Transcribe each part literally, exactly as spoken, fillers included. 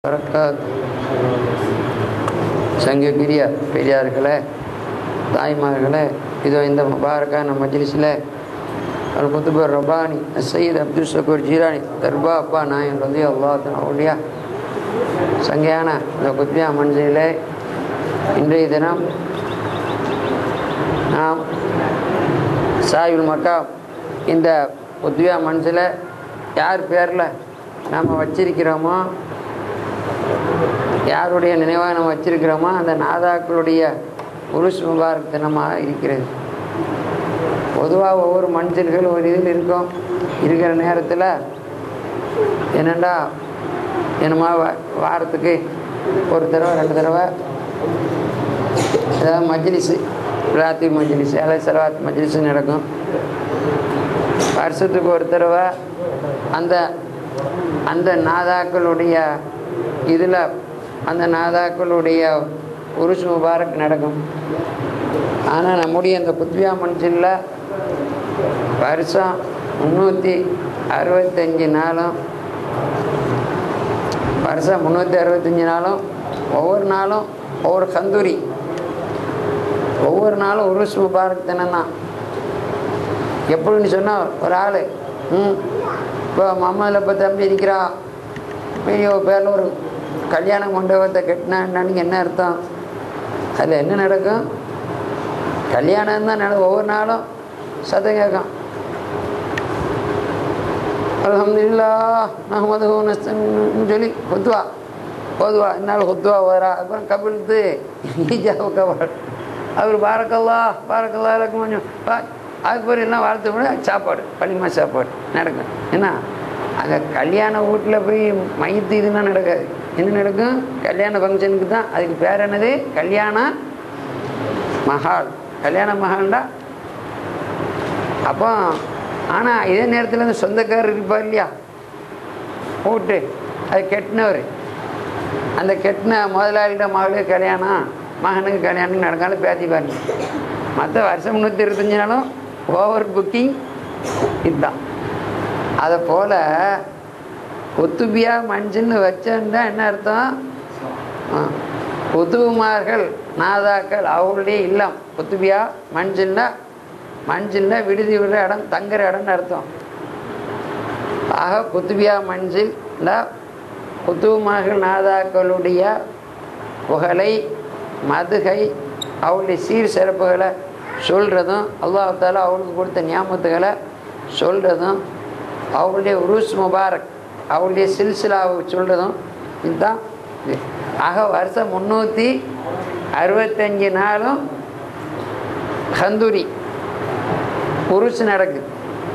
சங்ககிரிய பெரியார்களே, தாய்மார்களே, இதோ இந்த முபாரக்கான மஜ்லிஸில் அல் குத்துபர் ரப்பானி சையீத் அப்துல் ஷக்கூர் ஜீலானி தர்பா அப்பா நாயன் ரதி அல்லாஹ் அவலியா சங்கையான இந்த குத்பியா மன்சிலே இன்றைய தினம் நாம் சாயுல் மக்கா இந்த குத்பியா மன்சிலை யார் பேரில் நாம் வச்சிருக்கிறோமோ, யாருடைய நினைவாக நம்ம வச்சிருக்கிறோமோ அந்த நாதாக்களுடைய உருஸ் முபாரக் தினமாக இருக்கிறது. பொதுவாக ஒவ்வொரு மனுஷர்கள் ஒரு இதில் இருக்கும். இருக்கிற நேரத்தில் என்னென்னா என்னமா வாரத்துக்கு ஒரு தடவை ரெண்டு தடவை ஏதாவது மஜ்லிஸு, ராத்திரி மஜ்லிஸு அல்லது சலவாத் மஜ்லிஸு நடக்கும். வருஷத்துக்கு ஒரு தடவை அந்த அந்த நாதாக்களுடைய இதில் அந்த நாதாக்களுடைய உருஸ் முபாரக் நடக்கும். ஆனால் நம்முடைய இந்த குத்பியா மன்சிலில் வருஷம் முந்நூற்றி அறுபத்தஞ்சி நாளும் வருஷம் முந்நூற்றி அறுபத்தஞ்சி நாளும் ஒவ்வொரு நாளும் ஒவ்வொரு கந்தூரி, ஒவ்வொரு நாளும் உருஸ் முபாரக் தினம்தான். எப்படின்னு சொன்னால் ஒரு ஆள் ம் இப்போ மம்மதில் இப்போ தம்பி இருக்கிறா பெரிய பேரில் ஒரு கல்யாண மண்டபத்தை கட்டினான்னு என்ன அர்த்தம்? அதில் என்ன நடக்கும்? கல்யாணம் தான் நட ஒவ்வொரு நாளும் சத்தம் கேட்கும். அல்ஹம்துலில்லாஹ் நஹ்மதுஹு சொல்லி ஹுத்வா ஹுத்வா என்னால் ஹுத்வா வரா. அப்புறம் கபில்த்து ஈஜாவு கபால் அவர் பாரக்கல்லா பாரக்கல்லா இலக்கும் கொஞ்சம் அதுக்கு பிறகு எல்லாம் வாழ்த்து விட சாப்பாடு, களிமா சாப்பாடு நடக்கும். ஏன்னா அங்கே கல்யாண வீட்டில் போய் மையத்து இதுன்னா நடக்காது. என்ன நடக்கும்? கல்யாண ஃபங்க்ஷனுக்கு தான். அதுக்கு பேர் என்னது? கல்யாண மஹால். கல்யாண மஹால்டா. அப்போ ஆனால் இதே நேரத்தில் இந்த சொந்தக்காரர் இருப்பார் இல்லையா வீட்டு, அது கெட்டினவர், அந்த கெட்டின முதலாளிகிட்ட மகளுக்கு கல்யாணம், மகனுக்கு கல்யாணம் நடக்காலும் பேத்தி பாருங்க. மற்ற வருஷம் முந்நூற்றி இருபத்தஞ்சி நாளும் ஓவர் புக்கிங் இதுதான். அதை போல் குத்துபியா மஞ்சின்னு வச்சா என்ன அர்த்தம்? குத்துபுமார்கள் நாதாக்கள் அவங்களுடைய இல்லம். குத்துபியா மஞ்சில்னா மஞ்சில்னா விடுதி விடுற இடம், தங்குற இடம்னு அர்த்தம். ஆக குத்துபியா மஞ்சில் குத்துபுமார்கள் நாதாக்களுடைய புகழை, மதுகை, அவளுடைய சீர் சிறப்புகளை சொல்கிறதும், அல்லாஹ் தஆலா அவளுக்கு கொடுத்த நியாமத்துகளை சொல்கிறதும், அவளுடைய உருஸ் முபாரக் அவளுடைய சில்சிலாவை சொல்கிறதும் இதுதான். ஆக வருஷம் முந்நூற்றி அறுபத்தஞ்சி நாளும் கந்தூரி உருஸ் நடக்குது.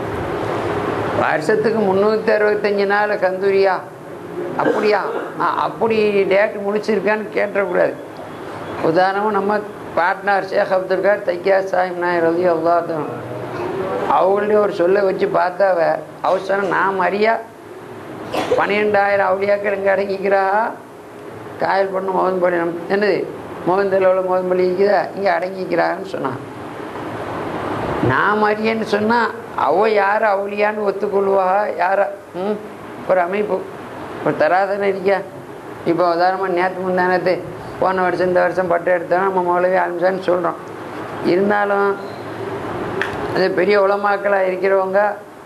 வருஷத்துக்கு முந்நூற்றி அறுபத்தஞ்சி நாள் கந்தூரியா? அப்படியா? அப்படி டேட்டு முடிச்சிருக்கான்னு கேட்டக்கூடாது. உதாரணமும் நம்ம பாட்னார் ஷேக் அப்துல் கார் தைக்கியா சாஹிப் நாயர் ரலி அல்லாஹ் அவங்களுடைய ஒரு சொல்ல வச்சு பார்த்தாவ அவசரம் நாம் அறியா பன்னிரெண்டாயிரம் அவளியாக்கள் இங்கே அடங்கிக்கிறா. காயல் பண்ணு மோகன் பள்ளி நம் என்னது மோகன் தலைவில் மோகன் பள்ளி இருக்குதா இங்கே அடங்கிக்கிறான்னு சொன்னான். நாம் அறியன்னு சொன்னால் அவ யார் அவளியான்னு ஒத்துக்கொள்வா? யார ம் ஒரு அமைப்பு ஒரு தராதனை இருக்கியா? இப்போ உதாரணமாக நேற்று முந்தானத்து போன வருஷம் இந்த வருஷம் பட்டு எடுத்தோம் நம்ம மௌலவி ஆரம்பிச்சான்னு சொல்கிறோம். இருந்தாலும் அது பெரிய உலமாக்களாக இருக்கிறவங்க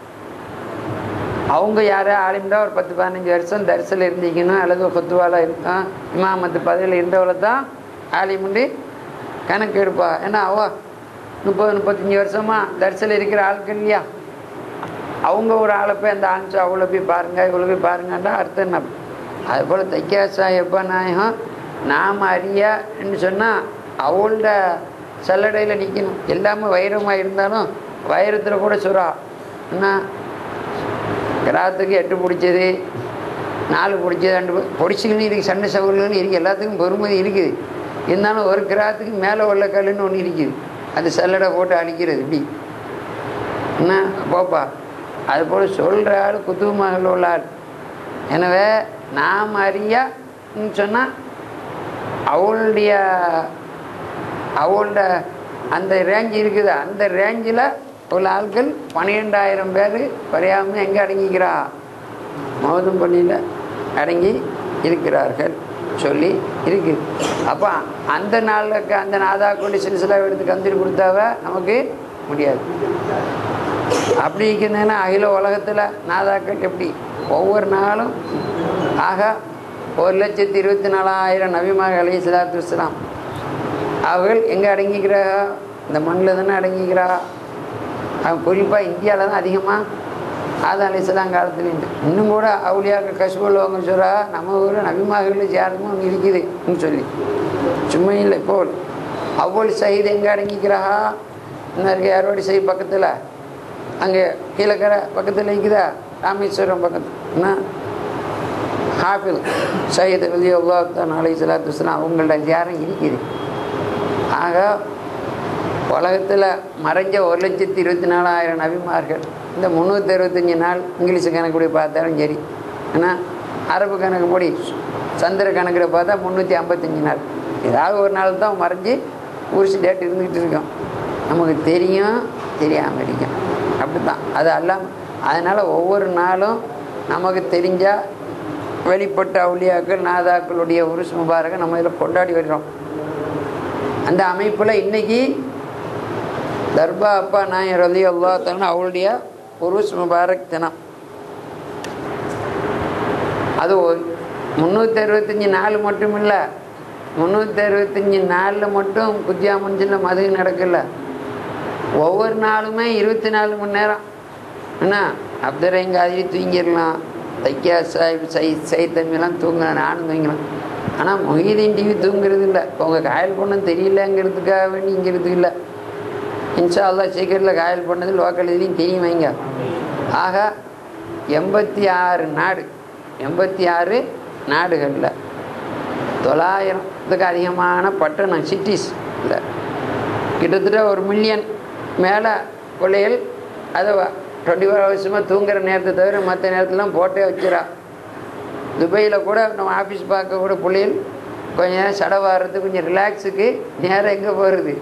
அவங்க யாரா ஆலிம்டா ஒரு பத்து பதினஞ்சு வருஷம் தரிசில் இருந்திக்கணும், அல்லது கொத்துவாலாக இருக்கும், இமாமத்து பதவியில் இருந்தவளை தான் ஆலிமுண்டு கணக்கு எடுப்பா. ஏன்னா அவ முப்பது முப்பத்தஞ்சி வருஷமாக தரிசில் இருக்கிற ஆட்கள் இல்லையா, அவங்க ஒரு ஆளை போய் அந்த ஆன்சு அவளை போய் பாருங்கள் இவ்வளோ போய் பாருங்கன்றா அர்த்தம் என்ன? அதுபோல் தைக்காசா எப்போ நாயகம் நாம் அறியான்னு சொன்னால் அவளோட சல்லடையில் நிற்கணும். எல்லாமே வைரமாக இருந்தாலும் வைரத்தில் கூட சுறா என்ன கிராத்துக்கு எட்டு பிடிச்சது, நாலு பிடிச்சது, ரெண்டு பிடிச்சிக்கணும் இருக்குது, சண்டை சவுல்கள் இருக்குது, எல்லாத்துக்கும் பொறுமதி இருக்குது. இருந்தாலும் ஒரு கிராத்துக்கு மேலே உள்ள கல்லுன்னு ஒன்று இருக்குது, அது சல்லடை போட்டு அழிக்கிறது இப்படி என்ன போப்பா. அதுபோல் சொல்கிற ஆள் குத்துவமாக உள்ள ஆள். எனவே நாம் அறியான்னு சொன்னால் அவளுடைய அவளோட அந்த ரேஞ்சு இருக்குது. அந்த ரேஞ்சில் உள்ள ஆட்கள் பன்னிரெண்டாயிரம் பேர் குறையாமல் எங்கே அடங்கிக்கிறா? மோதும் பள்ளியில் அடங்கி இருக்கிறார்கள் சொல்லி இருக்குது. அப்போ அந்த நாளுக்கு அந்த நாதா கொண்டு சில்சிலா எடுத்து கந்தூரி கொடுத்தாவ நமக்கு முடியாது. அப்படி இருக்குதுன்னா அகில உலகத்தில் நாதாக்கள் எப்படி ஒவ்வொரு நாளும் ஆக ஒரு லட்சத்தி இருபத்தி நாலாயிரம் நபிமார்கள் அலைஹிஸ்ஸலாத்து வஸ்ஸலாம் அவர்கள் எங்கே அடங்கிக்கிறா? இந்த மண்ணில் தானே அடங்கிக்கிறா. அவன் குறிப்பாக இந்தியாவில் தான் அதிகமாக ஆதம் அலைஹிஸ்ஸலாம் காலத்துலேருந்து இன்னும் கூட அவுலியாக்கள் கஷ்புள்ளவங்க சொல்கிறா நம்ம ஊரில் நபிமார்கள் யாருக்கும் ஒன்று இருக்குதுன்னு சொல்லி சும்மா இல்லை. இப்போ அவ்வளோ சைடு எங்கே அடங்கிக்கிறா? இன்னும் இருக்க யாரோட சைடு பக்கத்தில் அங்கே கீழக்கரை பக்கத்தில் இருக்குதா? ராமேஸ்வரம் பக்கத்தில் என்ன ஹாஃபில் சையது ரலியல்லாஹு அலைஹிஸ்ஸலாத்து வஸ்ஸலாம் அவங்கள்ட்ட யாரும் இருக்குது. ஆக உலகத்தில் மறைஞ்ச ஒரு லட்சத்தி இருபத்தி நாலாயிரம் நபிமார்கள் இந்த முந்நூற்றி அறுபத்தஞ்சி நாள் இங்கிலீஷு கணக்குப்படி பார்த்தாலும் சரி, ஆனால் அரபு கணக்குப்படி சந்திர கணக்கில் பார்த்தா முந்நூற்றி ஐம்பத்தஞ்சி நாள் ஏதாவது ஒரு நாள் தான் மறைஞ்சி உரிசி டேட் இருந்துக்கிட்டு இருக்கோம். நமக்கு தெரியும் தெரியாமல் இருக்கும் அப்படி தான் அது எல்லாம். அதனால் ஒவ்வொரு நாளும் நமக்கு தெரிஞ்சால் வெளிப்பட்ட அவுலியாக்கள் நாதாக்களுடைய உருஸ் முபாரகை நம்ம இதில் கொண்டாடி வருகிறோம். அந்த அமைப்பில் இன்றைக்கி தர்பா அப்பா நாயர் ரலியல்லாஹு தஆலா அவளுடைய உருஸ் முபாரக் தினம். அது முந்நூற்றி அறுபத்தஞ்சி நாள் மட்டும் இல்லை, முந்நூற்றி அறுபத்தஞ்சி நாளில் மட்டும் குத்தியா மஞ்சளில் மது நடக்கல. ஒவ்வொரு நாளுமே இருபத்தி நாலு மணி நேரம் என்ன அப்துரைங்க அதிரி தூங்கிடலாம், தைக்கியா சாஹிப் சை சைத்தம்பிலாம் தூங்கலாம், நானும் தூங்கலாம். ஆனால் மொஹிதீன் டிவி தூங்குறது இல்லை. இப்போ உங்கள் காயல் பண்ண தெரியலங்கிறதுக்காக வேண்டி இங்கிறது இல்லை. இன்ஷா அல்லாஹ் சீக்கிரத்தில் காயல் பண்ணது லோக்கல் இதுலேயும் தெரியும் வைங்க. ஆக எண்பத்தி ஆறு நாடு எண்பத்தி ஆறு நாடுகளில் தொள்ளாயிரத்துக்கு அதிகமான பட்டணம் சிட்டிஸ் இல்லை, கிட்டத்தட்ட ஒரு மில்லியன் மேலே பிள்ளைகள் அதை டுவெண்ட்டி ஃபோர் ஹவர்ஸுமாக தூங்குற நேரத்தை தவிர மற்ற நேரத்துலாம் போட்டே வச்சுரா. துபாயில் கூட நம்ம ஆஃபீஸ் பார்க்க கூட பிள்ளைகள் கொஞ்சம் நேரம் சடவாடுறது கொஞ்சம் ரிலாக்ஸுக்கு நேரம் எங்கே போகிறது,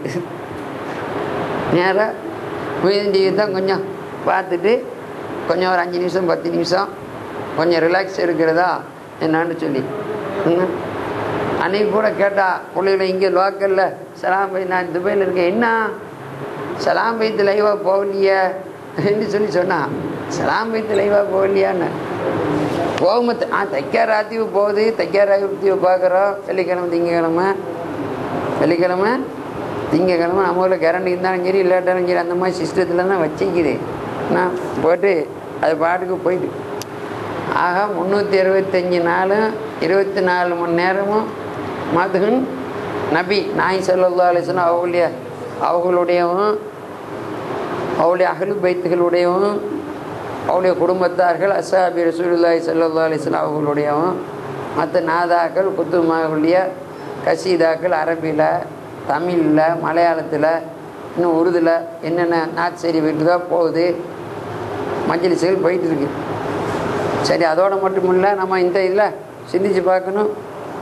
நேராக மீதி டிவி தான் கொஞ்சம் பார்த்துட்டு கொஞ்சம் ஒரு அஞ்சு நிமிஷம் பத்து நிமிஷம் கொஞ்சம் ரிலாக்ஸ் இருக்கிறதா என்னான்னு சொல்லி அன்றைக்கி கூட கேட்டா பிள்ளைகளை இங்கே லோக்கலில் சலாம் பை நான் துபாயில் இருக்கேன், என்ன சலாம் பைத்து லைவாக போகலையா என்று சொல்லி சொன்னான். சலாம் பைத்து லைவாக போகலையான்னு போகும்போது ஆ தைக்கார் ராத்திவு போகுது, தைக்கார் ராத்திவு பார்க்குறோம். வெள்ளிக்கிழமை திங்கக்கிழமை வெள்ளிக்கிழமை திங்கக்கிழமை நம்ம ஊரில் கரண்ட் இருந்தாலும் சரி இல்லாட்டாலும் சரி அந்த மாதிரி சிஸ்டத்தில் தான் வச்சுக்குது. நான் போட்டு அது பாட்டுக்கு போயிட்டு ஆக முந்நூற்றி அறுபத்தஞ்சி நாளும் இருபத்தி நாலு மணி நேரமும் மதுகன் நபி நாய் ஸல்லல்லாஹு அலைஹி வஸல்லம் அவங்களுடைய அவர்களுடையவும் அவளுடைய அஹ்லு பைத்துகளுடையவும் அவளுடைய குடும்பத்தார்கள் அஸ்ஹாபி ரசூலுல்லாஹி ஸல்லல்லாஹு அலைஹி வஸல்லம் அவர்களுடையவும் மற்ற நாதாக்கள் குத்துமாவுடைய கசீதாக்கள் அரபியில் தமிழில் மலையாளத்தில் இன்னும் உருதில் என்னென்ன நாட்செய்தி வீட்டுதோ போகுது, மஜ்லிஸ்கள் போயிட்டுருக்கு. சரி, அதோடு மட்டும் இல்லை, நம்ம இந்த இதில் சிந்திச்சு பார்க்கணும்.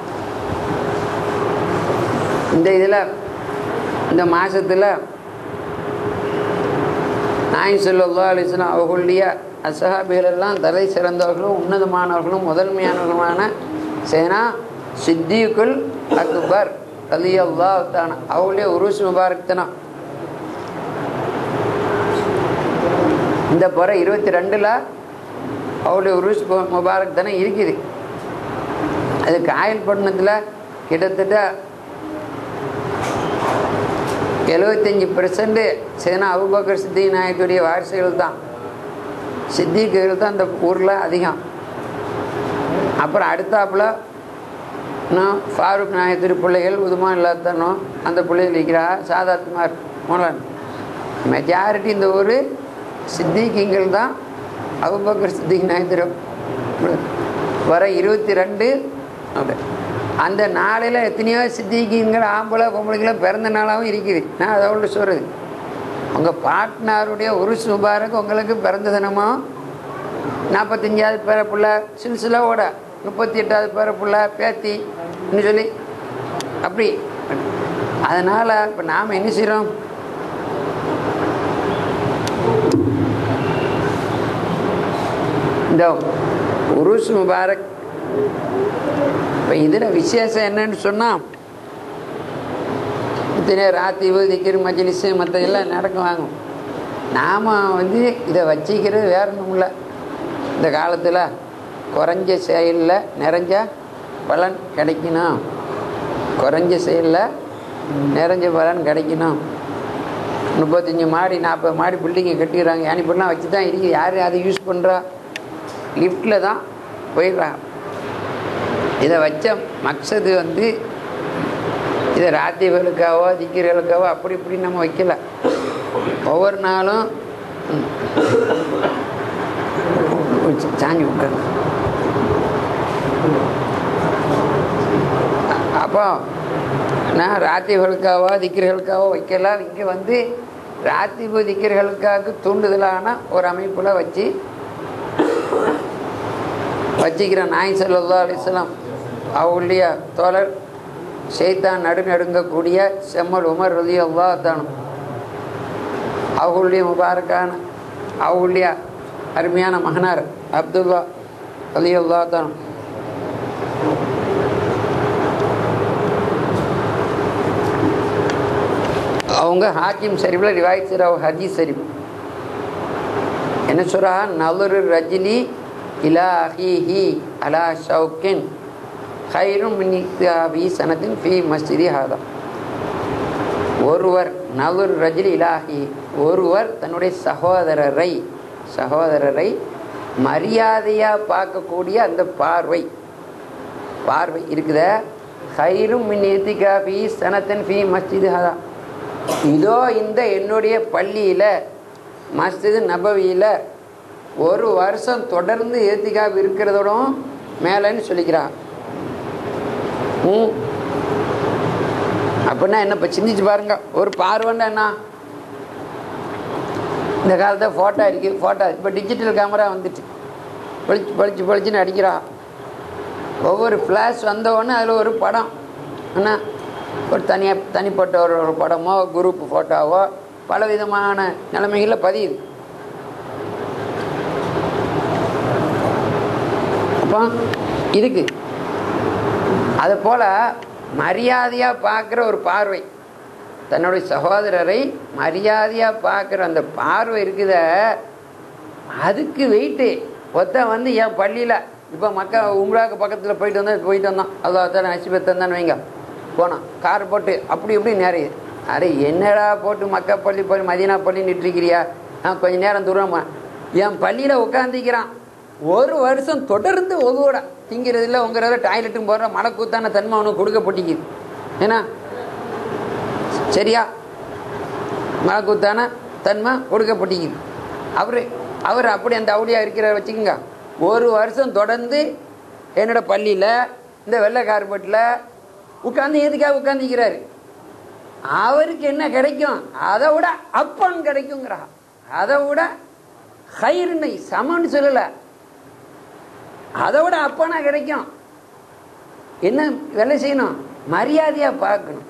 இந்த இதில் இந்த மாதத்தில் நாயகம் ஸல்லல்லாஹு அலைஹி வஸல்லம் அவர்களுடைய அஸ்ஹாபிகளெல்லாம் தலை சிறந்தவர்களும் உன்னதமானவர்களும் முதன்மையானவர்களுமான சேனா சித்திகுல் அக்பர் ரலியல்லாஹு தஆலா அவளுடைய உருஸ் முபாரக் தினம். இந்த பிற இருபத்தி ரெண்டில் அவளுடைய உருஸ் முபாரக் தினம் இருக்குது. அது காயல்பட்டினத்தில் கிட்டத்தட்ட எழுபத்தஞ்சி பெர்சன்ட் சேனா அபூபக்கர் சித்திக் நாயகத்துடைய வாரிசுகள் தான், சித்திகள் தான் அந்த ஊரில் அதிகம். அப்புறம் அடுத்தாப்புல இன்னும் ஃபாரூக் நாயகத்துடைய பிள்ளைகள் உதுமான் இல்லாதனோ அந்த பிள்ளைகள் இருக்கிறா, சாதாத்மார் மோலன். மெஜாரிட்டி இந்த ஊர் சித்திகிங்கள் தான். அபூபக்கர் சித்திக் நாயகத்துடைய வர இருபத்தி ரெண்டு அந்த நாளையில் எத்தனையோ சித்திகிங்கிற ஆம்பளை பொம்பளைகளை பிறந்த நாளாகவும் இருக்குது. நான் அதோட சொல்கிறது, உங்கள் பாட்னாருடைய உருஸ் முபாரக் உங்களுக்கு பிறந்த தினமோ நாற்பத்தஞ்சாவது பேரப்புள்ள சில்சிலாவோட முப்பத்தி எட்டாவது பேரப்புள்ள பேத்தி இன்னும் சொல்லி அப்படி. அதனால் இப்போ நாம் என்ன செய்கிறோம், இந்த உருஸ் முபாரக் இப்போ இதில் விசேஷம் என்னன்னு சொன்னால் இத்தனை ராத்திவு திக்கிற மஜ்லிஸு மற்ற எல்லாம் நடக்கும் வாங்கும். நாம் வந்து இதை வச்சிக்கிறது வேற ஒன்றும் இல்லை. இந்த காலத்தில் குறைஞ்ச செயலில் நிறைஞ்ச பலன் கிடைக்கணும், குறைஞ்ச செயலில் நிறைஞ்ச பலன் கிடைக்கணும். முப்பத்தஞ்சு மாடி நாற்பது மாடி பில்டிங்கை கட்டிக்கிறாங்க, ஏனிப்பெல்லாம் வச்சு தான் இருக்குது. யார் அதை யூஸ் பண்ணுறா? லிஃப்டில் தான் போயிடுறா. இதை வச்ச மக்சது வந்து இதை ராத்திகளுக்காவோ திக்கிறர்களுக்காவோ அப்படி இப்படி நம்ம வைக்கல. ஒவ்வொரு நாளும் சாஞ்சி விட்டுறது. அப்போ நான் ராத்திகளுக்காவோ திக்கிறர்களுக்காவோ வைக்கலாம். இங்கே வந்து ராத்திபு திக்கிறர்களுக்காக தூண்டுதலான ஒரு அமைப்பில் வச்சு வச்சுக்கிற நாய் ஸல்லல்லாஹு அலைஹி வஸல்லம் அவருடைய தோழர் ஷைத்தான் நடுநடுங்கக்கூடிய செம்மல் உமர் ரலியல்லாஹு தஆலா அவர்களுடைய முபாரக்கான அவர்களுடைய அருமையான மகனார் அப்துல்லா ரலியல்லாஹு தஆலா அவங்க ஹாக்கிம் ஷரீஃபில் ரிவாயத் செய்கிற ஹதீஸ் ஷரீஃப் என்ன சொல்கிறா? நலுரு ரஜிலி இலா அஹீஹி அலா ஷவுக்கின் ஹைரும் மின் இக்தியாபி சனத்தின் ஃபி மஸ்ஜிதி ஹாதா. ஒருவர் நலுரு ரஜிலி இலாஹி, ஒருவர் தன்னுடைய சகோதரரை சகோதரரை மரியாதையாக பார்க்கக்கூடிய அந்த பார்வை பார்வை இருக்குத. ஹைரும் மின் இக்தியாபி சனத்தின் ஃபி மஸ்ஜிதி ஹாதா. இதோ இந்த என்னுடைய பள்ளியில் மஸ்ஜிது நபவியில் ஒரு வருஷம் தொடர்ந்து ஏத்திகாப் இருக்கிறதோடும் மேலேன்னு சொல்லிக்கிறான். ம் அப்படின்னா என்ன? இப்போ சிந்திச்சு பாருங்க. ஒரு பார்வைன்னா என்ன? இந்த காலத்தில் ஃபோட்டோ இருக்குது, ஃபோட்டோ இப்போ டிஜிட்டல் கேமரா வந்துட்டு பளிச்சு பளிச்சு பளிச்சுன்னு அடிக்கிறா. ஒவ்வொரு ஃப்ளாஷ் வந்தவுடனே அதில் ஒரு படம் என்ன, ஒரு தனியாக தனிப்பட்ட ஒரு ஒரு படமோ குரூப் ஃபோட்டோவோ பல விதமான நிலைமைகளில் பதியுது. அப்போ இதுக்கு அது போல் மரியாதையாக பார்க்குற ஒரு பார்வை, தன்னுடைய சகோதரரை மரியாதையாக பார்க்குற அந்த பார்வை இருக்குத, அதுக்கு வெயிட்டு ஒத்த வந்து என் பள்ளியில் இப்போ மக்கள் உங்களாக்கு பக்கத்தில் போயிட்டு வந்தால் போயிட்டு வந்தான் அல்லாஹ் நசிபத்தந்தான்னு வைங்க போனோம் கார் போட்டு அப்படி இப்படி நிறைய. அரே என்னடா போட்டு மக்கள் பள்ளி போய் மதீனா பள்ளி நின்றுக்கிறியா? நான் கொஞ்சம் நேரம் தூரமா என் பள்ளியில் உட்காந்துக்கிறான். ஒரு வருஷம் தொடர்ந்து ஒவ்வொரு திங்கிறது இல்லை உங்கிறத டாய்லெட்டும் போடுற மனக்கூத்தான தன்மை அவனுக்கு கொடுக்கப்பட்டிக்குது. ஏன்னா சரியா மனக்கூத்தான தன்மை கொடுக்கப்பட்டிக்குது. அவர் அவர் அப்படி அந்த அவுளியா இருக்கிறார் வச்சுக்கோங்க. ஒரு வருஷம் தொடர்ந்து என்னோட பள்ளியில் இந்த வெள்ளை கார்பெட்டில் உட்காந்து எதுக்காக உட்காந்துக்கிறாரு. அவருக்கு என்ன கிடைக்கும்? அதை விட அப்பன் கிடைக்குங்கிறா. அதை விட ஹைர்னை சமன்னு சொல்லலை, அதை விட அப்பனா கிடைக்கும். என்ன வேலை செய்யணும்? மரியாதையாக பார்க்கணும்.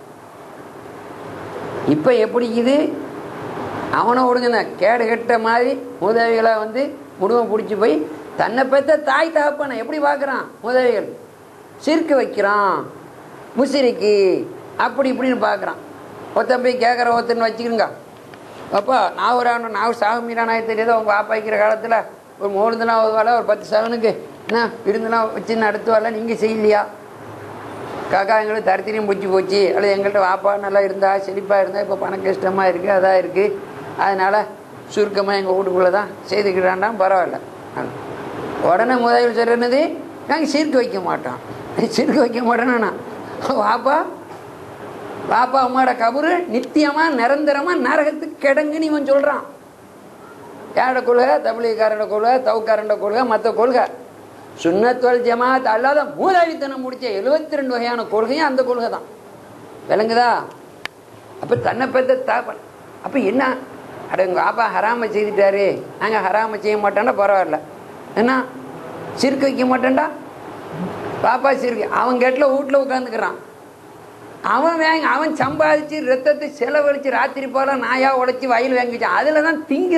இப்போ எப்படி இது அவனை ஒடுங்கின கேடு கட்ட மாதிரி உதவிகளாக வந்து முடுவம் பிடிச்சி போய் தன்னை பெற்ற தாய் தகப்பனை எப்படி பார்க்குறான்? உதவிகள் சிரிக்க வைக்கிறான், முசிரிக்கு அப்படி இப்படின்னு பார்க்குறான். ஒருத்தன் போய் கேட்குற ஒருத்தன் வச்சுக்கிறங்க. அப்போ நான் ஒரு நான் சாகுமீரானா தெரியாதோ அவங்க பாப்பா வைக்கிற காலத்தில் ஒரு மூணு நாள் வேலை ஒரு பத்து சவனுக்கு என்ன விருந்துனா வச்சு நடத்துவால நீங்கள் செய்யலையா? காக்கா எங்களுக்கு தரத்திலையும் பூச்சி போச்சு அல்லது எங்கள்கிட்ட வாப்பா நல்லா இருந்தா செழிப்பாக இருந்தால் இப்போ பண கஷ்டமாக இருக்குது அதாக இருக்குது அதனால் சுருக்கமாக எங்கள் வீட்டுக்குள்ளே தான் செய்துக்கிறான்டான் பரவாயில்ல. உடனே முதல் சொல்கிறது நாங்கள் சீர்க்கு வைக்க மாட்டோம். சீர்க்கு வைக்க மாட்டோன்னா வாப்பா வாப்பா அம்மாவோட கபரு நித்தியமாக நிரந்தரமாக நரகத்துக்கு கிடங்குன்னு இவன் சொல்கிறான். யாரோட கொள்கை? தமிழிகாரோட கொள்கை, தவுக்காரண்ட கொள்கை, மற்ற கொள்கை. சுன்னத்துவல் ஜமாத் அல்லாத மூதாவித்தனம் முடிச்ச எழுபத்தி ரெண்டு வகையான கொள்கையும் அந்த கொள்கை தான். விளங்குதா? அப்போ தன்னை பெற்ற தாப்பன் அப்போ என்ன அட எங்கள் பாப்பா ஹராமை செய்துட்டாரு நாங்கள் ஹராமை செய்ய மாட்டோம்டா பரவாயில்ல. என்ன சிறுக்கு வைக்க மாட்டேன்டா பாப்பா சிறுக்கு அவன் கேட்டில் வீட்டில் உட்காந்துக்கிறான். அவன் வாங்கி அவன் சம்பாதிச்சு ரத்தத்தை செலவழித்து ராத்திரி போல நாயாக உடைச்சி வயல் வாங்கிச்சான். அதில் தான் திங்கிறான்.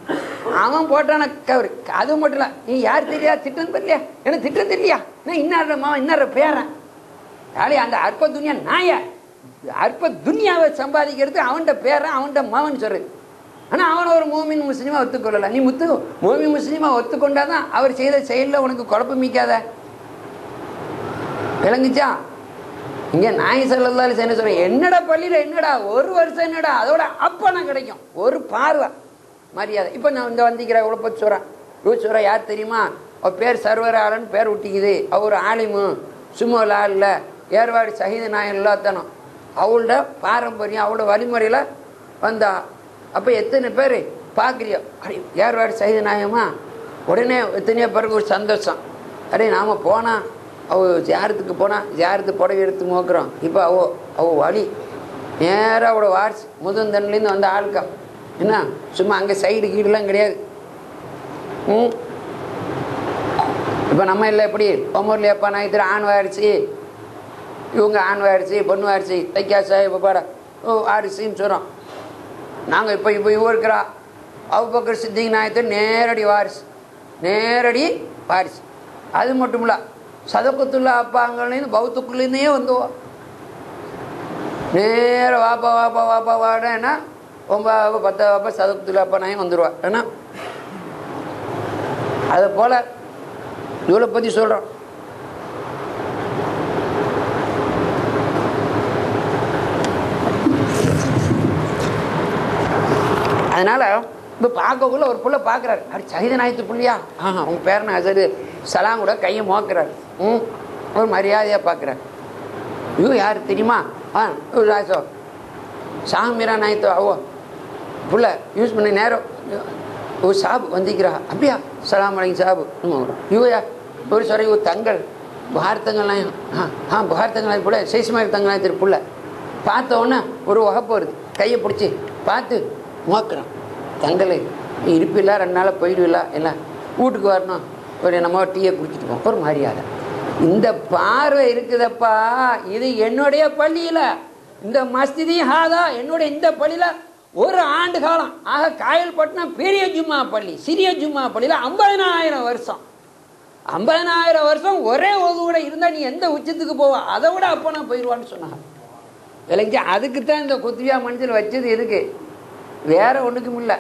அவன் போட்டான கவரு. அது மட்டும் இல்லை, நீ யார் தெரியா திட்டம் தெரியலையா, எனக்கு திட்டம் தெரியலையா, நான் இன்னார மாவன் இன்னார பேரன் யாரே அந்த அற்ப துனியா நாய அற்ப துனியாவை சம்பாதிக்கிறது அவன்கிட்ட பேரன் அவன்கிட்ட மாவன் சொல்றது. ஆனால் அவனை ஒரு மோமின் முஸ்லீமா ஒத்துக்கொள்ளலை. நீ முத்து மோமின் முஸ்லீமா ஒத்துக்கொண்டாதான் அவர் செய்த செயலில் உனக்கு குழப்பம் மிக்காத விளங்குச்சா? இங்கே நாய் சல்லல்லாஹு அலைஹி வஸல்லம் சொல்றேன், என்னடா பள்ளியில் என்னடா ஒரு வருஷம் என்னடா அதோட அப்பனா கிடைக்கும் ஒரு பார்வை மரியாதை. இப்போ நான் இந்த வந்திக்கிற உழப்ப சொல்கிறேன் ரூ சொல்கிறேன் யார் தெரியுமா, அவர் பேர் சர்வர் ஆளன்னு பேர் விட்டிக்குது, அவர் ஆலிமு சும்மா இல்லை ஏற்பாடு சஹீது நாயன் எல்லாத்தனும் அவளோட பாரம்பரியம் அவளோட வழிமுறையில் வந்தா. அப்போ எத்தனை பேர் பார்க்குறியோ அப்படி ஏற்பாடு சஹீது நாயமா உடனே எத்தனையோ பிறகு ஒரு சந்தோஷம். அடே நாம் போனால் அவ ஜாரத்துக்கு போனால் ஜாரத்து புடவை எடுத்து நோக்குறோம். இப்போ அவ அவ வழி நேராக அவளோட வாட்ஸ் முதந்தன்லேருந்து வந்த ஆளுக்கா என்ன சும்மா அங்கே சைடு கீடுலாம் கிடையாது. ம் இப்போ நம்ம இல்லை எப்படி பொம்மூரில் எப்போ நான் இதில் ஆண் வாரிச்சு இவங்க ஆண் வாரிச்சு பொண்ணு வாரிச்சு தைக்காசா இப்போ பாட ஓ வாரிசின்னு சொல்கிறோம். நாங்கள் இப்போ இப்போ இவ இருக்கிறா அபூபக்கர் சித்திக் நாயகர் நேரடி வாரிசு நேரடி வாரிசு. அது மட்டும் இல்லை சதகத்துல்லா அப்பாங்கலேருந்து பௌத்துக்குள்ளேருந்தே வந்துவோம் நேர வாப்பா வாப்பா வாப்பா வாடன்னா ஒன்பது வாப்பா பத்து வாப்பா சதகத்துல்லா அப்பா நாயும் வந்துடுவா. ஏன்னா அதை போல் இவளை பற்றி சொல்கிறோம். அதனால் இப்போ பார்க்கக்குள்ள ஒரு பிள்ளை பார்க்குறாரு, அப்படி சஹீது நாயத்து பிள்ளையா ஆ அவங்க பேரனை அசரு சலாம் கூட கையை மோக்கிறார். ம் ஒரு மரியாதையாக பார்க்குறாரு. ஐயோ யார் தெரியுமா, ஆ ராசோ சாமிரா நாயத்தோ அவோ புள்ள யூஸ் பண்ண நேரம் ஓ சாபு வந்திக்கிறா அப்படியா சலாம் அலைக்கும் சாபு இவையா ஒரு சொல்ற இவ தங்கள் பாரதங்கள்லாம் ஆ ஆ பாரதங்களாம் புள்ள சேஷமாக தங்கலாம் திரு புள்ள பார்த்த உடனே ஒரு வகப்பு வருது கையை பிடிச்சி பார்த்து மோக்குறான். தங்களை இருப்பில்லா ரெண்டு நாளாக போயிடுவில்லா எல்லாம் வீட்டுக்கு வரணும் ஒரு நம்ம டீயை குடிச்சிட்டு போவோம் ஒரு மரியாதை. இந்த பார்வை இருக்குதப்பா, இது என்னுடைய பள்ளியில் இந்த மஸ்ஜிதி ஹாதா என்னுடைய இந்த பள்ளியில் ஒரு ஆண்டு காலம் ஆக காயல்பட்டினம் பெரிய ஜும்மா பள்ளி சிறிய ஜும்மா பள்ளியில் ஐம்பதனாயிரம் வருஷம் ஐம்பதனாயிரம் வருஷம் ஒரே ஒரு கூட இருந்தால் நீ எந்த உச்சத்துக்கு போவா, அதை விட அப்போ நான் போயிடுவான்னு சொன்னாங்க. விளைஞ்சி அதுக்கு தான் இந்த குத்துவியா மஞ்சள் வச்சது எதுக்கு, வேற ஒன்றுக்கும் இல்லை.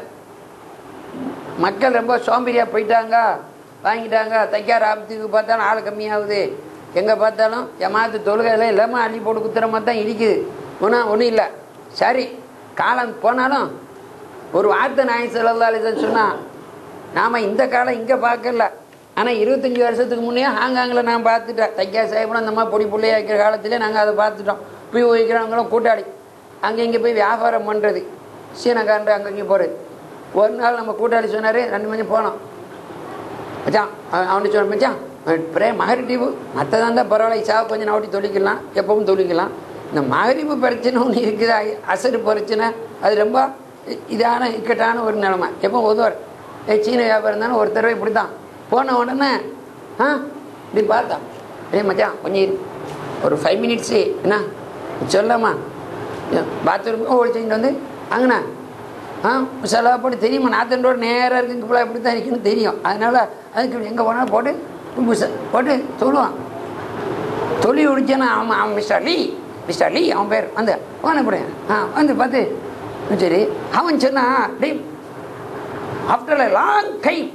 மக்கள் ரொம்ப சோம்பேறியாக போயிட்டாங்க வாங்கிட்டாங்க தைக்கார ஆபத்துக்கு பார்த்தாலும் ஆள் கம்மியாகுது, எங்கே பார்த்தாலும் ஜமாத்து தொழுகையில் இல்லாமல் அள்ளி போட்டு குத்துற மாதிரி தான் இருக்குது. ஒன்றும் ஒன்றும் இல்லை. சரி காலம் போனாலும் ஒரு வார்த்தை நாய் ஸல்லல்லாஹு அலைஹி வஸல்லம் சொன்னால் நாம் இந்த காலம் இங்கே பார்க்கல, ஆனால் இருபத்தஞ்சி வருஷத்துக்கு முன்னே ஹாங்காங்கில் நான் பார்த்துட்டேன். தைக்கா சாஹிப்லாம் அந்த மாதிரி பொடி பிள்ளையாக இருக்கிற காலத்திலே நாங்கள் அதை பார்த்துட்டோம். போய் வைக்கிறவங்களும் கூட்டாளி அங்கே இங்கே போய் வியாபாரம் பண்ணுறது சீனக்காரன் அங்கே இங்கே போகிறது. ஒரு நாள் நம்ம கூட்டாளி சொன்னார், ரெண்டு மணி போனோம் மச்சான் அவனு சொன்ன மச்சான் பிரே மகரிடிவு மற்றதான் தான் பரவாயில்ல இசாவை கொஞ்சம் நவட்டி தொழிக்கலாம் எப்பவும் தொழிக்கலாம், இந்த மகரிப்பு பிரச்சனை ஒன்று இருக்குது அசரு பிரச்சனை அது ரொம்ப இதான இக்கட்டான ஒரு நிலைமை. எப்போ ஒதுவார் ஏ சீன வியாபாரம் தானே ஒரு தடவை இப்படி தான் போன உடனே ஆ இப்படி பார்த்தா ஏ மச்சான் கொஞ்சம் ஒரு ஃபைவ் மினிட்ஸு என்ன சொல்லாமா பாத்ரூம் ஒழிச்சுட்டு வந்து அங்கண்ணா ஆ செலவு போட்டு தெரியுமா நாத்தனோட நேராக இருக்குங்க பிள்ளை எப்படி தான் இருக்குன்னு தெரியும். அதனால் அதுக்கு எங்கே போனாலும் போட்டு போட்டு தொழுவான். தொழி ஒழிச்சானா அவன் அவன் மிஸ்டர் லீ மிஸ்டர் லீ அவன் பேர் வந்து அவனை போட ஆ வந்து பார்த்து சரி அவன் சொன்னான் day after a long time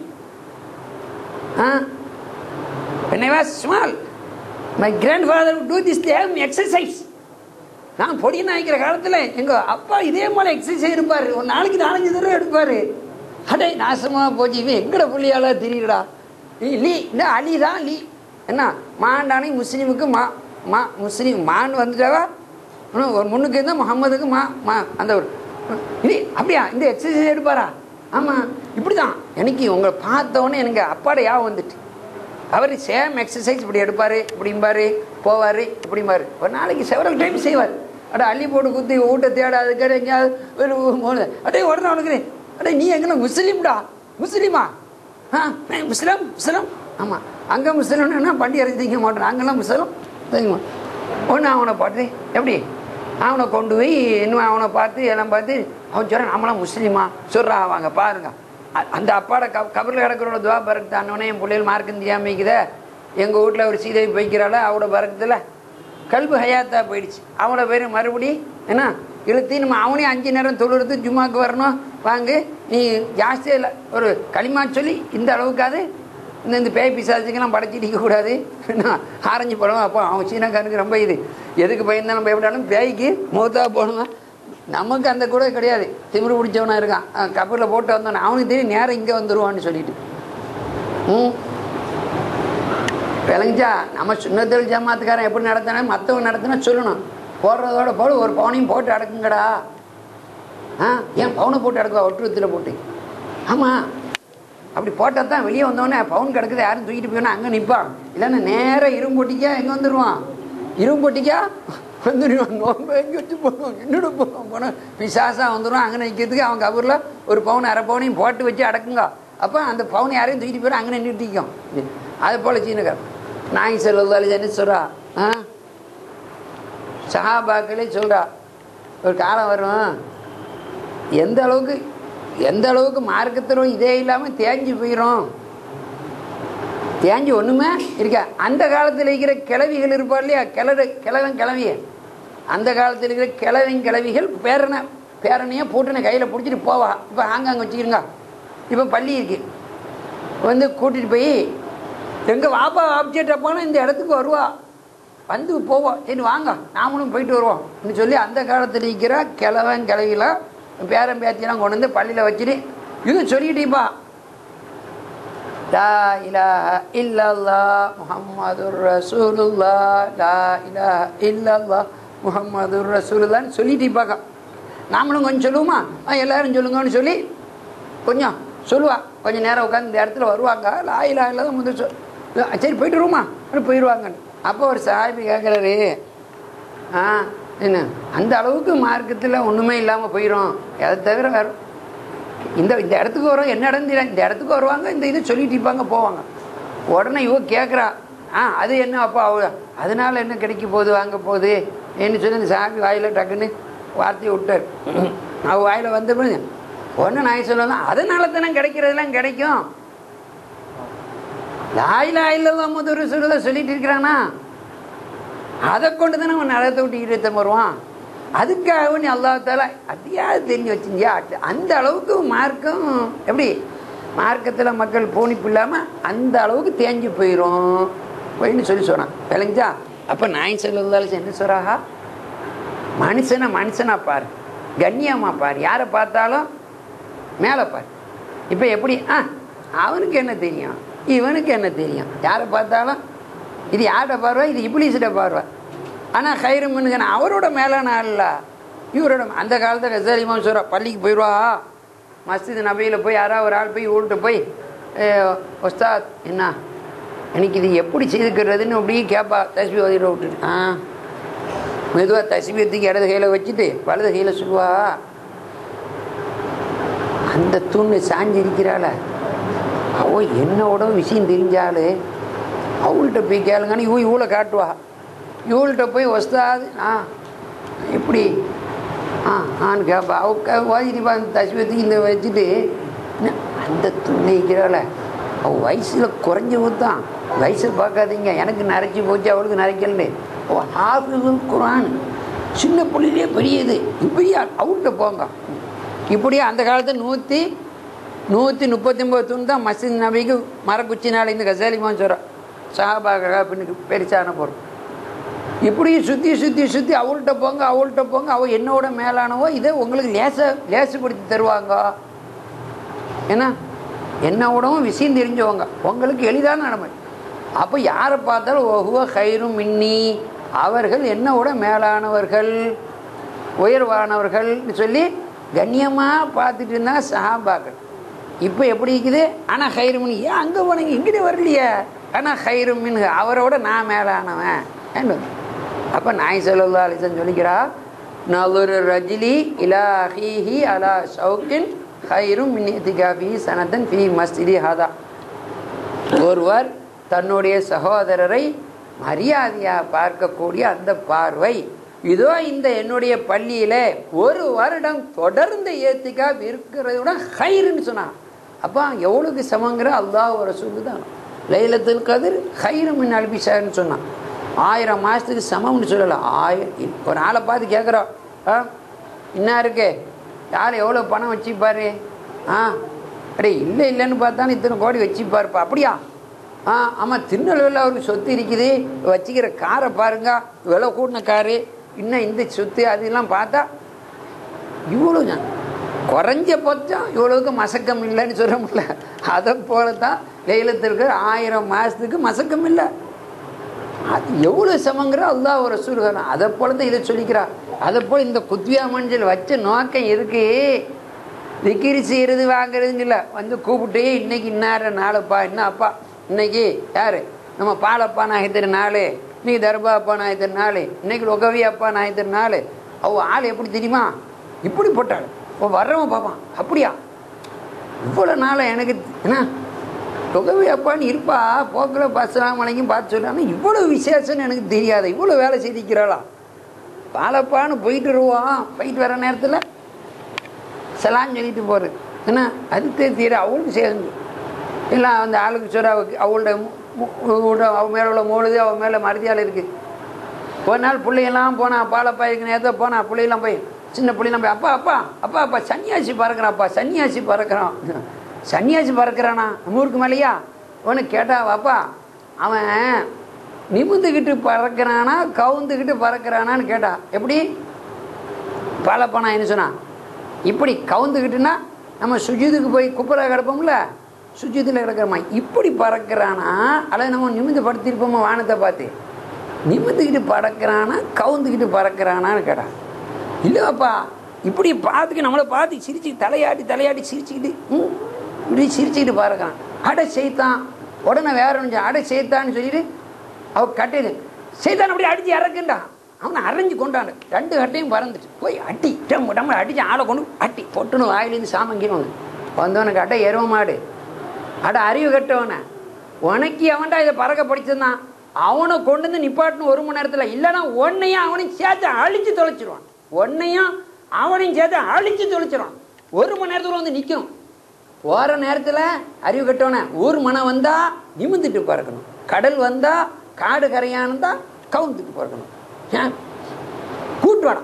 ah when I was small my grandfather would do this day exercise. நான் பொடி நாய்க்கிற காலத்தில் எங்கள் அப்பா இதே மாதிரி எக்ஸசைஸ் இருப்பார், ஒரு நாளைக்கு நாலஞ்சு தடவை எடுப்பார். அடே நாசமாக போச்சு இவன் எங்கட புள்ளியால தெரியுடா லீ இந்த அலி தான் லீ என்ன மாண்டானே முஸ்லீமுக்கு மா மா முஸ்லீம் மான் வந்துட்டாவா ஒரு முன்னுக்கு இருந்தால் முகம்மதுக்கு மா மா அந்த ஒரு லீ அப்படியா இந்த எக்ஸசைஸ் எடுப்பாரா? ஆமாம் இப்படி தான் எனக்கு உங்களை பார்த்தோன்னே எனக்கு அப்பாட யாவும் வந்துட்டு அவர் சேம் எக்ஸசைஸ் இப்படி எடுப்பார் இப்படிம்பார் போவார் இப்படிம்பார் ஒரு நாளைக்கு செவரல் டைம் செய்வார். அடே அள்ளி போட்டு குத்தி ஊட்ட தேட அதுக்கடை எங்கேயாவது ஒரு அடே உடனே அவனுக்கு அடே நீ எங்கே முஸ்லீம்டா முஸ்லீமா ஆ முஸ்லீம் முஸ்லீம் ஆமாம் அங்கே முஸ்லீம்னா பண்டி அரைச்சி திங்க மாட்டேன் அங்கெல்லாம் முஸ்லீம் தெரியுமா ஒன்று அவனை பார்த்து எப்படி அவனை கொண்டு போய் இன்னும் அவனை பார்த்து எல்லாம் பார்த்து அவன் சொல்கிறான் நம்மளாம் முஸ்லீமா சொல்கிறா அவங்க பாருங்க அந்த அப்பாட க கபரில் கிடக்கிறோட துவா பறக்குது அண்ணனே என் பிள்ளைகள் மார்க்கம் தெரியாமல் வைக்குத எங்கள் வீட்டில் ஒரு சீதை வைக்கிறாள் அவட பறக்குதில்ல கல்பு ஹயாத்தா போயிடுச்சு அவளை பேர் மறுபடி என்ன இழுத்தி நம்ம அவனையும் அஞ்சு நேரம் தொழுறது ஜும்மாக்கு வரணும் வாங்கு நீ ஜாஸ்தியாக இல்லை ஒரு களிமா சொல்லி இந்த அளவுக்காது இந்த இந்த பேய் பிசாசுக்கெல்லாம் படைச்சி நிற்கக்கூடாது என்ன ஆரஞ்சு பழம் அப்போ அவன் சீனாக்காரனுக்கு ரொம்ப இது எதுக்கு பயந்தான் நம்ம எப்படினாலும் பேய்க்கு மூத்தா போகணும் நமக்கு அந்த கூட கிடையாது திமிரு பிடிச்சவனாக இருக்கான் கபரில் போட்டு வந்தோன்னே அவனுக்கு தெரியும் நேரம் இங்கே வந்துடுவான்னு சொல்லிட்டு ம் விளங்கிச்சா நம்ம சுன்னத்தல் ஜமாத்துக்காரன் எப்படி நடத்தினா மற்றவங்க நடத்தினா சொல்லணும் போடுறதோட போடு ஒரு பவுனையும் போட்டு அடக்குங்கடா ஆ ஏன் பவுனை போட்டு அடக்குவா ஒட்டுவத்தில் போட்டு ஆமாம் அப்படி போட்டால் தான் வெளியே வந்தோடனே பவுன் கிடக்குது யாரும் தூக்கிட்டு போயினா அங்கே நிற்பான் இல்லைன்னா நேராக இரும்பொட்டிக்கா எங்கே வந்துடுவான் இரும்பொட்டிக்கா வந்துடுவான் நோம்பு எங்கே வச்சு போவோம் என்னோட போவோம் போனால் பிசாசாக வந்துடுவான் அங்கே நிற்கிறதுக்கு அவங்க கபூரில் ஒரு பவுன் அரை பவுனையும் போட்டு வச்சு அடக்குங்க அப்போ அந்த பவுன் யாரையும் தூக்கிட்டு போயிடும் அங்கே நின்றுட்டிக்கும் அது போல் சீனக்கார் நாய் செல்வதால் என்ன சொல்கிறா ஆ சஹாபாக்களே சொல்கிறா ஒரு காலம் வரும் எந்த அளவுக்கு எந்த அளவுக்கு மார்க்கத்திலும் இதே இல்லாமல் தேஞ்சு போயிடும் தேஞ்சு ஒன்றுமே இருக்கா அந்த காலத்தில் இருக்கிற கிளவிகள் இருப்பார் இல்லையா கிளறு கிழவன் கிளவிய அந்த காலத்தில் இருக்கிற கிழவன் கிளவிகள் பேரனை பேரனையே போட்டுன்னு கையில் பிடிச்சிட்டு போவா இப்போ ஆங்காங்க வச்சுக்கிறங்க இப்போ பள்ளி இருக்குது வந்து கூட்டிகிட்டு போய் எங்கள் வாப்பா ஆப்ஜெக்ட் அப்பாலும் இந்த இடத்துக்கு வருவா வந்து போவோம் சரி வாங்க நாமளும் போயிட்டு வருவோம் அப்படின்னு சொல்லி அந்த காலத்தில் இருக்கிற கிழவன் கிளவிலாம் பேரன் பேத்தியெல்லாம் கொண்டு வந்து பள்ளியில் வச்சுட்டு இது சொல்லிட்டீப்பா லா இலாஹ இல்லல்லாஹ் முஹம்மதுர் ரசூலுல்லாஹ் லா இலாஹ இல்லல்லாஹ் முஹம்மதுர் ரசூலுல்லாஹ்னு சொல்லிட்டீப்பாக்கா நாமளும் கொஞ்சம் சொல்லுவோமா எல்லாரும் சொல்லுங்கன்னு சொல்லி கொஞ்சம் சொல்லுவா கொஞ்சம் நேரம் உட்காந்து இந்த இடத்துல வருவாங்க லா இலாஹ இல்லல்லாஹ் முதல் சொல் சரி போயிட்டு வருவோமா அப்படி போயிடுவாங்கன்னு அப்போ ஒரு சாஹிபி கேட்குறாரு ஆ என்ன அந்த அளவுக்கு மார்க்கத்தில் ஒன்றுமே இல்லாமல் போயிடும் அதை தவிர வேறு இந்த இந்த இடத்துக்கு வரும் என்ன இடம் தெரியல இந்த இடத்துக்கு வருவாங்க இந்த இது சொல்லிட்டு இருப்பாங்க போவாங்க உடனே இவ கேட்குறா ஆ அது என்ன அப்பா அவ அதனால என்ன கிடைக்க போகுது வாங்க போகுது என்ன சொல்லி இந்த சாமி வாயில் டக்குன்னு வார்த்தையை விட்டார் அவள் வாயில் வந்த ஒன்று நான் சொல்லலாம் அதனால தானே கிடைக்கிறதெல்லாம் கிடைக்கும் லாயிலா இல்லல்லாம் முதல் சொல்லுத சொல்லிட்டு இருக்கிறானா அதை கொண்டு தானே அவன் நரகத்தை விட்டு ஈரத்தை வருவான் அதுக்காக நீ அல்லாஹ்தாலா அதையாவது தெரிஞ்சு வச்சிருந்தியா அந்த அளவுக்கு மார்க்கம் எப்படி மார்க்கத்தில் மக்கள் போனிப்பு இல்லாமல் அந்த அளவுக்கு தேஞ்சு போயிடும் போயின்னு சொல்லி சொன்னான் விளங்கிச்சா அப்போ நாய் சொல்லதாலும் என்ன சொல்கிறாஹா மனுஷனை மனுஷனாக பாரு கண்ணியமாக பாரு யாரை பார்த்தாலும் மேலே பாரு இப்போ எப்படி ஆ அவனுக்கு என்ன தெரியும் இவனுக்கு என்ன தெரியும் யாரை பார்த்தாலும் இது யார்கிட்ட பார்வை இது இப்லீஸ்கிட்ட பார்வை ஆனால் ஹைருமுன்னு அவரோட மேலான ஆள்ல இவரோட அந்த காலத்தில் ரசூல் இமாம் சொல்கிறா பள்ளிக்கு போயிடுவா மஸ்ஜித் நபியில் போய் யாராவது ஒரு ஆள் போய் ஊர்கிட்ட போய் உஸ்தாத் என்ன எனக்கு இது எப்படி செய்துக்கிறதுன்னு அப்படியே கேட்பா தஸ்பி ஓதிட விட்டுட்டு ஆ மெதுவாக தஸ்பியத்துக்கு இடது கையில் வச்சுட்டு வலது கையில் சொல்லுவா அந்த தூண் சாஞ்சி இருக்கிறாள அவ என்னோட விஷயம் தெரிஞ்சாலு அவள்கிட்ட போய் கேளுங்கன்னு இவ இவ்வளோ காட்டுவா இவள்கிட்ட போய் வஸ்தாது ஆ எப்படி ஆ ஆன்னு கேட்பா அவ ஓதிட்டுப்பா அந்த தஸ்பீத்துக்கு இந்த வச்சுட்டு அந்த துணை இருக்கிறாள அவள் வயசில் குறைஞ்சவ தான் வயசை பார்க்காதீங்க எனக்கு நரைச்சி போச்சு அவளுக்கு நரைக்கலன்னு அவள் ஹாஃபிதுல் குர்ஆன் சின்ன பிள்ளையிலே பெரியது இப்படியா அவள்கிட்ட போங்க இப்படியே அந்த காலத்தில் நூற்றி நூற்றி முப்பத்தி ஒம்பது தூண் தான் மஸ்ஜித் நபிக்கு மரக்குச்சினால இந்த கசாலிமான்னு சொல்கிறோம் சஹாபாக பின்னுக்கு பெருசான பொருள் இப்படி சுற்றி சுற்றி சுற்றி அவள்கிட்ட போங்க அவள்கிட்ட போங்க அவள் என்னோட மேலானவோ இதை உங்களுக்கு லேச லேசுப்படுத்தி தருவாங்க ஏன்னா என்னோடவும் விஷயம் தெரிஞ்சவங்க உங்களுக்கு எளிதான நிலைமை அப்போ யாரை பார்த்தாலும் ஒவ்வொரு கயிறும் மின்னி அவர்கள் என்னோட மேலானவர்கள் உயர்வானவர்கள்னு சொல்லி கண்ணியமாக பார்த்துட்டு இருந்தாங்க சஹாபாக்கள் இப்போ எப்படி இருக்குது ஆனால் ஹைருமின் ஏன் அங்கே போனீங்க இங்கிட்ட வரலையே ஆனால் ஹைருமின் அவரோட நான் மேலானவன் ஏன் அப்போ நாய் ஸல்லல்லாஹு அலைஹி வஸல்லம் சொல்லிக்கிறா நதுரு ரஜிலி இலா அஹீஹி அலா ஷௌகின் ஹைரும் மின் இத்திகாஃபி சனதன் ஃபி மஸ்ஜிதி ஹதா ஒருவர் தன்னுடைய சகோதரரை மரியாதையாக பார்க்கக்கூடிய அந்த பார்வை இதோ இந்த என்னுடைய பள்ளியில் ஒரு வருடம் தொடர்ந்து ஏத்திக்காஃப் இருக்கிறத விட ஹைருன்னு சொன்னான் அப்போ எவ்வளோக்கு சமங்கிற அல்லாஹ் ஒரு ரசூலுக்கு தான். லைலத்துல் கத்ர் கைரும் மின் அல்ஃபி ஷஹ்ர்னு சொன்னான். ஆயிரம் மாதத்துக்கு சமம்னு சொல்லலை. ஆயிரம் ஒரு ஆளை பார்த்து கேட்குறோம், ஆ என்ன இருக்கு, யார் எவ்வளோ பணம் வச்சுப்பாரு, ஆ அடே இல்லை இல்லைன்னு பார்த்தாலும் இத்தனை கோடி வச்சுப்பாருப்பா. அப்படியா? ஆ ஆமாம், திருநெல்வேலியில் அவருக்கு சொத்து இருக்குது, வச்சுக்கிற காரை பாருங்க, விலை கூட்டின காரு, இன்னும் இந்த சொத்து அதெல்லாம் பார்த்தா இவ்வளோ தான் குறைஞ்ச பட்சம் இவ்வளோக்கு மசக்கம் இல்லைன்னு சொல்ல முடியல. அதை போல தான் லைலத்துல் கத்ர் ஆயிரம் மாதத்துக்கு மசக்கம் இல்லை. அது எவ்வளோ சமங்கிற அல்லாஹ் ஒரு ரசூல். அதை போல தான் இதை சொல்லிக்கிறா. அதை போல் இந்த குத்வியா மஞ்சள் வச்ச நோக்கம் இருக்கு, திக்கிரி செய்கிறது வாங்குறதுங்க இல்லை. வந்து கூப்பிட்டு இன்னைக்கு இன்னார நாளுப்பா, என்ன அப்பா இன்னைக்கு யார் நம்ம பாலப்பா நாயத்திர நாள், இன்னைக்கு தர்பா அப்பா நாயத்திர நாள், இன்னைக்கு லொகவி அப்பா நாயத்திர நாள். அவ ஆள் எப்படி தெரியுமா, இப்படி போட்டாள். ஓ வர்றவன் பார்ப்பான், அப்படியா இவ்வளோ நாளை எனக்கு என்ன லொகவி அப்பான்னு இருப்பா, போக்கில் பஸ்லாம் மலைக்கும் பார்த்து சொல்கிறாங்க, இவ்வளோ விசேஷம்னு எனக்கு தெரியாது, இவ்வளோ வேலை செய்திக்கிறாளா. பாலப்பான்னு போயிட்டு வருவான், போயிட்டு வர நேரத்தில் செலான்னு சொல்லிட்டு போகிறது ஏன்னா அதுக்கு தீர அவளுக்கு சேர்ந்து எல்லாம் அந்த ஆளுக்கு சொல்ற அவளோட அவ மேலே உள்ள மூழுது அவன் மேலே மருதியால் இருக்குது. ஒரு நாள் பிள்ளையெல்லாம் போனான், பாலப்பா இருக்கு நேரத்தை போனான், பிள்ளையெல்லாம் போய் சின்ன பிள்ளைலாம் போய் அப்பா அப்பா அப்பா அப்பா சன்னியாசி பறக்கிறான்ப்பா, சன்னியாசி பறக்கிறான். சன்னியாசி பறக்கிறானா நம்ம ஊருக்கு மேலேயா? ஒன்று கேட்டா அப்பா அவன் நிமிந்துக்கிட்டு பறக்கிறானா கவுந்துக்கிட்டு பறக்கிறானான்னு கேட்டா. எப்படி பாலப்பானா என்ன சொன்னான், இப்படி கவுந்துக்கிட்டுனா நம்ம சுஜிதுக்கு போய் குப்பரை கிடப்போம்ல, சுஜித்தில் கிடக்கிறோமா, இப்படி பறக்கிறானா அல்லது நம்ம நிமிந்து படுத்திருப்போமா வானத்தை பார்த்து, நிமிந்துக்கிட்டு பறக்கிறானா கவுந்துக்கிட்டு பறக்கிறானான்னு கேட்டான். இல்லைப்பா இப்படி பார்த்துக்கு நம்மளை பார்த்து சிரிச்சு தலையாட்டி தலையாட்டி சிரிச்சுக்கிட்டு ம் இப்படி சிரிச்சுக்கிட்டு பறக்கிறான். அடை செய்தான் உடனே வேற ஒன்று அடை செய்தான்னு சொல்லிட்டு அவ கட்டையில் செய்தான் அப்படி அடித்து இறக்குண்டான். அவனை அரைஞ்சு கொண்டான், ரெண்டு கட்டையும் பறந்துட்டு போய் அட்டி நம்ம அடித்து ஆளை கொண்டு அட்டி பொட்டுன்னு வாயிலேருந்து சாமங்கின்னு வந்தவனுக்கு அட்டை எருவ மாடு அட அறிவு கட்டவனை உனக்கு அவன்டா இதை பறக்க படிச்சிருந்தான், அவனை கொண்டு வந்து நிப்பாட்டுன்னு ஒரு மணி நேரத்தில் இல்லைன்னா ஒன்னையும் அவனையும் சேர்த்து அழிச்சு தொலைச்சிருவான், ஒன்னையும் அவனையும் சேர்த்து அழிச்சு தொலைச்சிருவான். ஒரு மணி நேரத்தில் வந்து நிற்கும். போகிற நேரத்தில் அறிவு கட்டவனை ஊர் மனம் வந்தால் நிமிந்துட்டு பறக்கணும், கடல் வந்தால் காடு கரையானந்தா கவுந்துட்டு பறக்கணும். ஏன் கூட்டு வேണം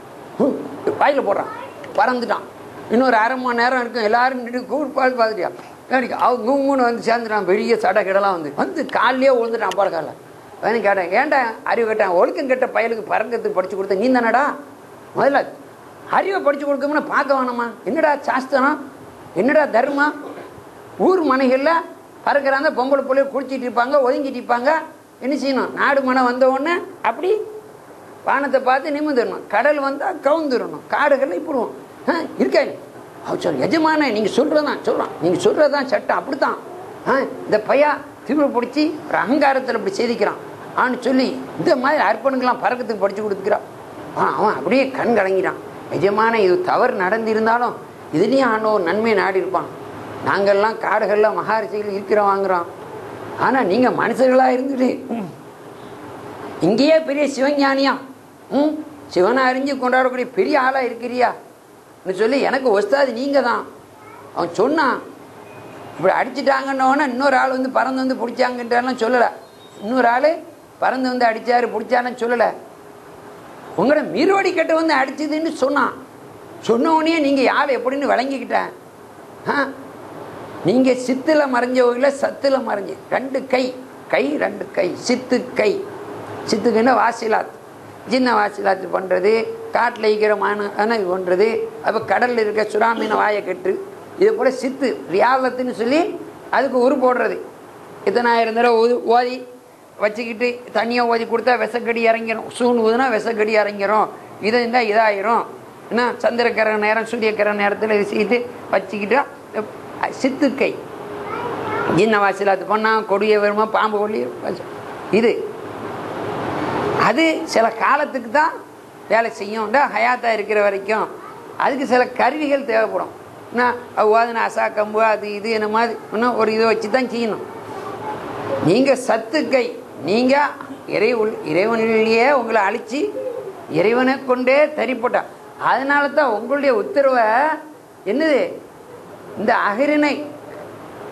வாயில் போடுறான் பறந்துட்டான். இன்னொரு அரை மணி நேரம் இருக்கும், எல்லாரும் நின்று கூட்டு பார்த்து பார்த்துட்டியா எனக்கு அவங்க குங்குன்னு வந்து சேர்ந்துட்டான், பெரிய சடை கிடலாம் வந்து வந்து காலையே விழுந்துட்டான் பறக்கால. வேணும் கேட்டேன், ஏன்டா அறிவு கேட்டேன், ஒழுக்கம் கெட்ட பயலுக்கு பறக்கிறதுக்கு படித்து கொடுத்த நீ தானடா, முதல்ல அறிவை படித்து கொடுக்கணும்னா பார்க்க வேணாமா, என்னடா சாஸ்திரம் என்னடா தர்மம். ஊர் மனைகளில் பறக்கிறாங்க, பொம்பளை பிள்ளைய குளிச்சிட்டு இருப்பாங்க, ஒதுங்கிட்டு இருப்பாங்க, என்ன செய்யணும், நாடு மனம் வந்த உடனே அப்படி வானத்தை பார்த்து நிமிந்துடணும், கடல் வந்தால் கவுந்துடணும், காடுகளில் இப்படிவோம் இருக்கா. அவர் சொல் எஜமான நீங்கள் சொல்கிறதான் சொல்கிறான், நீங்கள் சொல்கிறதான் சட்டம் அப்படித்தான். ஆ இந்த பையா திரும்ப பிடிச்சி ஒரு அகங்காரத்தில் இப்படி செய்திக்கிறான் ஆன்னு சொல்லி இந்த மாதிரி அர்ப்பணுக்கெல்லாம் பறக்கிறதுக்கு படித்து கொடுத்துக்கிறான். ஆ அவன் அப்படியே கண் கலங்கிறான். எஜமான இது தவறு நடந்திருந்தாலும் இதுலேயும் ஆண்டவன் நன்மை நாடி இருப்பான். நாங்கள்லாம் காடுகளில் மகாரிஷிகள் இருக்கிறோம் வாங்குகிறோம், ஆனால் நீங்கள் மனுஷர்களாக இருந்துட்டு இங்கேயே பெரிய சிவஞானியா ம் சிவனை அறிஞ்சு கொண்டாடக்கூடிய பெரிய ஆளாக இருக்கிறியா சொல்லி எனக்கு ஒஸ்தாது நீங்கள் தான். அவன் சொன்னான் இப்படி அடிச்சுட்டாங்கன்னோன்னா இன்னொரு ஆள் வந்து பறந்து வந்து பிடிச்சாங்கன்றாலும் சொல்லலை, இன்னொரு ஆள் பறந்து வந்து அடித்தார் பிடிச்சான்னு சொல்லலை, உங்களோட மீறோடி கட்ட வந்து அடிச்சதுன்னு சொன்னான். சொன்னோடனே நீங்கள் யார் எப்படின்னு விளங்கிக்கிட்டேன். ஆ நீங்கள் சித்தில் மறைஞ்சவங்கள சத்தில் மறைஞ்சி ரெண்டு கை கை ரெண்டு கை சித்து கை, சித்துக்குன்னா வாசிலாத் சின்ன வாசிலாத்து பண்ணுறது, காட்டில் இருக்கிற மான இது பண்ணுறது, அப்போ கடலில் இருக்க சுறாமீன வாயை கட்டு, இது போல் சித்து ரியாலத்துன்னு சொல்லி அதுக்கு உரு போடுறது. இத்தனாயிரம் தடவை ஊது ஓதி வச்சுக்கிட்டு தண்ணியை ஓதி கொடுத்தா விசக்கடி இறங்கிடும், சூன் ஊதுனா விசக்கடி இறங்கிடும், இதை இருந்தால் இதாயிரும், ஏன்னா சந்திரக்கிற நேரம் சூரியக்கிற நேரத்தில் இது செய்து வச்சுக்கிட்டா சித்துக்கை. சின்ன வாசிலாத்து பண்ணால் கொடிய வருமா பாம்பு கொல்லி இது அது சில காலத்துக்கு தான் வேலை செய்யும்டா, ஹயாத்தாக இருக்கிற வரைக்கும் அதுக்கு சில கருவிகள் தேவைப்படும். என்ன அவ்வாதுனா அசா கம்பு அது இது என்ன மாதிரி இன்னும் ஒரு இதை வச்சு தான் செய்யணும். நீங்கள் சத்துக்கை, நீங்கள் இறை உள் இறைவனிலேயே உங்களை அழித்து இறைவனை கொண்டே தறிப்பட்டான். அதனால தான் உங்களுடைய உத்தரவை என்னது இந்த அகிரினை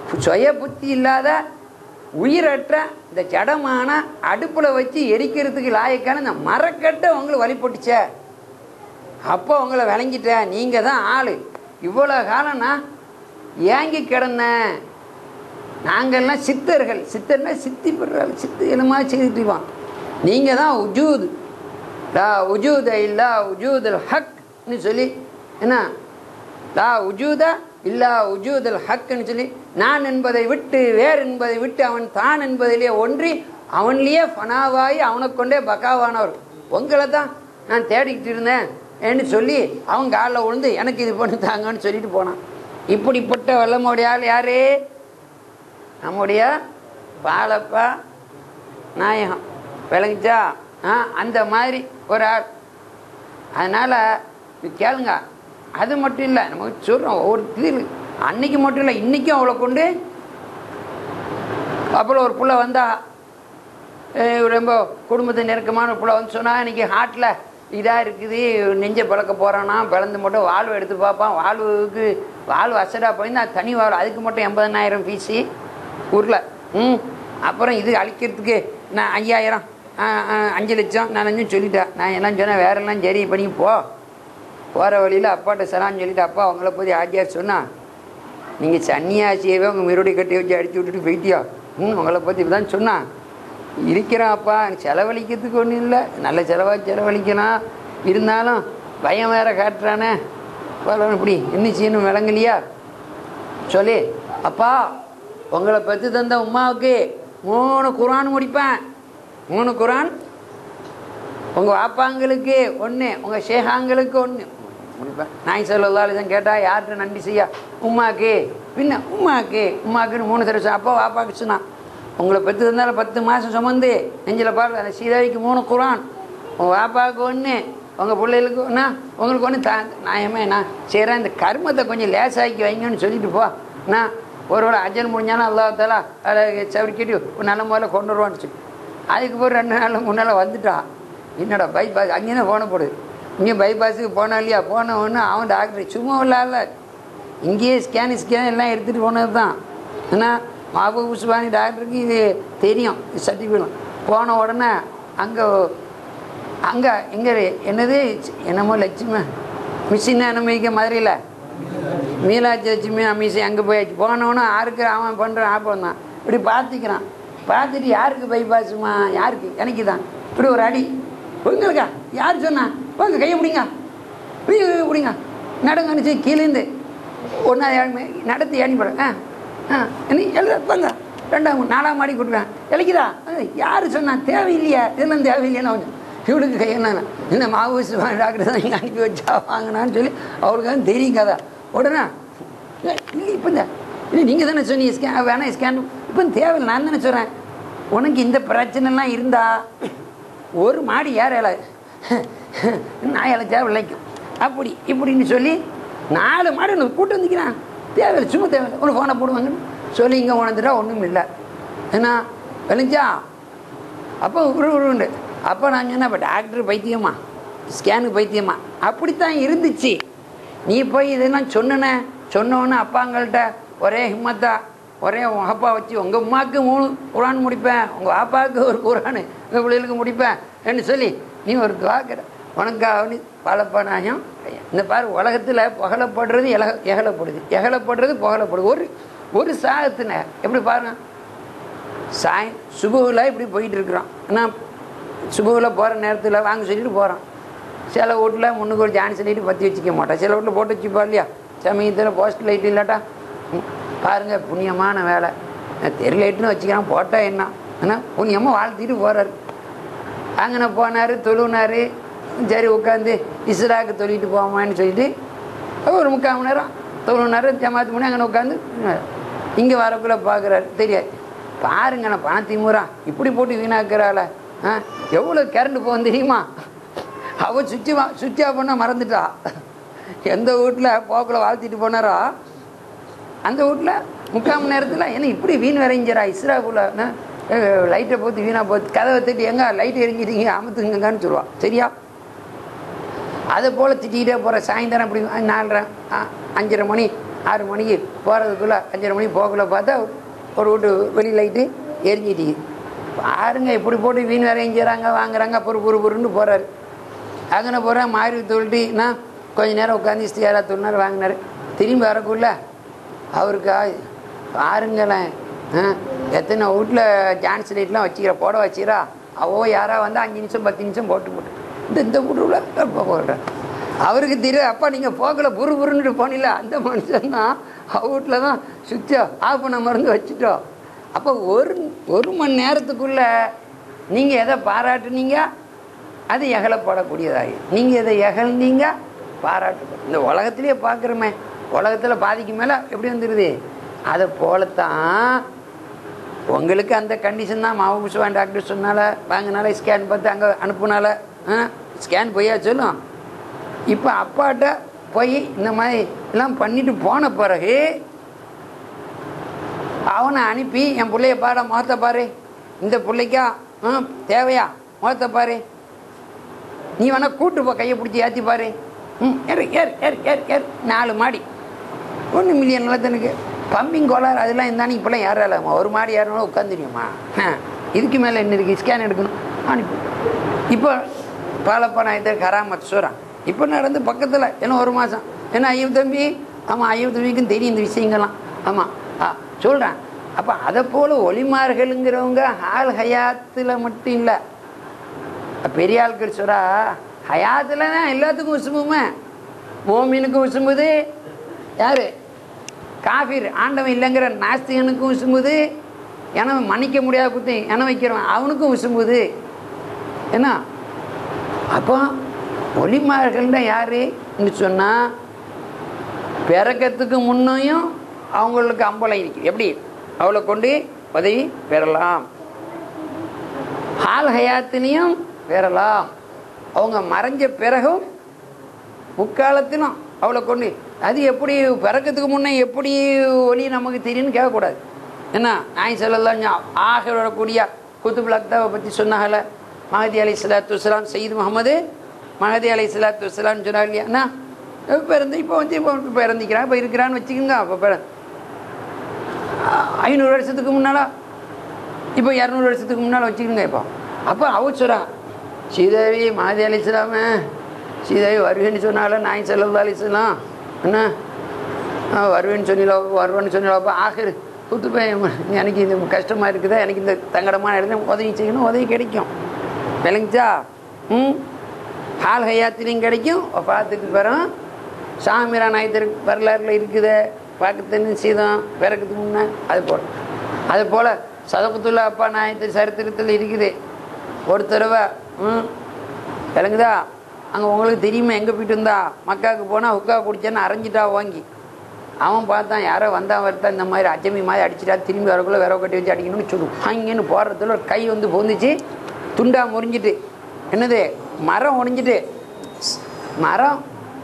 சுய புத்தி இல்லாத உயிரற்ற இந்த ஜடமான அடுப்பில் வச்சு எரிக்கிறதுக்கு லாயக்கான இந்த மரக்கட்டை உங்களை வழிபட்டுச்ச. அப்போ உங்களை விளங்கிட்ட, நீங்கள் தான் ஆள். இவ்வளோ காலம் நான் ஏங்கி கிடந்தேன். நாங்கள்லாம் சித்தர்கள். சித்தர்னா சித்தி பெறாள், சித்து என்னமா செய்துட்டுவான். நீங்கள் தான் உஜூத், லா உஜூத இல்லா உஜூதல் ஹக்னு சொல்லி, என்ன லா உஜூத இல்லா உஜூதல் ஹக்னு சொல்லி, நான் என்பதை விட்டு வேறு என்பதை விட்டு அவன் தான் என்பதிலே ஒன்றி அவன்லேயே ஃபனாவாகி அவனை கொண்டே பக்காவானவர். உங்களை தான் நான் தேடிக்கிட்டு இருந்தேன் என்று சொல்லி அவன் காலில் விழுந்து எனக்கு இது பண்ணி தாங்கன்னு சொல்லிட்டு போனான். இப்படிப்பட்ட வல்லமுடைய ஆள் யாரு? நம்முடைய பாலப்பா நாயகம். விளங்குச்சா? ஆ அந்த மாதிரி ஒரு ஆள். அதனால் கேளுங்க. அது மட்டும் இல்லை, நமக்கு சொல்கிறோம் ஒவ்வொரு தீர்வு. அன்னைக்கு மட்டும் இல்லை, இன்றைக்கும் அவளை கொண்டு அப்புறம் ஒரு பிள்ளை வந்தா, ரொம்ப குடும்பத்தை நெருக்கமான ஒரு பிள்ளை வந்து சொன்னால் இன்றைக்கி ஹார்ட்டில் இதாக இருக்குது, நெஞ்சை பழக்க போகிறான்னா, பிளந்து மட்டும் வாழ்வு எடுத்து பார்ப்பான். வாழ்வுக்கு வாழ்வு அசடாக போய் நான் தனி வாழ்வு, அதுக்கு மட்டும் எண்பதனாயிரம் ஃபீஸு ஊரில். ம் அப்புறம் இது அழிக்கிறதுக்கு நான் ஐயாயிரம் அஞ்சு லட்சம் நான் அஞ்சும் சொல்லிட்டேன். நான் என்ன சொன்னேன், வேறெல்லாம் சரி பண்ணி போ. போகிற வழியில் அப்பாட்ட சலான்னு சொல்லிவிட்டு, அப்பா அவங்கள போய் ஆஜியார் சொன்னால் நீங்கள் சன்னியாசியவே உங்கள் மிருடி கட்டி வச்சு அடிச்சு விட்டுட்டு போயிட்டியா? ம் உங்களை பற்றி இப்போ தான் சொன்னான். இருக்கிறான் அப்பா, செலவழிக்கிறதுக்கு ஒன்றும் இல்லை, நல்ல செலவாக செலவழிக்கலாம். இருந்தாலும் பயம் வேற காட்டுறானே, இப்படி என்ன செய்யணும் விளங்கலையா சொல்லி, அப்பா உங்களை பற்றி தந்த உமாவுக்கு மூணு குரான் முடிப்பேன். மூணு குரான் உங்கள் வாப்பாங்களுக்கு ஒன்று, உங்கள் ஷேகாங்களுக்கு ஒன்று முடிப்பேன். நாய் சொல்லலாம் கேட்டால் யார்கிட்ட நன்றி செய்யா? உமாக்கு. பின்ன உமாக்கு உமாக்குன்னு மூணு தடவை. அப்பா வாப்பாக்கு சொன்னான், உங்களை பற்றி தந்தாலும் பத்து மாதம் சுமந்து நெஞ்சில் பாரு அந்த சீதாவிக்கு மூணு குரான், உங்கள் வாப்பாவுக்கு ஒன்று, உங்கள் பிள்ளைகளுக்கு ஒன்றா, உங்களுக்கு ஒன்று. தா நியாயமே நான் செய்கிறேன், இந்த கர்மத்தை கொஞ்சம் லேசாக்கி வைங்கன்னு சொல்லிட்டு போ. நான் ஒரு வேளை அஜன் முடிஞ்சாலும் அல்லாஹ் அதை சவரிக்கிட்டு ஒரு நல்ல முறையில் கொண்டு வருவான்னு சொல்லி, அதுக்கு போய் ரெண்டு நாள் மூணு நாள் வந்துட்டான். என்னடா பைபாஸ் அங்கேயே போன போடு, இங்கே பைபாஸுக்கு போனா இல்லையா? போன ஒன்று அவன் டாக்டர் சும்மா இல்லாத இங்கேயே ஸ்கேனு ஸ்கேன் எல்லாம் எடுத்துகிட்டு போனது தான். ஏன்னா மாபூப் உஸ்மானி டாக்டருக்கு இது தெரியும், சர்டிஃபிகேட். போன உடனே அங்கே அங்கே எங்கே என்னது என்னமோ லட்சுமி மிஷின் அனுமதிக்க மதுரையில் மீனாட்சி லட்சுமி அமிஷி அங்கே போயாச்சு. போனவொன்னே யாருக்கு அவன் பண்ணுறான் ஆப்பம் தான் இப்படி பார்த்துக்கிறான். பார்த்துட்டு யாருக்கு பைபாஸுமா? யாருக்கு? எனக்கு தான். இப்படி ஒரு அடி உங்களுக்கா? யார் சொன்னா? வாங்க கையை பிடிங்க, பிடிங்க, நடங்க அனுச்சி கீழேந்து ஒன்றா நடத்தி ஏணிப்பட. ஆ ஆ என்ன எழுத வாங்க, ரெண்டாம் நாலாம் மாடி கொடுக்குறேன். இலைக்குதா? யார் சொன்னா? தேவையில்லையா? இதெல்லாம் தேவையில்லையா? கொஞ்சம் இவளுக்கு கையெண்ணா இந்த மாவூஸ் டாக்டர் தான் இங்கே அனுப்பி வச்சா வாங்கினான்னு சொல்லி அவருக்கு தான் தெரியும் கதை. உடனே இல்லை இப்போ இந்த இல்லை நீங்கள் தானே சொன்னீங்க ஸ்கேன் வேணாம் ஸ்கேன் இப்போ தேவையில்லை. நான் தானே சொல்கிறேன், உனக்கு இந்த பிரச்சனைலாம் இருந்தா ஒரு மாடி ஏற இலை நான் இலைச்சா விளைக்கும் அப்படி இப்படின்னு சொல்லி நாலு மாடி உனக்கு கூட்டம் வந்துக்கிறான். தேவையில்லை, சும்மா தேவையில்லை, உனக்கு ஃபோனை போடுவாங்கன்னு சொல்லி இங்கே உணர்ந்துட்டா ஒன்றும் இல்லை. ஏன்னா விளைஞ்சா அப்போ உரு உருண்டு. அப்போ நான் சொன்னேன், அப்போ டாக்டர் பைத்தியமா, ஸ்கேனுக்கு பைத்தியமா? அப்படித்தான் இருந்துச்சு. நீ போய் இதெல்லாம் சொன்னனே சொன்னோன்னு அப்பாங்கள்ட்ட ஒரே ஹிம்மத்தா ஒரே உங்கள் அப்பா வச்சு உங்கள் உமாவுக்கு மூணு குரான் முடிப்பேன், உங்கள் பாப்பாவுக்கு ஒரு குரான், உங்கள் பிள்ளைகளுக்கு முடிப்பேன் என்று சொல்லி நீ ஒரு துவாக்கிற உனக்காக பாலப்பா நாயம். இந்த பாரு, உலகத்தில் புகழப்படுறது எல எகலப்படுது, எகலப்படுறது புகழப்படுது. ஒரு ஒரு சாகத்தின எப்படி பாருங்க, சாய் சுபுவில் இப்படி போயிட்டு இருக்கிறோம். ஆனால் சுபுவில் போகிற நேரத்தில் வாங்க சொல்லிட்டு போகிறோம். சில வீட்டில் முன்னுக்கு ஒரு ஜான் சொல்லிட்டு பற்றி வச்சுக்க மாட்டோம், சில வீட்டில் போட்டு வச்சுப்பா இல்லையா? சமயத்தில் போஸ்ட் லைட் இல்லாட்டா பாருங்கள் புண்ணியமான வேலை. தெரு லைட்டுன்னு வச்சுக்கிறான், போட்டால் என்ன ஆனால் புண்ணியமாக வாழ்த்திட்டு போகிறாரு. அங்கே போனார், தொழுனார், சரி உட்காந்து இஸ்ராக்கு தொழிட்டு போமான்னு சொல்லிட்டு ஒரு முக்கால் மணி நேரம் தொழுனார். ஜமாத்து மணி அங்கே உட்காந்து இங்கே வரக்குள்ளே பார்க்குறாரு. தெரியாது பாருங்க, நான் பணத்திமுறா இப்படி போட்டு வீணாக்குறாள். ஆ எவ்வளோ கரண்ட் போகும் தெரியுமா? அவள் சுவிட்சு சுவிட்ச் ஆஃப் பண்ணால் மறந்துட்டா. எந்த வீட்டில் போக்கில் வாழ்த்திட்டு போனாரோ அந்த வீட்டில் முக்கால் மணி நேரத்தில் என்ன இப்படி வீண் வரைஞ்சிடா இஸ்ராக்குள்ள லைட்டை போத்து வீணாக போத்து கதவை தட்டி எங்கே லைட் எரிஞ்சிட்டீங்க அமுத்துங்கன்னு சொல்லுவாள். சரியா? அதை போல் திட்டிகிட்டே போகிற சாயந்தரம் அப்படி நாலரை அஞ்சரை மணி ஆறு மணிக்கு போகிறதுக்குள்ளே அஞ்சரை மணிக்கு போகக்குள்ளே பார்த்தா ஒரு வீட்டு வெளி லைட்டு எரிஞ்சிட்டு பாருங்க இப்படி போட்டு வீண் வேற எஞ்சுறாங்க வாங்குறாங்க. அப்புறம் பொறு பொருன்னு போகிறாரு. அங்கே போகிறேன் மாறி தொழிட்டு நான் கொஞ்சம் நேரம் உட்காந்து இஸ்தியாரா தொழினார் வாங்கினார். திரும்பி வரக்குள்ள அவருக்கு பாருங்களேன் எத்தனை வீட்டில் ஜான்ஸ் லைட்லாம் வச்சுக்கிற போட வச்சுக்கிறா அவோ யாராக வந்து அஞ்சு நிமிஷம் பத்து நிமிஷம் போட்டு போட்டு இந்த இந்த வீட்டுக்குள்ள போடுறேன். அவருக்கு தெரியும் அப்பா நீங்கள் போகல புரு புருன்னுட்டு போனில அந்த மனுஷன் தான் அவ வீட்டில் தான் சுவிட்சை ஆஃப் பண்ண மருந்து வச்சுட்டோம். அப்போ ஒரு ஒரு மணி நேரத்துக்குள்ள நீங்கள் எதை பாராட்டுனீங்க அது எகலப்படக்கூடியதாகி நீங்கள் எதை எகழ்ந்தீங்க பாராட்டு. இந்த உலகத்திலேயே பார்க்குறோமே உலகத்தில் பாதிக்கு மேலே எப்படி வந்துடுது. அதை போலத்தான் உங்களுக்கு அந்த கண்டிஷன் தான் மாவு புசுவான் டாக்டர் சொன்னால வாங்கினால ஸ்கேன் பார்த்து அங்கே அனுப்புனால ஸ்கேன் போயா சொல்லும். இப்போ அப்பாட்ட போய் இந்த மாதிரி எல்லாம் பண்ணிட்டு போன பிறகு அவனை அனுப்பி என் பிள்ளைய பாட முகத்தை பாரு இந்த பிள்ளைக்கா தேவையா முகத்தை பாரு நீ வேணா கூட்டு போ கையை பிடிச்சி ஏற்றி பாரு ம் ஏறு ஏறு ஏறு ஏறு ஏறு நாலு மாடி ஒன்று மில்லியன் நிலத்தனுக்கு பம்பிங் கோளாறு அதெல்லாம் இருந்தானே இப்போலாம் ஏறாலாமா ஒரு மாடி ஏறணும் உட்காந்துருமா இதுக்கு மேலே என்ன இருக்குது ஸ்கேன் எடுக்கணும் அனுப்பி. இப்போ பாலப்பா நான் கராமத் சொல்கிறான் இப்போ நடந்து பக்கத்தில் ஏன்னா ஒரு மாதம் ஏன்னா ஐயோ தம்பி ஆமாம் ஐயோ தம்பிக்கும் தெரியும் இந்த விஷயங்கள்லாம் ஆமாம் ஆ சொல்கிறேன். அப்போ அதை போல் ஒளிமார்களுங்கிறவங்க ஆள் ஹயாத்தில் மட்டும் இல்லை பெரிய ஆட்கள் சொல்கிறா ஹயாத்தில் தான் எல்லாத்துக்கும் உசுமுமே மோமினுக்கும் உசும்புது யார் காஃபிர் ஆண்டவன் இல்லைங்கிற நாஸ்திகனுக்கும் உசும்புது ஏன்னா மன்னிக்க முடியாத குத்தி என வைக்கிறவன் அவனுக்கும் உசும்புது என்ன. அப்போ ஒளிமார்கள்னா யாருன்னு சொன்னால் பிறக்கத்துக்கு முன்னையும் அவங்களுக்கு அம்பலம் இருக்குது எப்படி அவளை கொண்டு உதவி பெறலாம் ஹால் ஹயாத்திலையும் பெறலாம் அவங்க மறைஞ்ச பிறகும் முக்காலத்திலும் அவளை கொண்டு அது எப்படி பிறக்கிறதுக்கு முன்னே எப்படி ஒளி நமக்கு தெரியும்னு கேட்கக்கூடாது. என்ன நாய் சொல்லலாம் ஆக வரக்கூடிய குத்துபுல் அக்தாவை பற்றி சொன்னாங்கல்ல மஹதி அலி சலாத்து வலாம் சயீத் முகமது மஹதி அலி சலாத்து வலாம்னு சொன்னாங்க இல்லையா அண்ணா பிறந்து இப்போ வந்து இப்போ இப்போ இறந்திக்கிறான் இப்போ இருக்கிறான்னு வச்சுக்கோங்க. அப்போ பிற ஐநூறு வருஷத்துக்கு முன்னாலா இப்போ இரநூறு வருஷத்துக்கு முன்னால் வச்சுக்கோங்க. இப்போ அப்போ அவர் சொல்கிறா சீதேவி மஹதி அலி இஸ்லாம சீதேவி வருவேன்னு சொன்னால நாய் சல்லா அலி இஸ்லாம் என்ன வருவேன்னு சொன்னீங்களோ வருவேன்னு சொன்னீங்களோ அப்போ ஆகிரு கூத்து போய் எனக்கு இந்த கஷ்டமாக இருக்குதா எனக்கு இந்த தங்கடமான இடத்துல உதவி செய்யணும் உதவி கிடைக்கும் விளங்கிச்சா. ம் ஹால் ஹயாத்திலையும் கிடைக்கும் பார்த்துக்கு பிறகு சாமிரா நாயத்தருக்கு வரலாறுல இருக்குது பார்க்கத்தன்னு சீதம் பிறக்கிறதுக்கு முன்னே அது போல் அது போல் சதகத்துல்லா அப்பா நாயத்து சரித்திரத்தில் இருக்குது. ஒரு தடவை ம் விளங்குதா அங்கே உங்களுக்கு தெரியுமா எங்கே போயிட்டு இருந்தா மக்காவுக்கு போனால் உக்கா குடிச்சான்னு அரைஞ்சிட்டா வாங்கி அவன் பார்த்தான் யாரோ வந்தான் வரத்தான் இந்த மாதிரி அச்சமி மாதிரி அடிச்சிட்டா திரும்பி வரக்குள்ளே விரவ கட்டி வச்சு அடிக்கணும்னு சொல்லும் அங்கேன்னு போடுறதுல ஒரு கை வந்து பொந்துச்சு துண்டா முறிஞ்சிட்டு என்னது மரம் உடைஞ்சிட்டு மரம்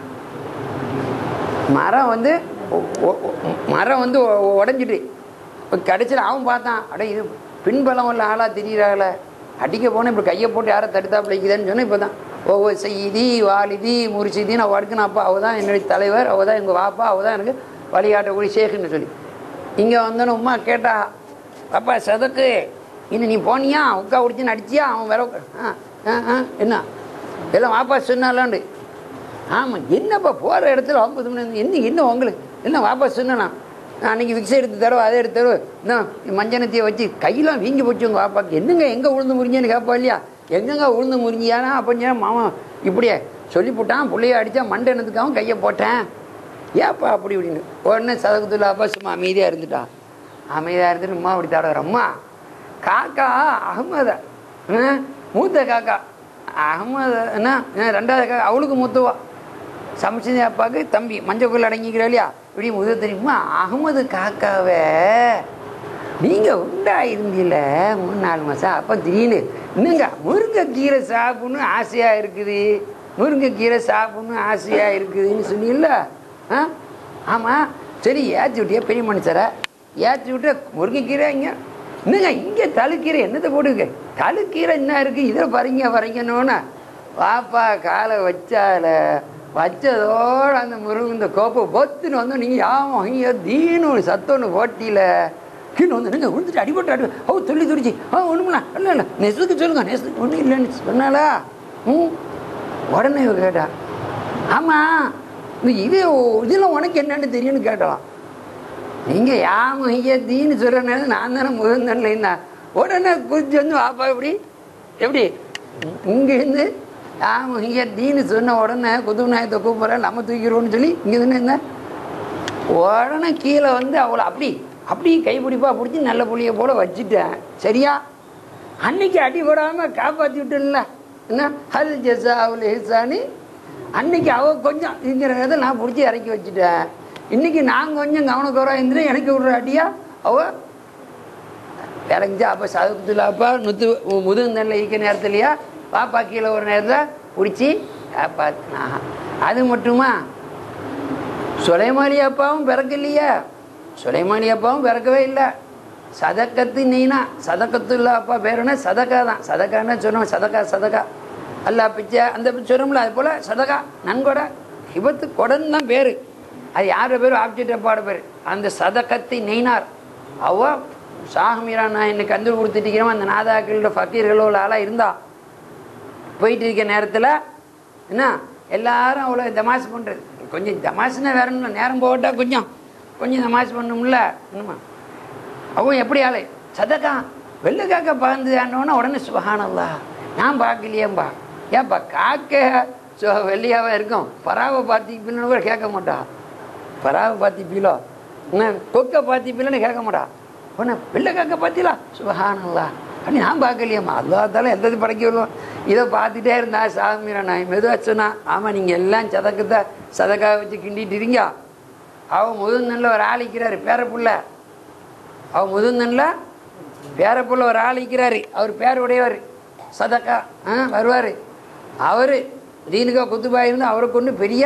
மரம் வந்து மரம் வந்து உடஞ்சிட்டு கடைசியில் அவன் பார்த்தான் அட இது பின்பலம் உள்ள ஆளாக தெரிகிறாங்கள அடிக்க போனால் இப்படி கையை போட்டு யாரை தடுத்தாப்புல இருக்குதுன்னு சொன்னால் இப்போ தான் ஒவ்வொரு செய்தி வாலிதி முறிச்சிதி நான் வடுக்குன்னு அப்பா அவள் தான் என்னுடைய தலைவர் அவள் தான் எங்கள் வாப்பா அவள் தான் எனக்கு வழிகாட்டக்கூடிய ஷேக்குன்னு சொல்லி இங்கே வந்தோன்னு உமா கேட்டா பாப்பா சதக்கு இன்னும் நீ போனியா உட்கா குடிச்சுன்னு அடிச்சியா அவன் வேற ஆ ஆ ஆ என்ன எல்லாம் வாப்பா சொன்னாலாண்டு ஆமாம் என்னப்பா போகிற இடத்துல ஐம்பது மணி என்ன என்ன உங்களுக்கு என்ன வாப்பா சொன்னா நான் அன்றைக்கி விக்ஸ் எடுத்து தரவோ அதை எடுத்து தரவோ இன்னும் மஞ்சனத்தையை வச்சு கையெல்லாம் வீங்கி போச்சு உங்கள் வாப்பாக்கு என்னங்க எங்கே உளுந்து முறிஞ்சேன்னு கேட்பா இல்லையா எங்கெங்க உளுந்து முறிஞ்சியானா அப்போ மாமா இப்படியே சொல்லிவிட்டான் பிள்ளைய அடித்தா மண்டனத்துக்காகவும் கையை போட்டேன் ஏப்பா அப்படி இப்படின்னு உடனே சதகத்துல்லா அப்பா சும்மா அமைதியாக இருந்துட்டா அமைதியாக இருந்துட்டு அம்மா அப்படி தடவுறம்மா காக்கா அகமதா மூத்த காக்கா அகமது என்ன ரெண்டாவது காக்கா அவளுக்கு மூத்தவா சமைச்சது அப்பாவுக்கு தம்பி மஞ்சள் அடங்கிக்கிறா இல்லையா இப்படி முத தெரியுமா அகமது காக்காவை நீங்கள் உண்டாயிருந்தீல மூணு நாலு மாதம் அப்போ திடீர்னு இன்னுங்க முருங்கைக்கீரை சாப்பிட்ணும் ஆசையாக இருக்குது முருங்கைக்கீரை சாப்பிட்ணும் ஆசையாக இருக்குதுன்னு சொன்னீங்கள ஆ ஆமாம் சரி ஏற்றி விட்டியா பெரிய மனுஷரை ஏற்றி விட்டு முருங்கைக்கீரை இங்கே இன்னுங்க இங்கே தழுக்கீரை என்னத்தை போட்டுக்க தழுக்கீரை என்ன இருக்குது இதை வரீங்க வரீங்கன்னு வாப்பா காலை வச்சால வச்சதோடு அந்த முருகன் இந்த கோப்பை பொத்துன்னு வந்து நீங்கள் யாமம் ஐயோ தீனு ஒரு சத்தொன்று ஓட்டியில் கீழே வந்து நீங்கள் விழுந்துட்டு அடிபட்டு அடி ஓ துள்ளி துடிச்சு ஆ ஒன்றுங்களா இல்லை இல்லை நெசுக்கு சொல்லுங்க நெசுக்கு ஒன்றும் இல்லைன்னு சொன்னாலா ம் உடனே கேட்டா ஆமாம் இது இதெல்லாம் உனக்கு என்னன்னு தெரியும்னு கேட்டலாம். நீங்கள் யாம ஐயா தீன்னு சொல்கிறனால நான் தானே முருகன் உடனே குதிச்சு வந்து வாப்பா எப்படி எப்படி இங்கேருந்து ஆமா இங்கே தீனு சொன்ன உடனே குதுப் நாயத்தை கூப்பிட்ற நம்ம தூக்கிடுவோன்னு சொல்லி இங்கே தானே இருந்தேன். உடனே கீழே வந்து அவளை அப்படி அப்படி கைப்பிடிப்பா பிடிச்சி நல்ல புள்ளியை போல வச்சுட்டேன். சரியா அன்னைக்கு அடி போடாமல் காப்பாற்றி விட்டுல என்ன ஹல் ஜெசா அவள் ஹிசானி அன்னைக்கு அவள் கொஞ்சம் இருக்கிறத நான் பிடிச்சி இறக்கி வச்சுட்டேன். இன்னைக்கு நான் கொஞ்சம் கவனக்குறா இருந்துட்டு எனக்கு விடுற அடியா அவள் இறங்கிச்சா. அப்போ சதுக்குலாப்பா நுத்து முதுகுந்தனில் இருக்க நேரத்துலையா பாப்பா கீழே ஒரு நேரத்தில் பிடிச்சி காப்பாற்றினா. அது மட்டுமா சுலைமானி அப்பாவும் பிறக்கலையா? சுலைமானி அப்பாவும் பிறக்கவே இல்லை. சதக்கத்து நீனா சதக்கத்துல்லா அப்பா பேருன்னா சதக்கா தான். சதக்கான்னு சொன்னோம் சதக்கா சதக்கா அல்லா பிச்சை அந்த சொல்லும்ல அது போல் சதக்கா நன்கொடை ஹிபத்து கொடன் தான் பேர். அது யாரோட பேர் ஆப்ஜெக்ட் அப்பாவோட பேர். அந்த சதக்கத்தை நெய்னார் அவ ஷாஹ்மீரா நான் இன்னைக்கு கந்து கொடுத்துட்டிக்கிறோம். அந்த நாதாக்களோட ஃபக்கீர்களோ ஆளாக இருந்தா போயிட்டு இருக்க நேரத்தில் என்ன எல்லாரும் அவ்வளோ தமாஷ் பண்ணுறது. கொஞ்சம் தமாஷுன்னா வேற ஒன்றும் இல்லை, நேரம் போட்டா கொஞ்சம் கொஞ்சம் தமாஷ் பண்ணணும்ல என்னம்மா. அவன் எப்படி ஆளு சதக்கா வெள்ளை காக்கா பறந்து ஆனோன்னா உடனே சுபஹானல்லா நான் பார்க்கலையேம்பா. ஏன்பா காக்க சு வெள்ளையாவே இருக்கும் பறாவை பார்த்திப்பின்னு கூட கேட்க மாட்டா. பறாவை பார்த்திப்பீலோ என்ன கொக்கை பார்த்திப்பீலன்னு கேட்க மாட்டா. உடனே வெள்ளை காக்க பார்த்தீங்களா சுபஹானல்லா அப்படி நான் பார்க்கலையேம்மா. அல்லாத்தாலும் எந்த படைக்கணும் இதை பார்த்துட்டே இருந்தா சாமிரா நான் மெதுவாக சொன்னா ஆமாம் நீங்கள் எல்லாம் சதக்கத்தை சதக்காக வச்சு கிண்டிட்டு இருங்க. அவன் முதுந்தனில் ஒரு ஆளிக்கிறாரு பேரப்புள்ள. அவன் முதுந்தனில் பேரப்புள்ள ஒரு ஆளிக்கிறாரு. அவர் பேர் உடையவர் சதக்கா ஆ வருவார். அவர் தீனுக்கா குத்துபாய் இருந்து அவரை கொண்டு பெரிய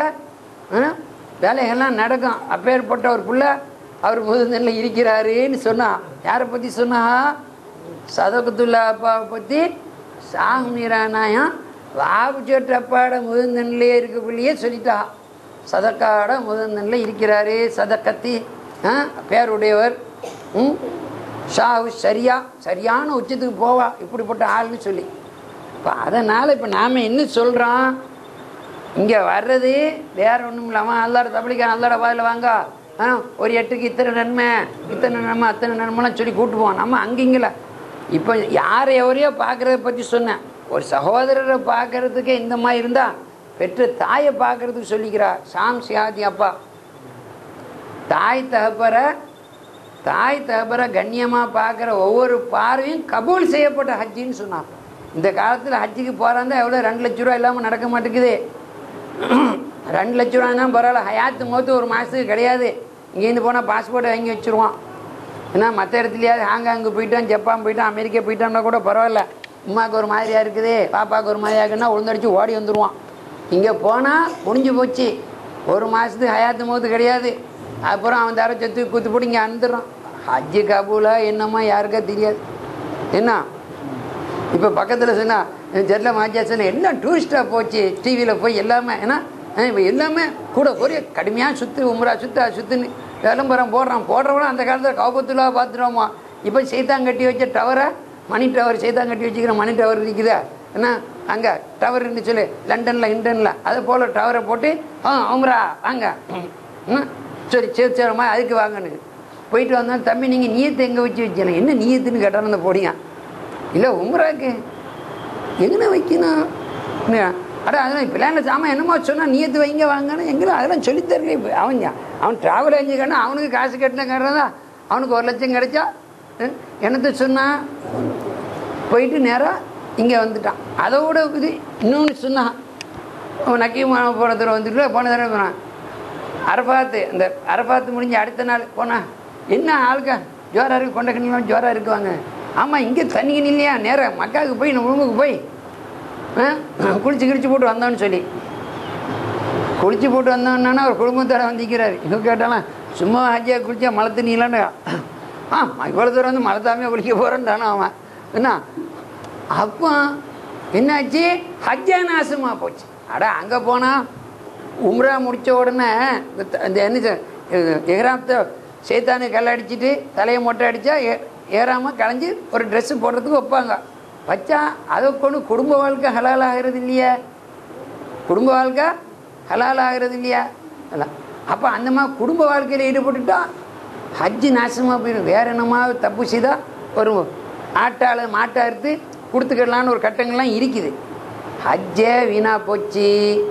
வேலைகள்லாம் நடக்கும். அப்பேற்பட்ட ஒரு புள்ள அவர் முதுந்தனில் இருக்கிறாருன்னு சொன்னா. யாரை பற்றி சொன்னா சதகத்துல்லா அப்பாவை பற்றி ஷாஹ்மீரா நாயம் வாபுச்சோட்டு அப்பாவோட முதுந்தனிலே இருக்கக்குள்ளேயே சொல்லிட்டா. சதக்காவோட முதுந்தனில் இருக்கிறாரு சதக்கத்தி பேருடையவர். ம் ஷாஹு சரியா சரியான உச்சத்துக்கு போவா இப்படிப்பட்ட ஆள்னு சொல்லி. இப்போ அதனால் இப்போ நாம் என்ன சொல்கிறோம் இங்கே வர்றது வேற ஒன்றும் இல்லாமல் அல்லாட தபலிக்கா அல்லாட வாயில் வாங்க ஆ ஒரு எட்டுக்கு இத்தனை நன்மை இத்தனை நன்மை அத்தனை நன்மைலாம் சொல்லி கூட்டு போவோம். நம்ம அங்கிங்கல இப்போ யாரை எவரையோ பார்க்குறத பற்றி சொன்னேன். ஒரு சகோதரரை பார்க்கறதுக்கு இந்த மாதிரி இருந்தால் பெற்ற தாயை பார்க்கறதுக்கு சொல்லிக்கிறா ஷாம் சியாதி அப்பா. தாய் தகப்பரை தாய் தகப்பரை கண்ணியமாக பார்க்குற ஒவ்வொரு பார்வையும் கபூல் செய்யப்பட்ட ஹஜ்ஜின்னு சொன்னான். இந்த காலத்தில் ஹஜ்ஜுக்கு போகிறாந்தா எவ்வளோ ரெண்டு லட்ச ரூபா இல்லாமல் நடக்க மாட்டேங்குது. ரெண்டு லட்ச ரூபா தான் பரவாயில்ல. ஹயாத்து மோத்து ஒரு மாதத்துக்கு கிடையாது. இங்கேருந்து போனால் பாஸ்போர்ட்டை வாங்கி வச்சுருவான். ஏன்னா மற்ற இடத்துலையாவது ஹாங்காங்கு போயிட்டான் ஜப்பான் போயிட்டான் அமெரிக்கா போயிட்டான்னா கூட பரவாயில்ல. உமாவுக்கு ஒரு மாதிரியாக இருக்குது பாப்பாவுக்கு ஒரு மாதிரியாக இருக்குன்னா உளுந்தடிச்சு ஓடி வந்துடுவான். இங்கே போனால் முடிஞ்சு போச்சு. ஒரு மாதத்துக்கு ஹயாத்து மோத்து கிடையாது. அப்புறம் அவன் தர சொத்து குத்து போட்டு இங்கே அனுந்துடுறான். ஹஜ்ஜு கபூலா என்னம்மா யாருக்கா தெரியாது. என்ன இப்போ பக்கத்தில் சொன்னால் ஜெல்ல மாஜா சொன்ன எல்லாம் டூரிஸ்டாக போச்சு. டிவியில் போய் எல்லாமே ஏன்னா இப்போ எல்லாமே கூட ஒரே கடுமையாக சுற்று உம்ரா சுத்தா சுற்றுன்னு விளம்பரம் போடுறான். போடுறவனா அந்த காலத்தில் கௌபத்துலாக பார்த்துட்டோமா. இப்போ செய்தான் கட்டி வச்ச டவரை மணி டவர் செய்தான் கட்டி வச்சுக்கிற மணி டவர் இருக்குதா என்ன அங்கே டவர் இருந்து சொல்லு லண்டனில் இண்டனில் அதை போல் டவரை போட்டு ஆ உம்ரா வாங்க ம் சரி சரி சரிம்மா அதுக்கு வாங்கன்னு போயிட்டு வந்தோம். தம்பி நீங்கள் நீயத்தை எங்கே வச்சு வச்சேன் என்ன நீயத்துன்னு கேட்டாலும் அந்த போடிங்க இல்லை உம்ராக்கு எங்கே வைக்கணும் அடா அதெல்லாம் பிள்ளைங்கள சாமான் என்னமோ சொன்னால் நீயத்து வைங்க வாங்கன்னு எங்கே அதெல்லாம் சொல்லித்தரல. இப்போ அவன் அவன் ட்ராவல் ஏஜென்ட்னா அவனுக்கு காசு கட்டின தான் அவனுக்கு ஒரு லட்சம் கிடைச்சா என்னத்தை சொன்னான் போயிட்டு நேராக இங்கே வந்துட்டான். அதோட இது இன்னொன்று சொன்னான் நக்கீமான போன தடவை வந்துட்டு போன தடவை போனான் அரபாத்து. அந்த அரபாத்து முடிஞ்சு அடுத்த நாள் போனா என்ன ஆளுக்கா ஜோராக இருக்கு கொண்ட கண்ணிலாம் ஜோராக இருக்குவாங்க. ஆமாம் இங்கே தண்ணிக்கு இல்லையா நேராக மக்காவுக்கு போய் நம்ம ரூமுக்கு போய் குளிச்சு கிழிச்சு போட்டு வந்தோன்னு சொல்லி குளிச்சு போட்டு வந்தோன்னா ஒரு குடும்பத்தோட வந்திக்கிறாரு. இன்னும் கேட்டாலும் சும்மா ஹஜ்ஜியாக குளிச்சா மழை தண்ணி இல்லைன்னு ஆ இவ்வளோ தூரம் வந்து மழை தாமையாக குளிக்க போகிறேன்டானோ அவன் என்ன. அப்போ என்னாச்சு ஹஜ்ஜா நாசமாக போச்சு. அடா அங்கே போனால் உம்ரா முடித்த உடனே இந்த என்ன எஹ்ராமத்தை சேத்தானு கல் அடிச்சுட்டு தலையை மொட்டை அடித்தா ஏ ஏறாமல் களைஞ்சி ஒரு ட்ரெஸ்ஸு போடுறதுக்கு வைப்பாங்க. வச்சா அதை கொண்டு குடும்ப வாழ்க்கை ஹலால் ஆகிறது இல்லையா? குடும்ப வாழ்க்கை ஹலால் ஆகிறது இல்லையா? அதான் அப்போ அந்த மாதிரி குடும்ப வாழ்க்கையில் ஈடுபட்டுட்டா ஹஜ்ஜு நாசமாக போயிடும். வேறு என்னமா தப்பு செய்தால் ஒரு ஆட்டால் மாட்டை அறுத்து கொடுத்துக்கலான்னு ஒரு கட்டங்கள்லாம் இருக்குது. ஹஜ்ஜே வீணாக போச்சு.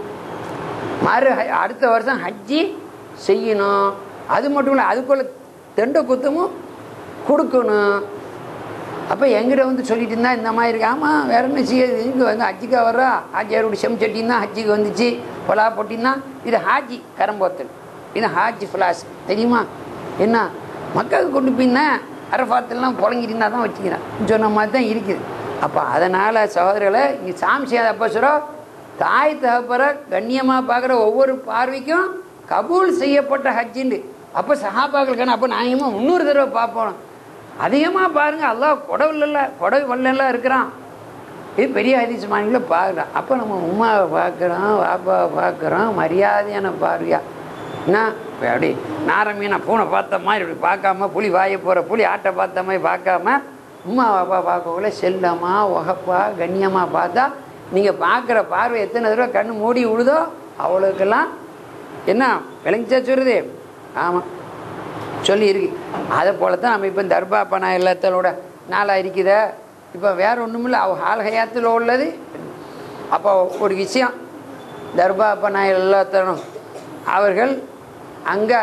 மறு அடுத்த வருஷம் ஹஜ்ஜி செய்யணும். அது மட்டும் இல்லை, அதுக்குள்ள தெண்டை குத்தமும் கொடுக்கணும். அப்போ எங்கிட்ட வந்து சொல்லிட்டு இருந்தா இந்த மாதிரி இருக்கு. ஆமாம் வேற என்ன செய்யுது, இங்கே வந்து ஹஜ்ஜிக்கா வர்றா ஹாஜியாரோட செம்சட்டின்னா ஹஜ்ஜிக்கு வந்துச்சு பொலா போட்டின்னா இது ஹாஜி கரம்போத்தல், இது ஹாஜி ஃப்ளாஸ் தெரியுமா? என்ன மக்களுக்கு கொண்டு போயின்னா அரஃபாத்தெல்லாம் புழங்கிட்டுனா தான் வச்சுக்கிறேன் சொன்ன மாதிரி தான் இருக்குது. அப்போ அதனால் சகோதரர்களை இங்கே சாமி செய்யாத அப்போ சொல்கிறோம், தாய் தகப்பரை கண்ணியமாக பார்க்குற ஒவ்வொரு பார்வைக்கும் கபூல் செய்யப்பட்ட ஹஜ்ஜுண்டு. அப்போ சஹாபாக்களுக்கான அப்போ நாயமாக முந்நூறு தடவை பார்ப்போம். அதிகமாக பாருங்கள், அல்லாஹ் கொடவுல கொடவு வல்லெல்லாம் இருக்கிறான். இது பெரிய ஹதீஸ் மாநில பார்க்குறோம். அப்போ நம்ம உமாவை பார்க்குறோம், வாப்பாவை பார்க்குறோம், மரியாதையான பார்வையா என்ன அப்படி நாரமீனை பூனை பார்த்த மாதிரி இப்படி பார்க்காம, புலி வாயை போகிற புலி ஆட்டை பார்த்த மாதிரி பார்க்காம உமா வாப்பா பார்க்கக்குள்ள செல்லமாக உகப்பா கண்ணியமாக பார்த்தா நீங்கள் பார்க்குற பார்வை எத்தனை தடவை கண்ணு மூடி விழுதோ அவ்வளோக்கெல்லாம் என்ன விளங்கிச்சா சொல்லுது? ஆமாம் சொல்லி இருக்கு. அதை போல தான் நம்ம இப்போ தர்பா பணா எல்லாத்தோட நாளாக இருக்குதா. இப்போ வேறு ஒன்றும் இல்லை, அவ ஹால் ஹயாத்தில் உள்ளது. அப்போ ஒரு விஷயம், தர்பா பணா எல்லாத்தனும் அவர்கள் அங்கே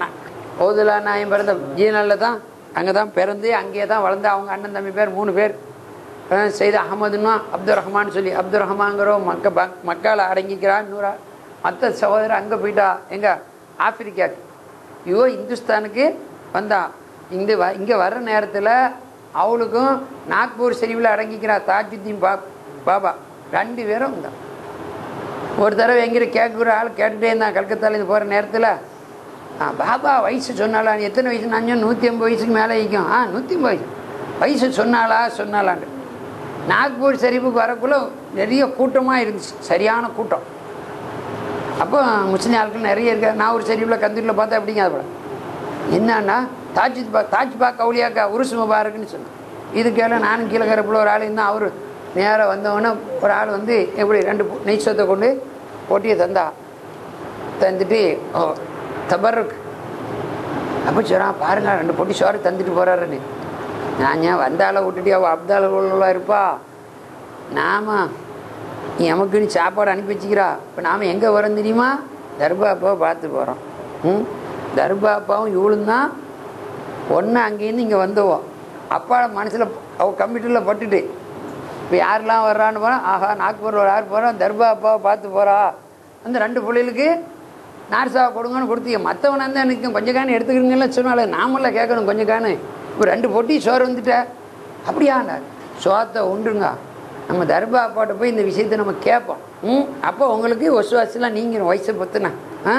ஓதுலா நாயம் பிறந்த ஜீனலில் தான் அங்கே தான் பிறந்து அங்கேயே தான் வளர்ந்து அவங்க அண்ணன் தம்பி பேர் மூணு பேர் செய்த அகமதுன்னா அப்துல் ரஹ்மான் சொல்லி அப்துல் ரஹ்மான்கிறோ மக்க மக்களை அடங்கிக்கிறான். நூறா மற்ற சகோதரர் அங்கே போயிட்டா எங்கே ஆப்பிரிக்காவுக்கு, இவோ இந்துஸ்தானுக்கு வந்தா. இந்த வ இங்கே வர்ற நேரத்தில் அவளுக்கும் நாக்பூர் ஷெரீஃபில் அடங்கிக்கிறா தாஜுத்தீன் பா பாபா ரெண்டு பேரும் தான். ஒரு தடவை எங்கிட்ட கேட்குற ஆள் கேட்டுகிட்டே இருந்தான் கல்கத்தாலேருந்து போகிற நேரத்தில். ஆ பாபா வயசு சொன்னாலா, எத்தனை வயசு நான் நூற்றி ஐம்பது வயசுக்கு மேலே வைக்கும். ஆ நூற்றி ஐம்பது வயசு வயசு சொன்னாலா சொன்னாலான்ட்டு. நாக்பூர் ஷெரீஃபுக்கு வரக்குள்ளே நிறைய கூட்டமாக இருந்துச்சு, சரியான கூட்டம். அப்போ முஸ்லீம் ஆட்கள் நிறைய இருக்காது. நான் ஒரு ஷெரீஃபில் கந்தூரில் பார்த்தா அப்படிங்க அது போல என்னன்னா தாஜ் பா தாஜ் பாக் அவுலியாக்கா உருசு முபாரக்குன்னு சொன்னேன். இதுக்கெல்லாம் நானும் கீழே கரப்பில் ஒரு ஆள் இருந்தால் அவர் நேராக வந்தவொடனே ஒரு ஆள் வந்து எப்படி ரெண்டு நெய் சொத்தை கொண்டு போட்டியை தந்தா தந்துட்டு ஓ தபருக்கு அப்போ சொல்கிறான் பாருங்க ரெண்டு பொட்டி சோறு தந்துட்டு போகிறாருன்னு. நான் ஏன் வந்தால விட்டுட்டு அவள் அப்தால உள்ள இருப்பா, நாம எமக்குன்னு சாப்பாடு அனுப்பி வச்சுக்கிறா. இப்போ நாம் எங்கே வரோம் தெரியுமா? தர்பா அப்பாவை பார்த்து போகிறோம். ம் தர்பா அப்பாவும் இவளும் தான் ஒன்று அங்கேருந்து இங்கே வந்தவோம். அப்பா மனசில் அவள் கம்ப்யூட்டரில் பட்டுட்டு இப்போ யாரெல்லாம் வர்றான்னு போனால் ஆஹா நாக்பூர் யார் போகிறோம் தர்பா அப்பாவை பார்த்து போகிறா. அந்த ரெண்டு பிள்ளைகளுக்கு நார்சாவை கொடுங்கன்னு கொடுத்தீங்க. மற்றவனை தான் எனக்கு கொஞ்சம் காணு எடுத்துக்கிறீங்கன்னு சொன்னால நாமெல்லாம் கேட்கணும் கொஞ்சம் காணு. இப்போ ரெண்டு பொட்டி சோறு வந்துட்ட அப்படியாண்டா சோத்தை உண்டுங்க. நம்ம தர்பா அப்பாட்ட போய் இந்த விஷயத்தை நம்ம கேட்போம். ம் அப்போ உங்களுக்கு ஒசுவாசெலாம் நீங்கிடும் வயசை பற்றினா. ஆ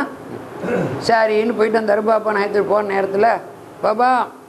சரின்னு போயிட்டு அந்த தர்பா அப்பா நான் போன நேரத்தில் பாபா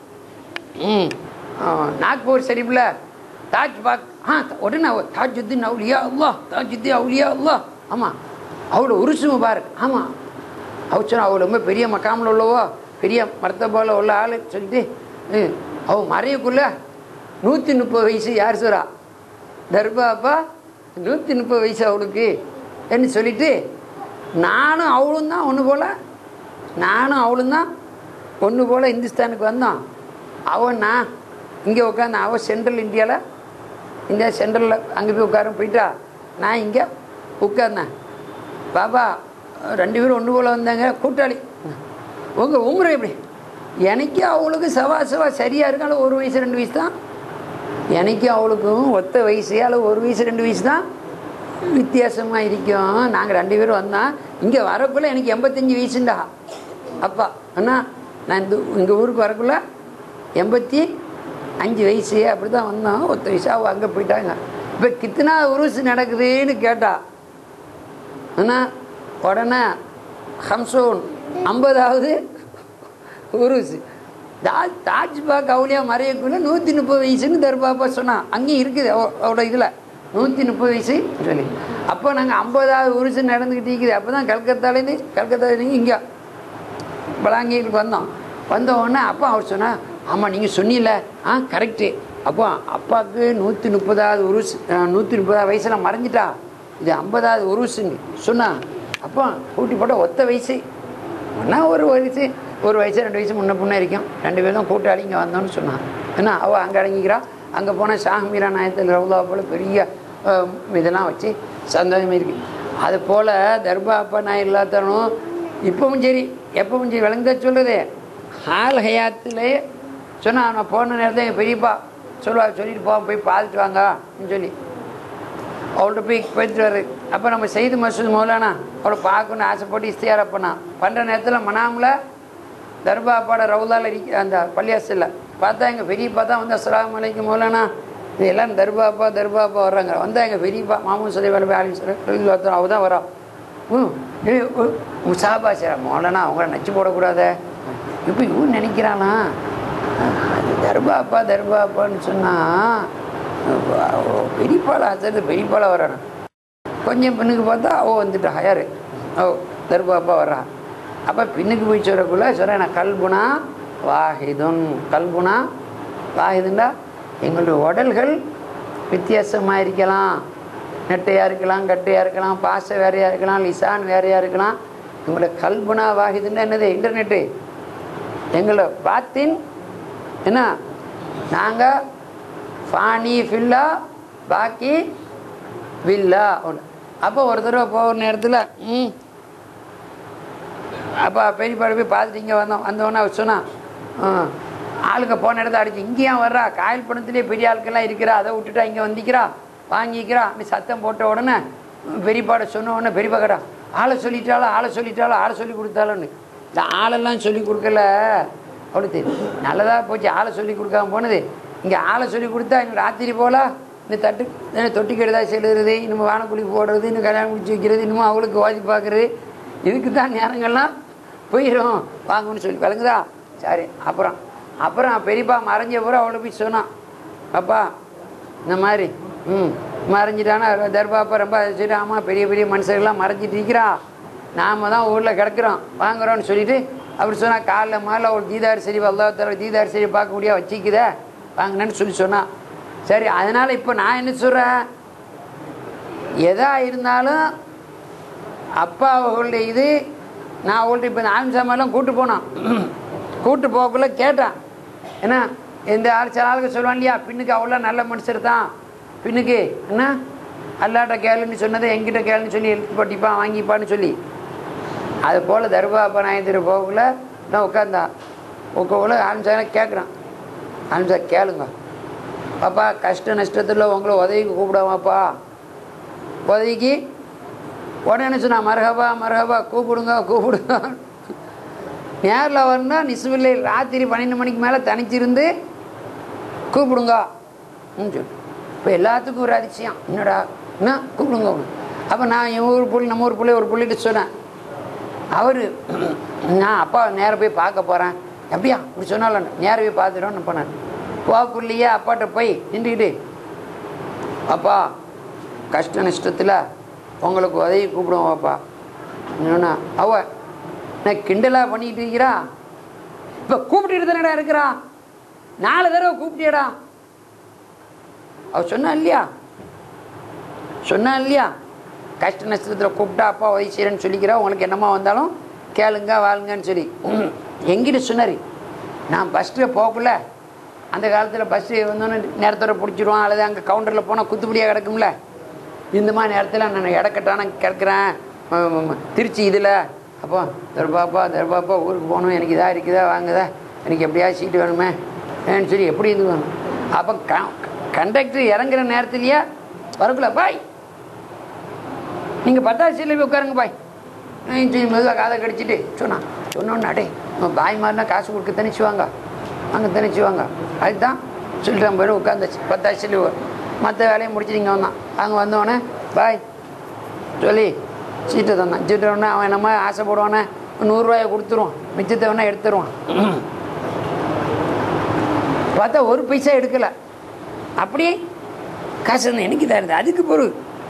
ம் நாக்பூர் ஷெரீஃபில் தாஜ் பாக் ஆ உடனே தாஜுத்தீன் அவுலியா அல்லா தாஜுத்தீன் அவுலியா அல்லா. ஆமாம் அவளை உருசு முபாரக். ஆமாம் அவள் சொன்ன அவள் ரொம்ப பெரிய மக்காமில் உள்ளவோ பெரிய மர்த்தபாவில் உள்ள ஆள் சொல்லிட்டு அவள் மறையக்குள்ள நூற்றி முப்பது வயசு யார் சொல்கிறா தர்பா அப்பா நூற்றி முப்பது வயசு அவளுக்கு என்று சொல்லிட்டு நானும் அவளும் தான் ஒன்று போல் நானும் அவளும் தான் ஒன்று போல் இந்துஸ்தானுக்கு வந்தோம். அவன் நான் இங்கே உட்காந்து அவள் சென்ட்ரல் இந்தியாவில் இந்தியா சென்ட்ரலில் அங்கே போய் உட்கார போயிட்டா, நான் இங்கே உட்கார்ந்தேன். பாபா ரெண்டு பேரும் ஒன்று போல் வந்தாங்க கூட்டாளி. உங்கள் உம்ரை எப்படி எனக்கு அவளுக்கு சவா சவா சரியாக இருக்காலும் ஒரு வயசு ரெண்டு வயசு தான். எனக்கு அவளுக்கும் ஒத்த வயசு அளவு ஒரு வயசு ரெண்டு வயசு தான் வித்தியாசமாக இருக்கும். நாங்கள் ரெண்டு பேரும் வந்தோம். இங்கே வரக்குள்ளே எனக்கு எண்பத்தஞ்சு வயசுண்டா அப்பா. அண்ணா நான் இந்த எங்கள் ஊருக்கு வரக்குள்ள எண்பத்தி அஞ்சு வயசு அப்படி தான் வந்தோம். ஒத்த வயசு அவள் அங்கே போயிட்டாங்க. இப்போ கித்தனா உருசு நடக்குதுன்னு கேட்டா அண்ணா உடனே ஹம்சோன் ஐம்பதாவது உருசு தாஜ் தாஜ் பாக் அவுலியா மறையக்குள்ள நூற்றி முப்பது வயசுன்னு தர்பாப்பா சொன்னான். அங்கேயும் இருக்குது அவ அவளோட இதில் நூற்றி முப்பது வயசு சொல்லி. அப்போ நாங்கள் ஐம்பதாவது உருசு நடந்துக்கிட்டு இருக்குது. அப்போ தான் கல்கத்தாலேருந்து கல்கத்தாலேருந்து இங்கே பலாங்கீருக்கு வந்தோம். வந்த உடனே அப்பா அவர் சொன்னால், ஆமாம் நீங்கள் சொன்னீங்கள, ஆ கரெக்டு. அப்போ அப்பாவுக்கு நூற்றி முப்பதாவது உருசு நூற்றி முப்பதாவது வயசில் மறைஞ்சிட்டா, இது ஐம்பதாவது உருசுன்னு சொன்னான். அப்போ கூட்டி போட்டால் ஒத்த வயசு ஒன்றா ஒரு வயசு ஒரு வயசு ரெண்டு வயசு முன்ன பின்னே இருக்கும். ரெண்டு பேரும் கூட்டாளி இங்கே வந்தோன்னு சொன்னான். ஏன்னா அவள் அங்கே அடங்கிக்கிறா. அங்கே போனால் ஷாஹ்மீரா நாயத்தில் ரவுலா போல் பெரிய இதெல்லாம் வச்சு சந்தோஷமாக இருக்குது. அது போல் தர்பா அப்பா நான் இல்லாதனும் இப்பவும் சரி எப்பவும் சரி விளங்க சொல்கிறது. ஹால் ஹயாத்திலே சொன்னால் நான் போன நேரத்தில் எங்கள் பெரியப்பா சொல்லுவா, சொல்லிட்டு போவோம் போய் பார்த்துட்டு வாங்க அப்படின்னு சொல்லி அவள்கிட்ட போய் போயிட்டு வர்றது. அப்போ நம்ம செய்து மசூத் மௌலானா அவளை பார்க்கணுன்னு ஆசைப்பட்டு இஸ்தியாரா பண்ணான். பண்ணுற நேரத்தில் மனாமில் தர்பா அப்பாட ரவுலாவில் இருக்க அந்த பள்ளியாசில் பார்த்தா எங்கள் பெரியப்பா தான் வந்து அஸ்ஸலாமு அலைக்கும் மௌலானா இது எல்லோரும் தர்பாப்பா தர்பாப்பா வர்றாங்க. வந்தால் எங்கள் பெரியப்பா மாமூன் சொல்லி வேலை போய் ஆலிம் சொல்லி அவள் தான் வரா. ம் முசாபா சார் மௌலானா அவங்கள நச்சு போடக்கூடாத. இப்போ இவன் நினைக்கிறானா தர்பாப்பா தர்பாப்பான்னு சொன்னால் பெரியப்பால ஆசை பெரியப்பால வரானா. கொஞ்சம் பின்னுக்கு பார்த்தா அவள் வந்துட்டா யார் ஓ தர்பாப்பா வர்றா. அப்போ பின்னுக்கு போய் சொல்கிறக்குள்ள சொல்கிறேன் நான் கல்புனா வாஹிதுன் கல்புனா வாஹிதுண்டா எங்களுடைய உடல்கள் வித்தியாசமாக இருக்கலாம். நெட்டையாக இருக்கலாம், கட்டையாக இருக்கலாம், பாசை வேறையாக இருக்கலாம், லிசான் வேறையாக இருக்கலாம். எங்களோட கல்புனா வாஹிதுன்னா என்னது இன்டர்நெட்டு. எங்களோட பாத்தின் என்ன நாங்கள் ஃபானி ஃபில்லா பாக்கி வில்லா ஒன்று. அப்போ ஒரு தடவை போகிற நேரத்தில் ம் அப்போ பெரியப்பாடு போய் பார்த்துட்டு இங்கே வந்தோம். வந்தோடனே அவர் சொன்னான், ஆளுங்க போன இடத்த அடிச்சு இங்கேயும் வர்றா காயல் பணத்துலேயே பெரிய ஆட்கள்லாம் இருக்கிறா, அதை விட்டுட்டா இங்கே வந்திக்கிறா வாங்கிக்கிறா அப்படி சத்தம் போட்ட உடனே பெரியப்பாட சொன்ன உடனே பெரியப்பா கடா ஆளை சொல்லிட்டாலும் ஆளை சொல்லிட்டாலும் ஆளை சொல்லி கொடுத்தாலும்னு. இந்த ஆளெல்லாம் சொல்லி கொடுக்கல அவ்வளோ தெரியும். நல்லதாக போச்சு ஆளை சொல்லி கொடுக்காம போனது. இங்கே ஆளை சொல்லி கொடுத்தா இன்னும் ராத்திரி போல இந்த தட்டு தொட்டிக்கு எடுதா செல்லுறது, இன்னும் வானக்குழி போடுறது, இன்னும் கல்யாணம் முடிச்சு வைக்கிறது, இன்னும் அவளுக்கு வாதி பார்க்குறது, இதுக்கு தான் நேரங்கள்லாம் போயிடும் வாங்கன்னு சொல்லி விளங்குதா. சரி அப்புறம் அப்புறம் பெரியப்பா மறைஞ்ச பூரா அவளை போய் சொன்னான், அப்பா இந்த மாதிரி ம் மறைஞ்சிட்டானா தர்பாப்பா ரொம்ப சரி ஆமாம் பெரிய பெரிய மனுஷர்கள்லாம் மறைஞ்சிட்டு இருக்கிறா, நாம் தான் ஊரில் கிடக்குறோம் வாங்குறோன்னு சொல்லிட்டு அப்படி சொன்னால் காலைல மாலை அவள் தீதார் சரி வல்லா தர தீதார் சரி பார்க்க முடியாது வச்சிக்குத வாங்கினேன்னு சொல்லி சொன்னான். சரி அதனால் இப்போ நான் என்ன சொல்கிறேன், எதா இருந்தாலும் அப்பா அவர்களுடைய இது நான் அவங்கள்ட்ட இப்போ இந்த ஆம்சாமெல்லாம் கூப்பிட்டு போனான். கூப்பிட்டு போகக்குள்ள கேட்டான், ஏன்னா எந்த ஆள் சில ஆளுக்கு சொல்லுவான் இல்லையா பின்னுக்கு அவ்வளோ நல்ல மனுஷர் தான் பின்னுக்கு என்ன அல்லாட்ட கேளுன்னு சொன்னதை எங்கிட்ட கேளுன்னு சொல்லி எழுத்து பட்டிப்பான் வாங்கிப்பான்னு சொல்லி. அது போல் தர்பாப்பா நாயத்திர போகக்குள்ள நான் உட்காந்தான் உட்கக்குள்ள ஆம்சாலாம் கேட்குறான். ஆம்சா கேளுங்க பாப்பா கஷ்ட நஷ்டத்தில் உங்களை உதவிக்கு கூப்பிடுவாப்பா உதவிக்கு உடனே சொன்னா மரஹபா மரஹபா கூப்பிடுங்க கூப்பிடுங்க. நேரில் வரணும்னா நிசுவில்லை ராத்திரி பன்னெண்டு மணிக்கு மேலே தனிச்சிருந்து கூப்பிடுங்க சொல்லு. இப்போ எல்லாத்துக்கும் ஒரு அதிசயம் என்னடா என்ன கூப்பிடுங்க. அப்போ நான் என் ஊர் புள்ளி நம்ம ஊர் பிள்ளை ஒரு புள்ளிட்டு சொன்னேன். அவர் நான் அப்பா நேராக போய் பார்க்க போகிறேன் அப்படியா இப்படி சொன்னாலும் நேராக போய் பார்த்துட்டோன்னு போனேன். போக்குள்ளையே அப்பாட்ட போய் நின்றுக்கிட்டு அப்பா கஷ்ட நஷ்டத்தில் உங்களுக்கு உதவி கூப்பிடுவோம் வாப்பா என்னன்னா அவ நான் கிண்டலாக பண்ணிக்கிட்டு இருக்கிறா. இப்போ கூப்பிட்டுட்டு தானடா இருக்கிறா, நாலு தடவை கூப்பிட்டியடா. அவ சொன்னா இல்லையா சொன்னா இல்லையா கஷ்ட நஷ்டத்தில் கூப்பிட்டா அப்பா உதவி செய்கிறேன்னு சொல்லிக்கிறா, உங்களுக்கு என்னமா வந்தாலும் கேளுங்க வாழுங்கன்னு சொல்லி எங்கிட்ட சொன்னார். நான் பஸ்ஸில் போகக்குள்ள அந்த காலத்தில் பஸ்ஸு வந்தோன்னே நேரத்தோட பிடிச்சிடுவான் அல்லது அங்கே கவுண்டரில் போனால் குத்துப்படியாக கிடக்கும்ல. இந்த மாதிரி நேரத்தில் நான் இடக்கட்டான கிடக்கிறேன் திருச்சி இதில். அப்போ தர்பாப்பா தர்பாப்பா ஊருக்கு போகணும் எனக்கு இதாக இருக்குதா வாங்குதா எனக்கு எப்படியாவது சீட்டு வேணுமே ஏன்னு சொல்லி எப்படி இது வேணும். அப்போ க கண்டக்டர் இறங்குற நேரத்துலையே வரக்குள்ள பாய் நீங்கள் பத்தாவது சீட்டில் போய் உட்காருங்க பாய் சொல்லி மெதுவாக காதை கடிச்சிட்டு சொன்னான். சொன்னோன்னு அடே பாய் மாதிரினா காசு கொடுக்க தனிச்சுவாங்க அங்கே தனிச்சுவாங்க அதுதான் சொல்லிட்டு போய்ட்டு உட்காந்துச்சு பத்தாவது சீட்டில் மற்ற வேலையை முடிச்சுட்டு இங்கே வந்தான். அங்கே வந்தோடனே பாய் சொல்லி சீட்டை தந்தான். சீட்டை உடனே அவன் நம்ம ஆசைப்படுவானே நூறுரூவாயை கொடுத்துருவான், மிச்சத்தை வேணா எடுத்துருவான். பார்த்தா ஒரு பைசா எடுக்கலை. அப்படி காசு எனக்கு தான் இருந்தது அதுக்கு பொருள்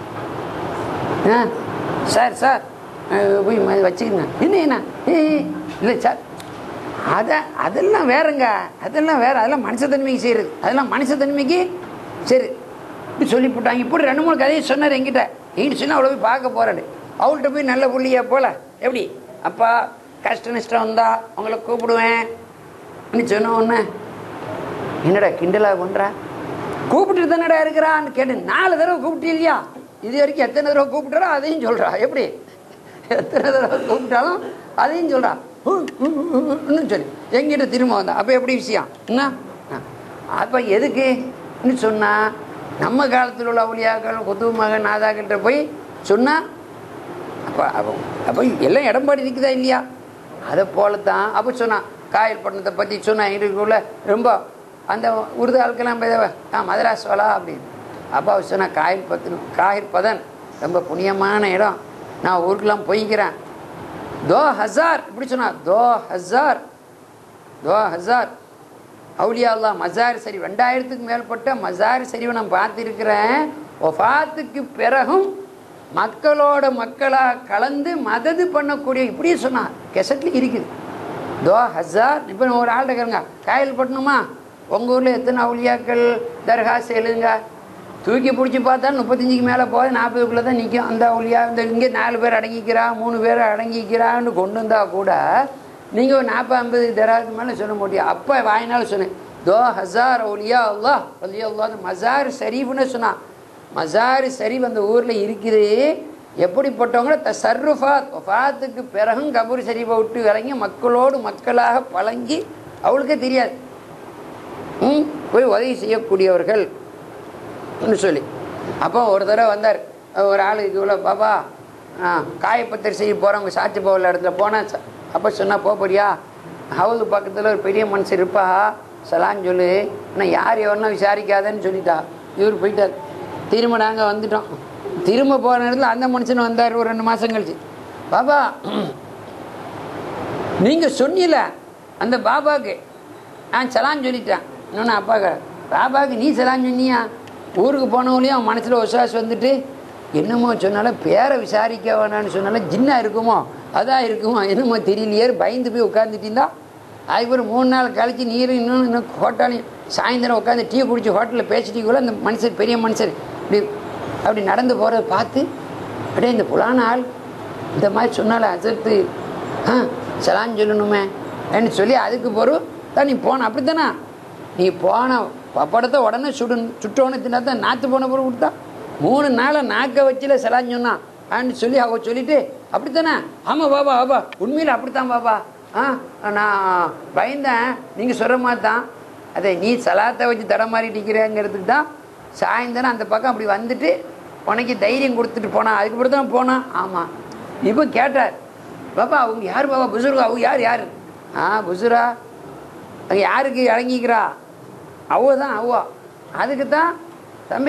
ஆ சார் சார் போய் வச்சுக்கங்க என்ன என்ன ஏ இல்லை சார் அதை அதெல்லாம் வேறங்க அதெல்லாம் வேறு அதெல்லாம் மனுஷத்தன்மைக்கு செய்கிறது அதெல்லாம் மனுஷத்தன்மைக்கு சரி இப்படி சொல்லிவிட்டாங்க இப்படி ரெண்டு மூணு கதையை சொன்னார் என்கிட்ட எங்கிட்ட சொன்னால் அவ்வளோ போய் பார்க்க போகிறாரு அவள்கிட்ட போய் நல்ல புள்ளியா போல எப்படி அப்பா கஷ்ட நஷ்டம் வந்தா அவங்கள கூப்பிடுவேன் சொன்ன ஒன்று என்னடா கிண்டலா பண்ணுறா கூப்பிட்டு தானடா இருக்கிறான்னு கேட்டு நாலு தடவை கூப்பிட்டு இல்லையா இது வரைக்கும் எத்தனை தடவை கூப்பிட்டாரோ அதையும் சொல்கிறா எப்படி எத்தனை தடவை கூப்பிட்டாலும் அதையும் சொல்கிறா சொல்லி எங்கிட்ட திரும்ப வந்தா அப்போ எப்படி விஷயம் என்ன அப்போ எதுக்குன்னு சொன்னால் நம்ம காலத்தில் உள்ள அவளியாக்கள் குத்து மகன் நாதாக்கிட்ட போய் சொன்னால் அப்போ அப்போ அப்போ எல்லாம் இடம்பாடி இருக்குதா இல்லையா அதை போல தான் அப்போ சொன்னான் காயல் பட்டணத்தை பற்றி சொன்னான் எங்களுக்குள்ள ரொம்ப அந்த உருது ஆட்கெல்லாம் ஆ மதராஸ் வாலா அப்படின்னு அப்போ அவர் சொன்னால் காயல் பத்தணும் காயல் பதன் ரொம்ப புண்ணியமான இடம் நான் ஊருக்கெல்லாம் போய்க்கிறேன் தோ ஹசார் இப்படி சொன்னா தோ ஹசார் தோ ஹசார் அவுலியா அல்லா மசார் சரி ரெண்டாயிரத்துக்கு மேற்பட்ட மசார் சரிவை நான் பார்த்துருக்கிறேன் ஒஃபாத்துக்கு பிறகும் மக்களோட மக்களாக கலந்து மதது பண்ணக்கூடிய இப்படியே சொன்னார் கெசட்லேயும் இருக்குது தோ ஹசார் இப்போ ஒரு ஆள் இருக்கிறங்க காயல் பட்டணுமா உங்கள் ஊரில் எத்தனை அவுலியாக்கள் தர்காஸ் எழுதுங்க தூக்கி பிடிச்சி பார்த்தா முப்பத்தஞ்சுக்கு மேலே போகுது நாற்பதுக்குள்ளே தான் நிற்கும் அந்த அவுலியா இந்த இங்கே நாலு பேர் அடங்கிக்கிறா மூணு பேர் அடங்கிக்கிறான்னு கொண்டு வந்தால் கூட நீங்கள் ஒரு நாற்பது ஐம்பது தராதுக்கு மேலே சொல்ல முடியும் அப்போ வாயினாலும் சொன்னேன் தோ ஹசார் அவுலியா அல்லா அலியா அல்லா மசார் ஷரீஃப்னு சொன்னான் மசார் ஷரீஃப் அந்த ஊரில் இருக்குது எப்படிப்பட்டவங்கள த சர்ருஃபாத் வஃபாத்துக்கு பிறகும் கபூர் ஷரீஃபை விட்டு இறங்கி மக்களோடு மக்களாக பழங்கி அவளுக்கே தெரியாது ம் போய் உதவி செய்யக்கூடியவர்கள் சொல்லி அப்போ ஒரு தடவை வந்தார் ஒரு ஆளுக்கு இவ்வளோ பாபா ஆ காயப்பத்திரி செய்ய போகிறவங்க சாட்சி போகல இடத்துல போனால் அப்போ சொன்னால் போப்படியா ஹவுது பக்கத்தில் ஒரு பெரிய மனுஷன் இருப்பா சலான்னு சொல்லு ஆனால் யார் எவனா விசாரிக்காதன்னு சொல்லிட்டா இவர் போயிட்டார் திரும்ப நாங்கள் வந்துட்டோம் திரும்ப போகிற நேரத்தில் அந்த மனுஷன் வந்தார் ஒரு ரெண்டு மாதம் கழிச்சு பாபா நீங்கள் சொன்னீல அந்த பாபாவுக்கு நான் சலான்னு சொல்லிட்டேன் இன்னொன்று அப்பாக்க பாபாவுக்கு நீ சலான்னு சொன்னியா ஊருக்கு போனவங்களையும் அவன் மனசில் விசுவாஸ் வந்துட்டு என்னமோ சொன்னாலும் பேரை விசாரிக்க வேணான்னு சொன்னாலும் ஜின்னா இருக்குமோ அதான் இருக்குமோ என்னமோ தெரியலையே பயந்து போய் உட்காந்துட்டீங்களா அதுக்கப்புறம் மூணு நாள் கழிச்சு நீர் இன்னும் இன்னும் ஹோட்டலையும் சாயந்தரம் உட்காந்து டீ குடிச்சு ஹோட்டலில் பேசிட்டீங்களோ அந்த மனுஷர் பெரிய மனுஷர் இப்படி அப்படி நடந்து போகிறத பார்த்து அப்படியே இந்த புலான ஆள் இந்த மாதிரி சொன்னால அசத்து ஆ சலான்னு சொல்லணுமே அப்படின்னு சொல்லி அதுக்கு பொருள் தான் நீ போன அப்படி தானே நீ போன பப்படத்தை உடனே சுடு சுட்டோன்னு தின்னா தான் நாற்று போன பொருள் கொடுத்தா மூணு நாளை நாக்க வச்சுல சலான்னு சொன்னான் அப்படின்னு சொல்லி அவ சொல்லிட்டு அப்படித்தானே ஆமாம் பாபா பாபா உண்மையில் அப்படித்தான் பாபா ஆ நான் பயந்தேன் நீங்கள் சொல்கிற மாதிரி தான் அதை நீ சலாத்தை வச்சு தடை மாறிட்டிக்கிறேங்கிறதுக்கு தான் சாயந்தரம் அந்த பக்கம் அப்படி வந்துட்டு உனக்கு தைரியம் கொடுத்துட்டு போனான் அதுக்கப்புறம் தான் போனான் ஆமாம் இப்போ கேட்டார் பாபா அவங்க யார் பாபா புசுருகா அவங்க யார் யார் ஆ புசுரா அங்கே யாருக்கு இறங்கிக்கிறா அவ்வளோ தான் அவ்வளோ அதுக்கு தான் தம்பி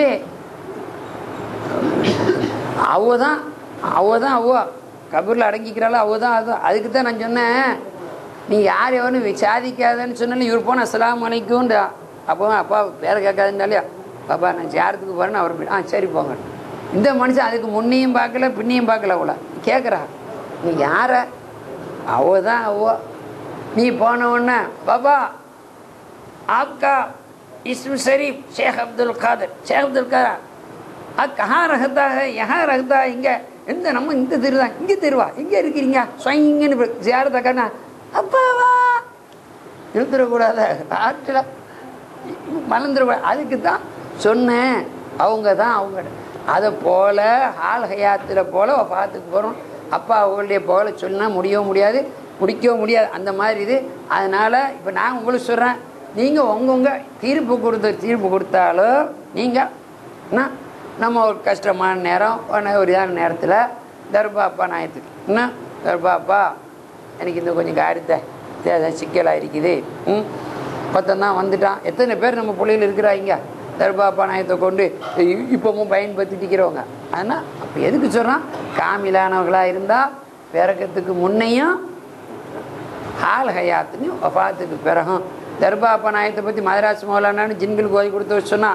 அவ்வளோ தான் அவ்வளோ தான் அவ்வளோ கபூரில் அடங்கிக்கிறாளோ அவ்வளோ தான் அது அதுக்கு தான் நான் சொன்னேன் நீ யார் எவனு விசாரிக்காதன்னு சொன்னாலும் இவர் போன அஸ்ஸலாமு அலைக்கும்டா அப்போ அப்பா பேரை கேட்காதுன்னாலே பாப்பா நான் சேரத்துக்கு போகிறேன்னு அவர் ஆ சரி போங்க இந்த மனுஷன் அதுக்கு முன்னையும் பார்க்கல பின்னையும் பார்க்கல அவ்வளோ கேட்குறா நீ யாரை அவ்வளோ தான் அவ்வளோ நீ போன உடனே பாபா आपका इसम शरीफ शेख अब्दुल कादर शेख अब्दुल कादर आप कहाँ रहता है यहाँ रहता है இங்கே எந்த நம்ம இந்த தெரு தான் இங்கே தெருவா எங்கே இருக்கிறீங்க சொங்கன்னு ஜியாரத்தை கண்ணா அப்பாவா இழுத்துடக்கூடாத ஆற்றில் மலர்ந்துடக்கூடாது அதுக்கு தான் சொன்னேன் அவங்க தான் அவங்க அதை போல் ஹால் ஹயாத்தில் போல் பார்த்துக்கு போகிறோம் அப்பா அவங்களுடைய போல சொன்னால் முடியவும் முடியாது முடிக்கவும் முடியாது அந்த மாதிரி இது அதனால் இப்போ நான் உங்களுக்கு சொல்கிறேன் நீங்கள் உங்கவுங்க தீர்ப்பு கொடுத்த தீர்ப்பு கொடுத்தாலும் நீங்கள் என்ன நம்ம ஒரு கஷ்டமான நேரம் ஒரு இதான நேரத்தில் தர்பாப்பா நாயத்துக்கு என்ன தர்பாப்பா எனக்கு இந்த கொஞ்சம் காரியத்தை தேவை சிக்கலாக இருக்குது ம் பத்தந்தான் வந்துட்டான் எத்தனை பேர் நம்ம பிள்ளைகள் இருக்கிறாங்க தர்பாப்பா நாயத்தை கொண்டு இப்போவும் பயன்படுத்திக்கிறவங்க ஆனால் அப்போ எதுக்கு சொல்கிறான் காமிலானவர்களாக இருந்தால் பிறக்கத்துக்கு முன்னையும் ஹால் ஹயாத்துன்னு வஃபாத்துக்கு பிறகும் தர்பாப்பா நாயத்தை பற்றி மதராஸ் மௌலானான்னு ஜின்களுக்கு ஓதி கொடுத்து சொன்னால்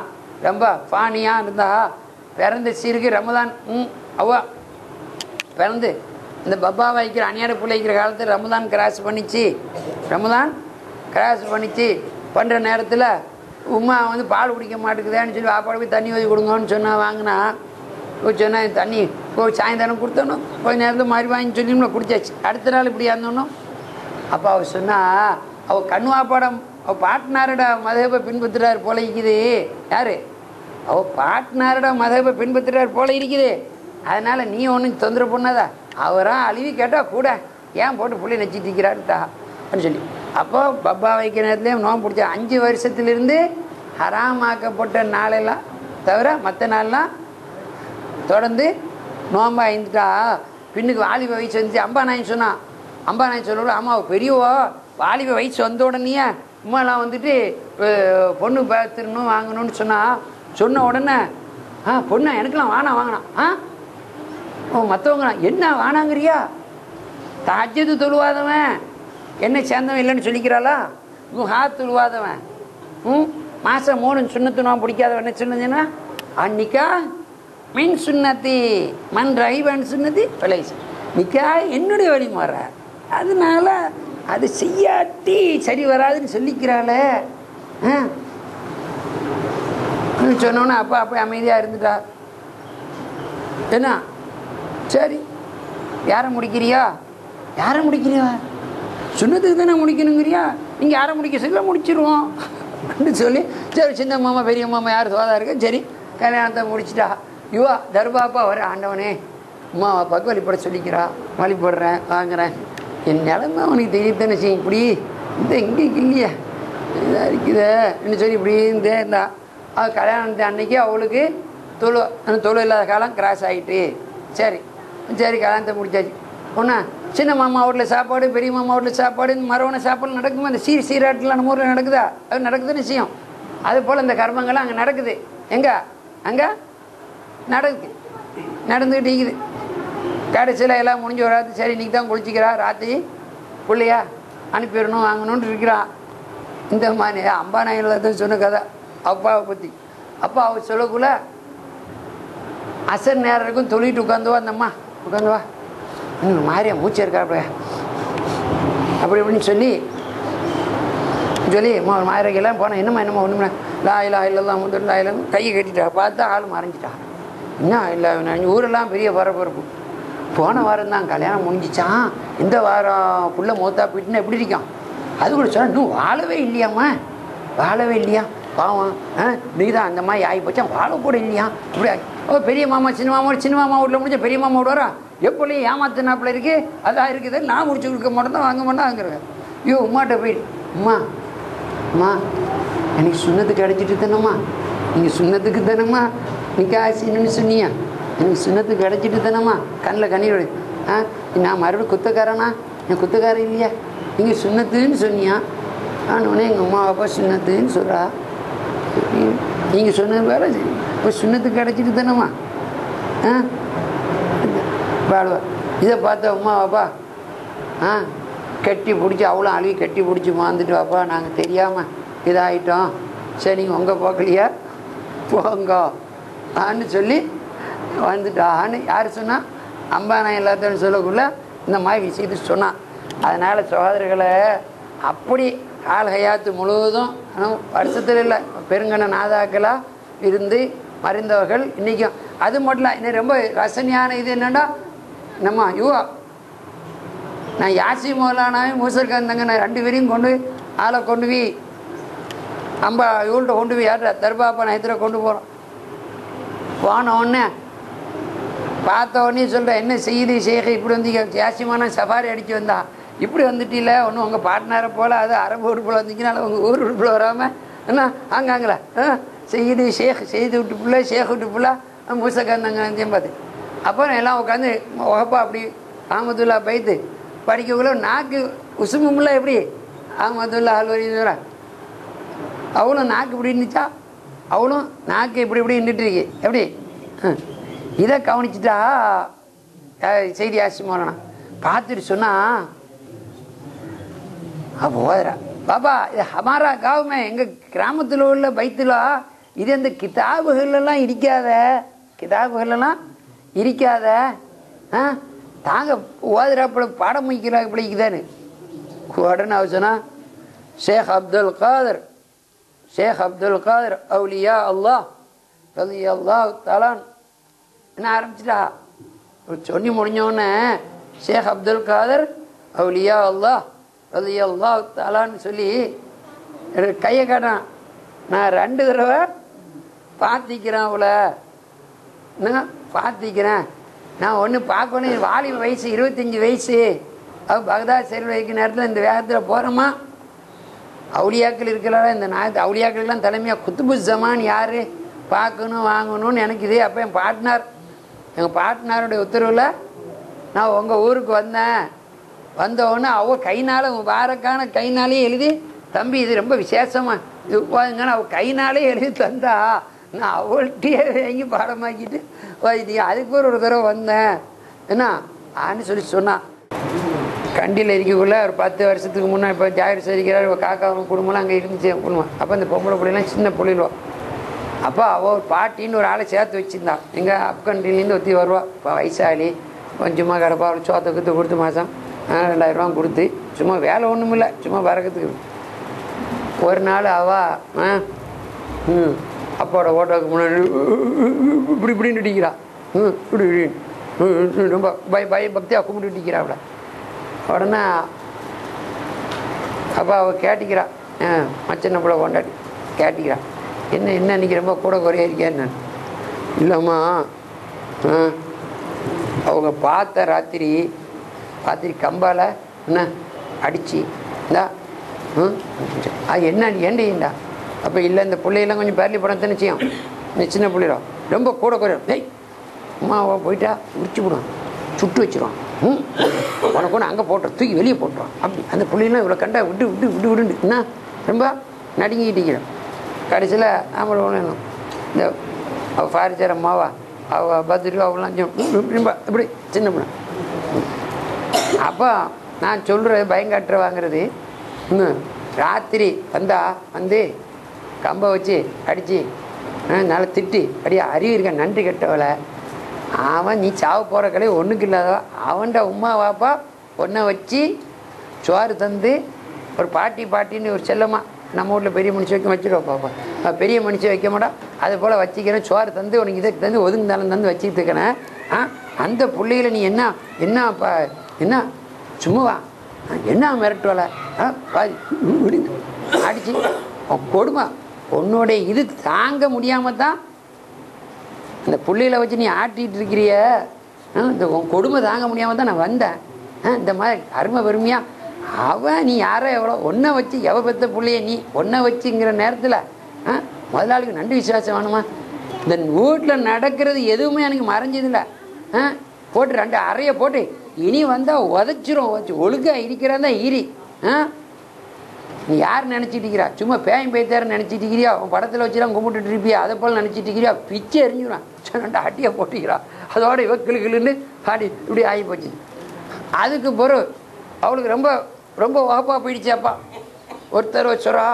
ரொம்ப ஃபானியாக இருந்தா பிறந்த சீருக்கு ரமதான் ம் அவ பிறந்து இந்த பப்பா வைக்கிற அநியார பிள்ளைக்கிற காலத்தில் ரமதான் கிராஸ் பண்ணிச்சு ரமதான் கிராஸ் பண்ணிச்சு பண்ணுற நேரத்தில் உமா வந்து பால் குடிக்க மாட்டேங்குதேன்னு சொல்லி பாப்பாடு போய் தண்ணி ஊற்றி கொடுங்கன்னு சொன்னால் வாங்கினா சொன்னால் தண்ணி போய் சாயந்தரம் கொடுத்தணும் கொஞ்ச நேரத்தில் மாதிரி வாங்கி சொல்லி குடிச்சாச்சு அடுத்த நாள் இப்படி இருந்தோன்னும் அப்போ அவர் சொன்னால் அவள் கண்ணுவாப்பாடம் அவள் பாட்னாரோட மதபை பின்பற்றுறாரு போல இருக்குது யார் அவள் பாட்னாரோட மதபை பின்பற்றுறாரு போல இருக்குது அதனால் நீ ஒன்றும் தொந்தரவு பண்ணாதா அவராக அழுவி கேட்டால் கூட ஏன் போட்டு புள்ளி நச்சிட்டு இருக்கிறான்ட்டா அப்படின்னு சொல்லி அப்போ பப்பா வைக்கிற நேரத்துலேயும் நோம்பு பிடிச்சா அஞ்சு வருஷத்துலேருந்து ஹராமாக்கப்பட்ட நாளெல்லாம் தவிர மற்ற நாள்லாம் தொடர்ந்து நோம்பா இருந்துட்டா பின்னுக்கு வாலிப வயசு வந்துச்சு அம்பா நாய் சொன்னான் அம்பா நாய் சொல்ல ஆமாம் பெரியவோ வாலிப வயசு வந்த உடனே உமாலாம் வந்துட்டு பொண்ணு பார்த்துடணும் வாங்கணும்னு சொன்னால் சொன்ன உடனே ஆ பொண்ணா எனக்கெல்லாம் வானா வாங்கினான் ஆ ஓ மற்றவங்க என்ன வானாங்கிறியா தஹஜ்ஜுது தொழுவாதவன் என்ன சேர்ந்தவன் இல்லைன்னு சொல்லிக்கிறாளா முஹா தொழுவாதவன் ம் மாதம் மூணு சுண்ணத்து நான் பிடிக்காதவன் என்ன சொன்னதுன்னா அன்னிக்கா மின் சுண்ணத்தி மண் ரைவன் சுண்ணத்தி பிழைச்சு நிக்கா என்னுடைய வழிமுற அதனால அது செய்யாட்டி சரி வராதுன்னு சொல்லிக்கிறாளே சொன்னோன்னே அப்பா அப்போ அமைதியாக இருந்துட்டா என்ன சரி யாரை முடிக்கிறியா யாரை முடிக்கிறியா சுண்ணத்துக்கு தானே முடிக்கணுங்கிறியா நீங்கள் யாரை முடிக்க சொல்ல முடிச்சிருவோம் அப்படின்னு சொல்லி சரி சின்ன மாமா பெரிய மாமா யார் சோதா இருக்கா சரி கல்யாணத்தை முடிச்சிட்டா யுவா தர்பாப்பா வர ஆண்டவனே அம்மா அப்பாவுக்கு வழிபட சொல்லிக்கிறா வழிபடுறேன் வாங்குறேன் என் நிலமை அவனுக்கு தெரியத்தானே செய்யும் இப்படி இந்த இங்கே இல்லையா இதாக இருக்குதே இன்னும் சொல்லி இப்படி இருந்தே இருந்தா அவள் கல்யாணத்தை அன்னைக்கு அவளுக்கு தொழு அந்த தொழு இல்லாத காலம் கிராஸ் ஆகிட்டு சரி சரி கல்யாணத்தை முடிச்சாச்சு ஒன்றா சின்ன மாமா வீட்டில் சாப்பாடு பெரிய மாமா வீட்டில் சாப்பாடு இந்த மரவண சாப்பாடு நடக்குமா இந்த சீர் சீராட்டில் நம்ம ஊரில் நடக்குதா அது நடக்குதுன்னு விஷயம் அது போல் இந்த கர்மங்கள்லாம் அங்கே நடக்குது எங்கே அங்கே நடக்குது நடந்துக்கிட்டு இருக்குது கடைசியில் எல்லாம் முடிஞ்சு வராது சரி இன்றைக்கி தான் குளிச்சிக்கிறா ராத்திரி பிள்ளையா அனுப்பிடணும் வாங்கணுன்ட்டு இருக்கிறான் இந்த மாதிரி அம்பா நாயில் தான் சொன்ன கதை அப்பாவை பற்றி அப்பா அவர் சொல்லக்குள்ள அசர் நேரம் இருக்கும் தொழிட்டு உட்காந்துவா அந்தம்மா உட்காந்துவா இன்னும் மாதிரியா மூச்சு இருக்காப்ப அப்படி இப்படின்னு சொல்லி சொல்லி மாயிரக்கெல்லாம் போனேன் என்னம்மா என்னம்மா ஒன்றுமே லா இல்லா இல்லைலாம் முதல் லா இல்லைன்னு கையை கட்டிட்டா பார்த்தா ஆள் மறைஞ்சிட்டா இன்னும் இல்லை ஊரெல்லாம் பெரிய பரபரப்பு போன வாரம் தான் கல்யாணம் முடிஞ்சிச்சான் இந்த வாரம் புள்ள மூத்தா போயிட்டுன்னா எப்படி இருக்கான் அது கூட சொன்ன இன்னும் வாழவே இல்லையாம்மா வாழவே இல்லையா பாவம் ஆ நீ தான் அந்த மாதிரி ஆகி போச்சான் வாழ கூட இல்லையா இப்படி ஓ பெரிய மாமா சின்ன மாமா சின்ன மாமா வீட்டில் முடிஞ்ச பெரிய மாமா விடுவாரா எப்படியும் ஏமாத்தினாப்பில் இருக்கு அதான் இருக்குது நான் முடிச்சு கொடுக்க மாட்டேன் தான் வாங்க மாட்டேன் வாங்குறேன் ஐயோ உமாட்ட போயிட்டு அம்மா அம்மா எனக்கு சுண்ணத்துக்கு கிடச்சிட்டு தானம்மா நீங்கள் சுண்ணத்துக்கு தானம்மா நீ காசின்னு சொன்னியா எனக்கு சுண்ணத்துக்கு கிடச்சிட்டு தானம்மா கண்ணில் கண்ணீர் ஆ நான் மறுபடியும் குத்தக்காரனா என் குத்தக்காரன் இல்லையா நீங்கள் சுண்ணத்துன்னு சொன்னியா ஆனோடனே எங்கள் அம்மா அப்பா சுண்ணத்துன்னு சொல்கிறா நீங்கள் சொன்னது வேலை இப்போ சுண்ணத்துக்கு கிடச்சிட்டு தானம்மா ஆ பாடுவா இதை பார்த்த அம்மா வாப்பா ஆ கட்டி பிடிச்சி அவ்வளோ அழுகி கட்டி பிடிச்சி மாந்துட்டு வாப்பா நாங்கள் தெரியாமல் இதாகிட்டோம் சரிங்க உங்கள் போக்கலையா போங்க ஆன்னு சொல்லி வந்துட்டான்னு யார் சொன்னால் அம்பா நான் எல்லாத்தையும் சொல்லக்குள்ள இந்த மாதிரி விஷயத்தை சொன்னான். அதனால் சகோதரர்களை அப்படி ஆள் ஹயாத்து முழுவதும் ஆனால் வருஷத்தில் இல்லை பெருங்கன நாதாக்களாக இருந்து மறைந்தவர்கள் இன்றைக்கும் அது மட்டும் இல்லை. இன்னும் ரொம்ப ரசனையான இது என்னென்னா நம்ம யுவா நான் யாசி மௌலானாவே மூசர்காந்தாங்க நான் ரெண்டு பேரையும் கொண்டு ஆளை கொண்டு போய் அம்பா இவள்கிட்ட கொண்டு போய் யார்கிட்ட தர்பாப்பா நான் எதிர கொண்டு போகிறோம். போன உடனே பார்த்த உடனே சொல்கிறேன் என்ன செய்யுது சேக இப்படி வந்து யாசிமான சஃபாரி அடித்து வந்தா இப்படி வந்துட்டில்ல ஒன்றும் உங்கள் பாட்னாரை போல் அது அரபு உடுப்பில் வந்தீங்கனால உங்கள் ஊர் உடுப்பில் வராமல் என்ன ஆங்காங்களா ஆ செய்யுது ஷேக் செய்து விட்டு பிள்ளை ஷேக் விட்டு பிள்ளை மூசக்காந்தாங்க பார்த்து அப்புறம் எல்லாம் உட்காந்து உகப்பா அப்படி அஹமதுல்லா பைத்து படிக்கக்குள்ள நாக்கு உசுமும்ல எப்படி அஹமதுல்லா அல்வரி அவளும் நாக்கு இப்படி இருந்துச்சா அவளும் நாக்கு இப்படி இப்படி நின்றுட்டு இருக்கு எப்படி இதை கவனிச்சுட்டா செய்தி ஆசி மோலனா பார்த்துட்டு சொன்னா அப்போ ஓதுறா பாபா இது ஹமாரா காவுமே எங்கள் கிராமத்தில் உள்ள பைத்துல இது அந்த கிதாபுகளெல்லாம் இருக்காத கிதாபுகளெல்லாம் இருக்காத ஆ தாங்க ஓதுறாப்புல பாடம் வைக்கிறா பிடிக்குதானு உடனே அவர் சொன்னா ஷேக் அப்துல் காதர் ஷேக் அப்துல் காதர் அவுலியா அல்லாஹ் ரலியல்லாஹு தஆலா என்ன ஆரம்பிச்சிட்டா சொல்லி முடிஞ்சோடனே ஷேக் அப்துல் காதர் அவுலியா அல்லாஹ் ரலியல்லாஹு தஆலான்னு சொல்லி கையை காட்டான். நான் ரெண்டு தடவை பார்த்திக்கிறேன் அவளை நான் பார்த்திக்கிறேன். நான் ஒன்று பார்க்கணும் வாலிப வயசு இருபத்தஞ்சி வயசு அவள் பகதாத் செல்வ வைக்கிற நேரத்தில் இந்த வேகத்தில் போகிறோமா அவுளியாக்கள் இருக்கிறாரா இந்த நாயத்து அவுளியாக்கள்லாம் தலைமையாக குத்துபு ஜமான் யார் பார்க்கணும் வாங்கணும்னு எனக்கு இதே அப்போ என் பார்ட்னர் எங்கள் பார்ட்னருடைய உத்தரவில் நான் உங்கள் ஊருக்கு வந்தேன். வந்தவுடனே அவள் கைனால் வாரக்கான கைனாலே எழுதி தம்பி இது ரொம்ப விசேஷமா இது உட்காந்துங்கன்னு அவள் கைனாலே எழுதி தந்தா நான் அவள்கிட்டயே வாங்கி பாடமாக்கிட்டு இது அதுக்கு ஒரு ஒரு தடவை வந்தேன் என்ன ஆன்னு சொல்லி சொன்னான். கண்டியில் இருக்கக்குள்ள ஒரு பத்து வருஷத்துக்கு முன்னே இப்போ ஜாகிர் சரிக்கிறார் காக்கா குடும்பம்லாம் அங்கே இருந்துச்சு குடும்பம். அப்போ அந்த பொம்பளை பிள்ளைலாம் சின்ன பிள்ளைடுவோம். அப்போ அவள் ஒரு பாட்டின்னு ஒரு ஆளை சேர்த்து வச்சுருந்தான். எங்கள் அப்கண்ட்ரிலேருந்து ஒத்தி வருவாள். இப்போ வயசாளி கொஞ்சமாக கிடப்பா அவள் சோத்தை கற்று கொடுத்து மாதம் ரெண்டாயிரரூவா கொடுத்து சும்மா வேலை ஒன்றும் இல்லை சும்மா வரக்கத்துக்கு. ஒரு நாள் அவள் ம் அப்பாவோட ஓட்டோக்கு முன்னாடி இப்படி இப்படின்னு அடிக்கிறா. ம் இப்படி இப்படி ரொம்ப பய பய பக்தியாக கும்பிட்டு அடிக்கிறா. அவளை உடனே அப்போ அவள் கேட்டிக்கிறா மச்சனை பிள்ளை கொண்டாடி கேட்டிக்கிறா என்ன என்ன அன்றைக்கி ரொம்ப கூட குறையா இருக்கேன் நான் இல்லைம்மா அவங்க பார்த்த ராத்திரி ராத்திரி கம்பால் என்ன அடிச்சு இந்தா ம் அது என்ன ஏண்டிண்டா அப்போ இல்லை இந்த பிள்ளையெல்லாம் கொஞ்சம் பேரலி படம் தானே செய்யும் இந்த சின்ன பிள்ளையிடும் ரொம்ப கூட குறையும் டேய் அம்மாவை போயிட்டா உரிச்சு விடுவான் சுட்டு வச்சிருவான். ம் உனக்கு ஒன்று அங்கே போட்டுரும் தூக்கி வெளியே போட்டுருவான். அப்படி அந்த பிள்ளைலாம் இவ்வளோ கண்டா விட்டு விட்டு விட்டு விடுண்டு என்ன ரொம்ப நடுங்கிட்டிக்கிறேன். கடைசியில் ஆம்பளை ஒன்று இந்த அவள் ஃபாரிச்சர் அம்மாவா அவள் பத்திரிக்கை அவெல்லாம் ரொம்ப இப்படி சின்ன பிள்ளை. அப்போ நான் சொல்கிறது பயங்காட்டுற வாங்கிறது இன்னும் ராத்திரி வந்தா வந்து கம்பை வச்சு அடித்து நல்லா திட்டி அப்படியே அறிவு இருக்க நன்றி கெட்டவளை அவன் நீ சாவு போகிற கலை ஒன்றுக்கு இல்லாதவா அவன்கிட்ட உமா வாப்பா ஒன்றை வச்சு சோறு தந்து ஒரு பாட்டி பாட்டின்னு ஒரு செல்லமாக நம்ம வீட்டில் பெரிய மனுஷன் வைக்க வச்சுருவோம் பாப்பா பெரிய மனுஷன் வைக்க மாட்டோம் அது போல் வச்சுக்கிறேன் சோறு தந்து உனக்கு இதை தந்து ஒதுங்கினாலும் தந்து வச்சுக்கிட்டு இருக்கேன். ஆ அந்த பிள்ளைகளை நீ என்ன என்னப்பா என்ன சும்மாவா என்ன மிரட்டுவலை ஆ பாதி அடிச்சு கொடுமை உன்னோடைய இது தாங்க முடியாமல் தான் இந்த புள்ளையில வச்சு நீ ஆட்டிகிட்டு இருக்கிறிய இந்த கொடுமை தாங்க முடியாமல் தான் நான் வந்தேன். இந்த மாதிரி அருமை பெருமையாக அவன் நீ யாரோ எவ்வளோ ஒன்றை வச்சு எவ பெற்ற பிள்ளைய நீ ஒன்றை வச்சுங்கிற நேரத்தில் முதலாளிக்கு நன்றி விசுவாசம் வேணுமா? இந்த வீட்டில் நடக்கிறது எதுவுமே எனக்கு மறைஞ்சதில்லை. போட்டு ரெண்டு அறையை போட்டு இனி வந்தால் உதச்சிரும் வச்சு ஒழுங்காக இருக்கிறான் தான் ஈரி. நீ யார் நினச்சிட்டு இருக்கிறா சும்மா பேயும் பேத்தாரு நினச்சிட்டு இருக்கிறியா அவன் படத்தில் வச்சுலாம் கும்பிட்டுட்டு இருப்பியா அதை போல் நினச்சிட்டு இருக்கிறியா பிச்சை எரிஞ்சுறான் ரெண்டு அட்டியை போட்டுக்கிறா அதோட இவ கிளு கிளுன்னு ஆடி இப்படி ஆகி போச்சு. அதுக்கு பொருள் அவளுக்கு ரொம்ப ரொம்ப வகுப்பாக போயிடுச்சாப்பா. ஒருத்தர் வச்சுரா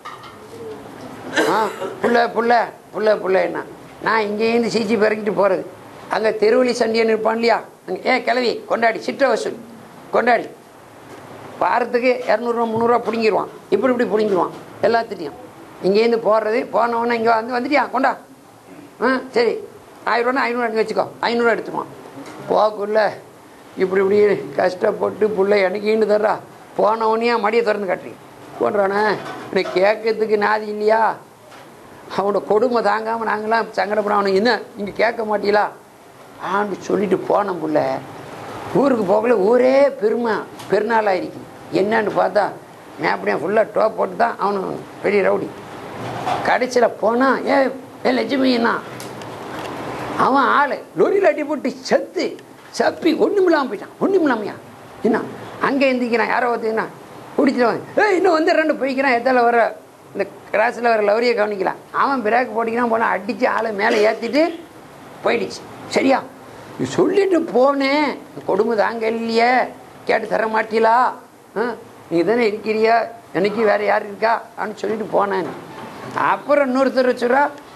ஆ புள்ள புள்ள புள்ள புள்ள என்ன நான் இங்கேருந்து சீச்சி பிறக்கிட்டு போகிறது அங்கே தெருவழி சண்டியன்னு இருப்பான் இல்லையா அங்கே ஏ கிளவி கொண்டாடி சிற்ற வசூல் கொண்டாடி வாரத்துக்கு இரநூறுவா முந்நூறுரூவா பிடிங்கிடுவான். இப்படி இப்படி பிடிங்கிடுவான் எல்லாத்துட்டையும். இங்கேருந்து போடுறது போனவொன்னே இங்கே வந்து வந்துட்டியா கொண்டா ஆ சரி ஆயிரரூவானா ஐநூறுவா எடுத்து வச்சுக்கோ ஐநூறுவா எடுத்துக்குவான். போக்குள்ள இப்படி இப்படி கஷ்டப்பட்டு பிள்ளை எனக்கின்னு தர்றா போனவனையா மடியை திறந்து காட்டுறீங்க போன்றானே இன்னைக்கு கேட்கறதுக்கு நாதி இல்லையா? அவனோட கொடுமை தாங்காமல் நாங்களாம் சங்கடப்பட அவனுக்கு என்ன இங்கே கேட்க மாட்டீங்களா ஆண்டு சொல்லிட்டு போன புள்ள ஊருக்கு போகல ஊரே பெருமை பெருநாளாக இருக்கு. என்னன்னு பார்த்தா மேப்படியா ஃபுல்லாக டோப் போட்டு தான் அவனு பெரிய ரவுடி. கடைசியில் போனால் ஏ ஏ லட்சுமின்னா அவன் ஆள் லொரியில் அடி போட்டு செத்து சப்பி ஒன்றும் இல்லாமல் போயிட்டான். ஒன்றும் இல்லாமையா என்ன அங்கே எந்திக்கிறான் யாரோ ஒருத்தா குடிச்சிட்டு ஏ இன்னும் வந்து ரெண்டு போய்க்கிறான் எத்தால வர இந்த கிராஸில் வர லவரியை கவனிக்கலாம். அவன் பிரேக் போட்டிக்கிறான் போனால் அடித்து ஆளை மேலே ஏற்றிட்டு போயிடுச்சு. சரியா சொல்லிட்டு போனேன் கொடுமை தாங்க இல்லையே கேட்டு தர மாட்டீங்களா நீங்கள் தானே இருக்கிறியா எனக்கு வேறு யார் இருக்கா அப்படின்னு சொல்லிட்டு போனேன். அப்புறம் இன்னொருத்தர் வச்சுரா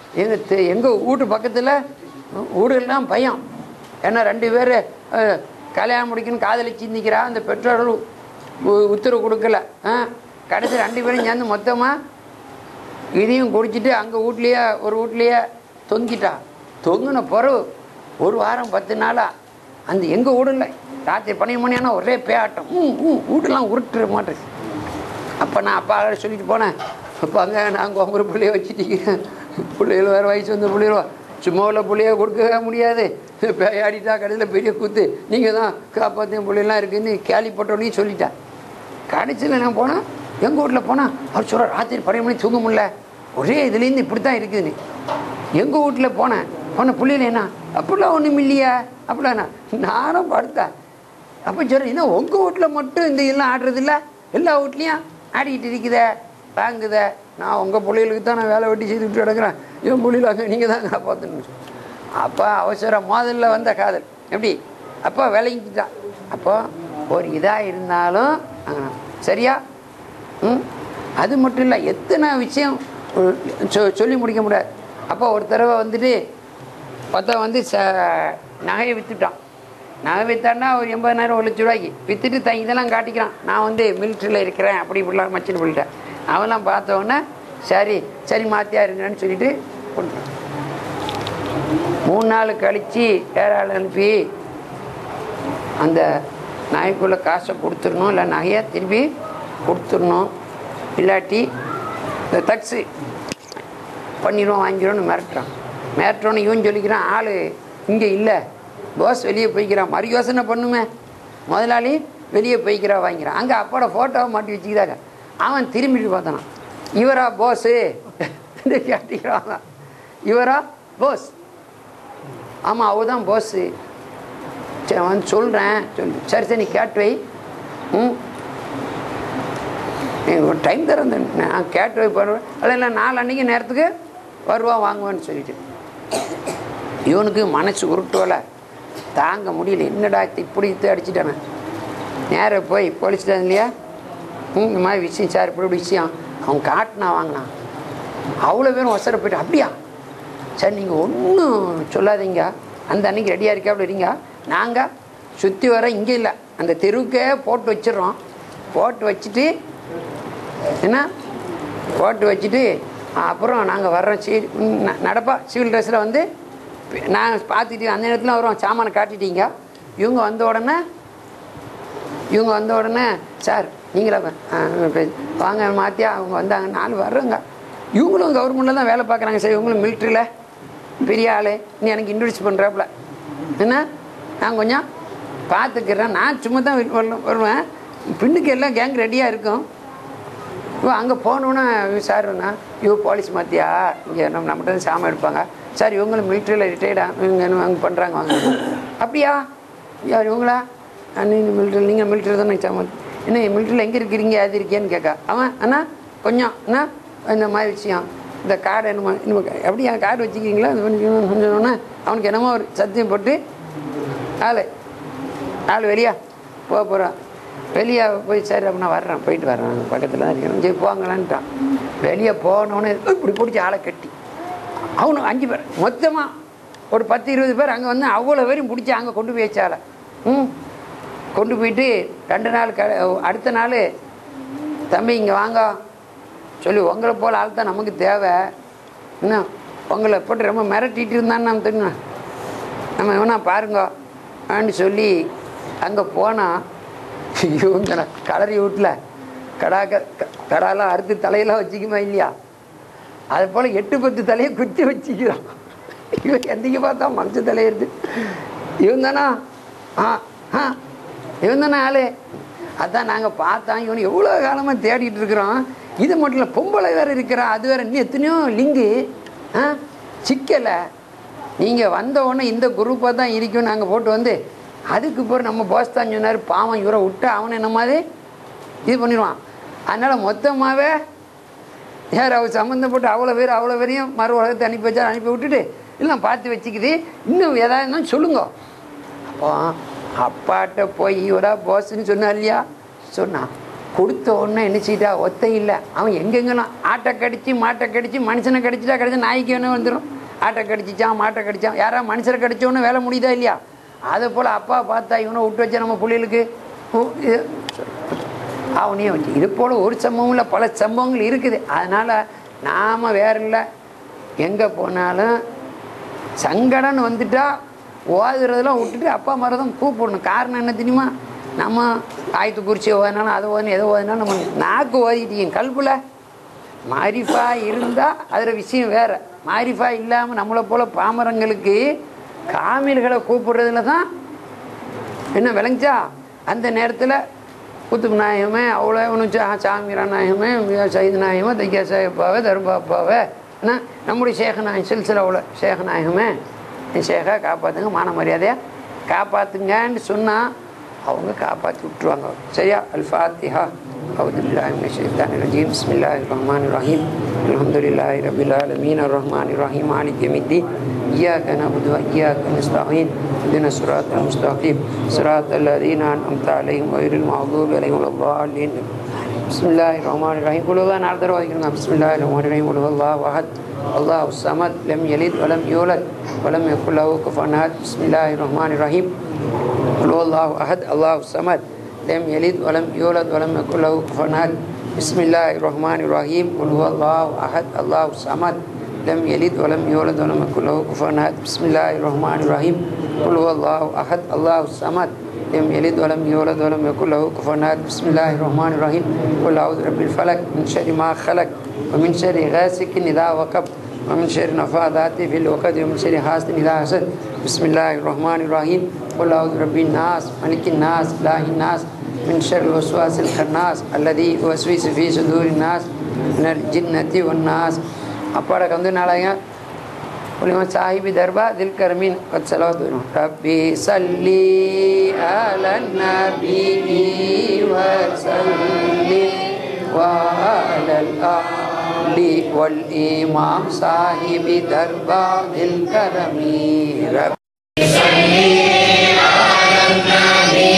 எங்கள் எங்கள் வீட்டு பக்கத்தில் வீடுலாம் பையன். ஏன்னா ரெண்டு பேர் கல்யாணம் முடிக்கணும் காதலிச்சு நிற்கிறா. அந்த பெற்றோர்கள் உத்தரவு கொடுக்கல. கடைசி ரெண்டு பேரும் சேர்ந்து மொத்தமாக இதையும் குடிச்சிட்டு அங்கே வீட்லேயே ஒரு வீட்லேயே தொங்கிட்டா. தொங்குன பிறகு ஒரு வாரம் பத்து நாளாக அந்த எங்கள் வீடுல ராத்திரி பன்னெண்டு மணி ஆனால் ஒரே பேயாட்டம். ம் ம் வீட்டெல்லாம் உருட்டுற மாட்டேன். அப்போ நான் அப்பா சொல்லிட்டு போனேன், அப்போ அங்கே நாங்கள் உங்க பிள்ளைய வச்சுட்டீங்க, பிள்ளைகள் வேறு வயசு வந்த பிள்ளைகளோ சும்மா உள்ள பிள்ளைய கொடுக்கவே முடியாது, பேயாடிட்டா கடையில் பெரிய கூத்து, நீங்கள் தான் காப்பாற்றிய பிள்ளைலாம் இருக்குதுன்னு கேள்விப்பட்டோன்னே சொல்லிட்டேன். கடைசியில் நான் போனேன், எங்கள் வீட்டில் போனால் அவர் சொல்கிற ராத்திரி பன்னெண்டு மணி தூங்க முடியல, ஒரே இதுலேருந்து இப்படி தான் இருக்குதுன்னு. எங்கள் வீட்டில் போனேன் போன பிள்ளைல என்ன அப்படிலாம் ஒன்றும் இல்லையா அப்படின்னா நானும் படுத்தேன். அப்போ சொல்கிறேன், என்ன உங்கள் வீட்டில் மட்டும் இந்த இதெல்லாம் ஆடுறதில்ல, எல்லா வீட்லேயும் ஆடிக்கிட்டு இருக்குதே வாங்குதே, நான் உங்கள் பிள்ளைகளுக்கு தான் நான் வேலை வெட்டி செய்துக்கிட்டு கிடக்குறேன், என் பிள்ளைகள் நீங்கள் தான் காப்பாற்றணும். அப்போ அவசரம் முதல்ல வந்த காதல் எப்படி அப்போ விளங்கிட்டான். அப்போ ஒரு இதாக இருந்தாலும் சரியா ம் அது மட்டும் இல்லை, எத்தனை விஷயம் சொ சொல்லி முடிக்க முடியாது. அப்போ ஒரு தடவை வந்துட்டு பார்த்தா வந்து ச நகையை விற்றுட்டான். நகை விற்றான்னா ஒரு எண்பதாயிரம் ஒரு லட்ச ரூபாய்க்கு விற்றுட்டு த இதெல்லாம் காட்டிக்கிறான், நான் வந்து மிலிட்ரியில் இருக்கிறேன் அப்படி இப்படிலாம் மச்சிட்டு போயிட்டேன். அவெல்லாம் பார்த்தோன்னே சரி சரி மாற்றியா இருங்கன்னு சொல்லிட்டு கொண்டுட்டான். மூணு நாள் கழித்து ஏறாள் அனுப்பி அந்த நகைக்குள்ளே காசை கொடுத்துடணும், இல்லை நகையை திருப்பி கொடுத்துடணும், இல்லாட்டி இந்த தக்ஸு பண்ணிடுவோம் வாங்கிடுவோன்னு மிரட்டுறான். மிரட்டுறோன்னு இவன் சொல்லிக்கிறான், ஆள் இங்கே இல்லை, பாஸ் வெளியே போய்க்கிறான். மறு யோசனை பண்ணுமே, முதலாளி வெளியே போய்க்கிறா வாங்கிறான். அங்கே அப்போட ஃபோட்டோவை மாட்டி வச்சுக்கிறாங்க. அவன் திரும்பிட்டு பார்த்தானான், இவரா போஸு கேட்டிக்கிறான், இவரா போஸ், ஆமாம் அவ தான் போஸு, சரி வந்து சொல்கிறேன் சொல்லு, சரி சரி நீ கேட்டு வை, ம் ஒரு டைம் தரேன் நான் கேட்டு வை பண்ணுவேன், அல்ல இல்லை நாலு அன்றைக்கி நேரத்துக்கு வருவான் வாங்குவேன்னு சொல்லிட்டு இவனுக்கு மனசு உருட்டோல தாங்க முடியல. என்னடா இப்படி அடிச்சுட்டானே, நேராக போய் போலீஸ்டான் இல்லையா, ம் இந்த மாதிரி விஷயம் சார் இப்படி இப்படி விஷயம் அவன் காட்டினா வாங்கினான். அவ்வளோ பேரும் ஒசர போய்ட்டு அப்படியா சார் நீங்கள் ஒன்றும் சொல்லாதீங்க, அந்த அன்றைக்கி ரெடியாக இருக்கா அப்படி இருங்க, நாங்கள் சுற்றி வர இங்கே இல்லை அந்த தெருவுக்கே போட்டு வச்சிடறோம், போட்டு வச்சுட்டு என்ன போட்டு வச்சுட்டு அப்புறம் நாங்கள் வர்றோம், சி நடப்பா சிவில் ட்ரெஸ்ஸில் வந்து நாங்கள் பார்த்துட்டு அந்த நேரத்தில் வரோம், சாமானை காட்டிட்டீங்க. இவங்க வந்த உடனே இவங்க வந்த உடனே சார் நீங்களா வாங்க மாற்றியா அவங்க வந்தாங்க, நாலு வர்றோங்க, இவங்களும் கவர்மெண்ட்டில் தான் வேலை பார்க்குறாங்க சார், இவங்களும் மிலிட்ரியில் பெரிய ஆள், நீ எனக்கு இன்ட்ரடியூஸ் பண்ணுறாப்புல என்ன நான் கொஞ்சம் பார்த்துக்கிறேன், நான் சும்மா தான் வருவேன், பின்னுக்கு எல்லாம் கேங் ரெடியாக இருக்கும். இப்போ அங்கே போனோன்னே சார்ண்ணா இவ போலீஸ் மாத்தியா இங்கே நம்ம நம்மகிட்ட வந்து சாமான் எடுப்பாங்க சார், இவங்களும் மிலிட்ரியில் ரிட்டையர்டாக இவங்க அங்கே பண்ணுறாங்க வாங்க, அப்படியா யார் இவங்களா நீங்கள் மிலிட்ரியில் நீங்கள் மிலிட்ரி தானே சாமான், என்ன மிலிட்ரியில் எங்கே இருக்கிறீங்க அது இருக்கேன்னு கேட்கா. அவன் அண்ணா கொஞ்சம் அண்ணா இந்த மாதிரி விஷயம் இந்த கார்டு என்னமோ என்னமோ அப்படியா கார்டு வச்சுக்கிறீங்களா அது பண்ணிக்கணும்னு சொன்னோன்னே அவனுக்கு என்னமோ ஒரு சத்தியம் போட்டு ஆள் ஆள் வெளியா போக போகிறான். வெளியே போய் சரி அப்போ நான் வர்றேன் போயிட்டு வர்றேன் பக்கத்தில் தான் இருக்கணும் சரி போங்களான்ட்டான். வெளியே போனோடனே இப்படி பிடிச்சி ஆளை கட்டி அவனு அஞ்சு பேர் மொத்தமாக ஒரு பத்து இருபது பேர் அங்கே வந்து அவ்வளோ பேரும் பிடிச்சி அங்கே கொண்டு போய் வச்சால. ம் கொண்டு போயிட்டு ரெண்டு நாள் க அடுத்த நாள் தம்பி இங்கே வாங்க சொல்லி உங்களை போல் ஆள் தான் நமக்கு தேவை, இன்னும் உங்களை போட்டு ரொம்ப மிரட்டிகிட்டு இருந்தான்னு நம்ம தெரியும், நம்ம வேணா பாருங்க அப்படின்னு சொல்லி அங்கே போனால் இவங்க கலரி வீட்டில் கடா கடாலாம் அறுத்து தலையெல்லாம் வச்சுக்குமா இல்லையா, அது போல் எட்டு பத்து தலையை குத்தி வச்சுக்கிறான். இவன் எந்திக்கு பார்த்தா மனுஷ தலையிடுது, இவன் தானா ஆ ஆ இவன் தானே ஆளு, அதான் நாங்கள் பார்த்தோம் இவன் எவ்வளோ காலமாக தேடிட்டு இருக்கிறோம், இது மட்டும் இல்லை பொம்பளை வேறு இருக்கிறான், அது வேறு இன்னும் எத்தனையோ லிங்கு ஆ சிக்கலை, நீங்கள் வந்த உடனே இந்த குரூப்பாக தான் இருக்குன்னு நாங்கள் போட்டு வந்து அதுக்கு பிறகு நம்ம பாஸ் தான் சொன்னார் பாவம் இவரை விட்டு அவனை என்ன மாதிரி இது பண்ணிடுவான். அதனால் மொத்தமாகவே யார் அவர் சம்மந்தப்பட்டு அவ்வளோ பேர் அவ்வளோ பேரையும் மறு உலகத்தை அனுப்பி வச்சா அனுப்பி விட்டுட்டு இல்லை பார்த்து வச்சுக்குது, இன்னும் எதாவது சொல்லுங்க. அப்போ அப்பாட்ட போய் இவரா பாஸ்ன்னு சொன்னா இல்லையா சொன்னான், கொடுத்த உடனே என்ன செய்தா ஒத்தை இல்லை. அவன் எங்கெங்கெல்லாம் ஆட்டை கடிச்சு மாட்டை கடிச்சு மனுஷனை கடிச்சிட்டா கடிச்சா நாய்க்கு வேணும் வந்துடும். ஆட்டை கடிச்சிச்சான் மாட்டை கடிச்சான் யாராவது மனுஷரை கடிச்சோன்னு வேலை முடியுதா இல்லையா? அதை போல் அப்பா பார்த்தா இவனை விட்டு வச்சா நம்ம பிள்ளைகளுக்கு அவனையும் வச்சு இது போல் ஒரு சம்பவம் இல்லை பல சம்பவங்கள் இருக்குது. அதனால் நாம் வேற இல்லை எங்கே போனாலும் சங்கடம்னு வந்துட்டா ஓதுறதெல்லாம் விட்டுட்டு அப்பா மரதம் கூப்பிடணும். காரணம் என்ன தெரியுமா? நம்ம ஆயத்து குறிச்சி ஓதினாலும் அதை ஓதணும் எதை ஓதினாலும் நம்ம நாக்கு ஓதிட்டீங்க. கல்புல மாரிஃபா இருந்தால் அதில் விஷயம் வேறு. மாரிஃபா இல்லாமல் நம்மளை போல் பாமரங்களுக்கு காமில்களை கூப்பிடுறதுல தான் என்ன விளங்கிச்சா. அந்த நேரத்தில் குத்துப் நாயகமே அவ்வளோ ஒன்று சாமிரா நாயகமே சைது நாயகமே தைக்கா சாஹிப்பாவே தர்பாப்பாவே என்ன நம்முடைய சேக நாயகம் சில்சில் அவ்வளோ சேக நாயகமே என் சேகா காப்பாற்றுங்க மான மரியாதையாக காப்பாற்றுங்கன்னு சொன்னால் அவங்க காப்பாற்றி விட்டுருவாங்க. சரியா? அல் ஃபாத்திஹா. அவுது பில்லாஹி மினஷ் ஷைத்தானிர் ரஜீம். பிஸ்மில்லாஹிர் ரஹ்மானிர் ரஹீம். அல்ஹம்துலில்லாஹி ரப்பில் ஆலமீன் அர்ரஹ்மானிர் ரஹீம் மாலிகி யௌமிddin. இய்யாக நஅபுது வ இய்யாக நஸ்தஈன். இஹ்தினஸ் ஸிராத்தல் முஸ்தகீம் ஸிராத்தல் லதீன அன்அம்த அலைஹிம் கய்ரில் மக்தூபி அலைஹிம் வலضالين. பிஸ்மில்லாஹிர் ரஹ்மானிர் ரஹீம். குலுவா நாலு தடவை ஓதிக்கணும். பிஸ்மில்லாஹிர் ரஹ்மானிர் ரஹீம். குலுவல்லாஹு அஹத் அல்லாஹு ஸமத் லம் யலித் வ லம் யூலத் வ லம் யகுல் லஹு குஃபுவன் அஹத். பிஸ்மில்லாஹிர் ரஹ்மானிர் ரஹீம். குலுவல்லாஹு அஹத் அல்லாஹு ஸமத் லம் யலித் வ லம் யூலத் வ லம் யகுல் லஹு குஃபுவன் அஹத். பிஸ்மில்லாஹிர் ரஹ்மானிர் ரஹீம். குலுவல்லாஹு அஹத் அல்லாஹு ஸமத் லம் யலித் வ லம் யூலத் வ லம் யகுல் லஹு குஃபுவன் அஹத். பிஸ்மில்லாஹிர் ரஹ்மானிர் ரஹீம். குலுவல்லாஹு அஹத் அல்லாஹு ஸமத் லம் யலித் வ லம் யூலத் வ லம் யகுல் லஹு குஃபுவன் அஹத். பிஸ்மில்லாஹிர் ரஹ்மானிர் ரஹீம். குல் அஊது பிரப்பில் ஃபலக் மின் ஷர்ரி மா خلق ومن شر غاسق إذا وقب ومن شر النفاثات في العقد ومن شر حاسد إذا حسد. بسم الله الرحمن الرحيم. قل أعوذ برب الناس ملك الناس إله الناس من شر الوسواس الخناس الذي يوسوس في صدور الناس من الجنة والناس. أبارك عند نالايا ولما صاحب دربا دل كرمين قد صلوات ربي صلي على النبي وسلم وعلى الأهل والإمام صاحب دربا دل كرمين. ربي صلي على النبي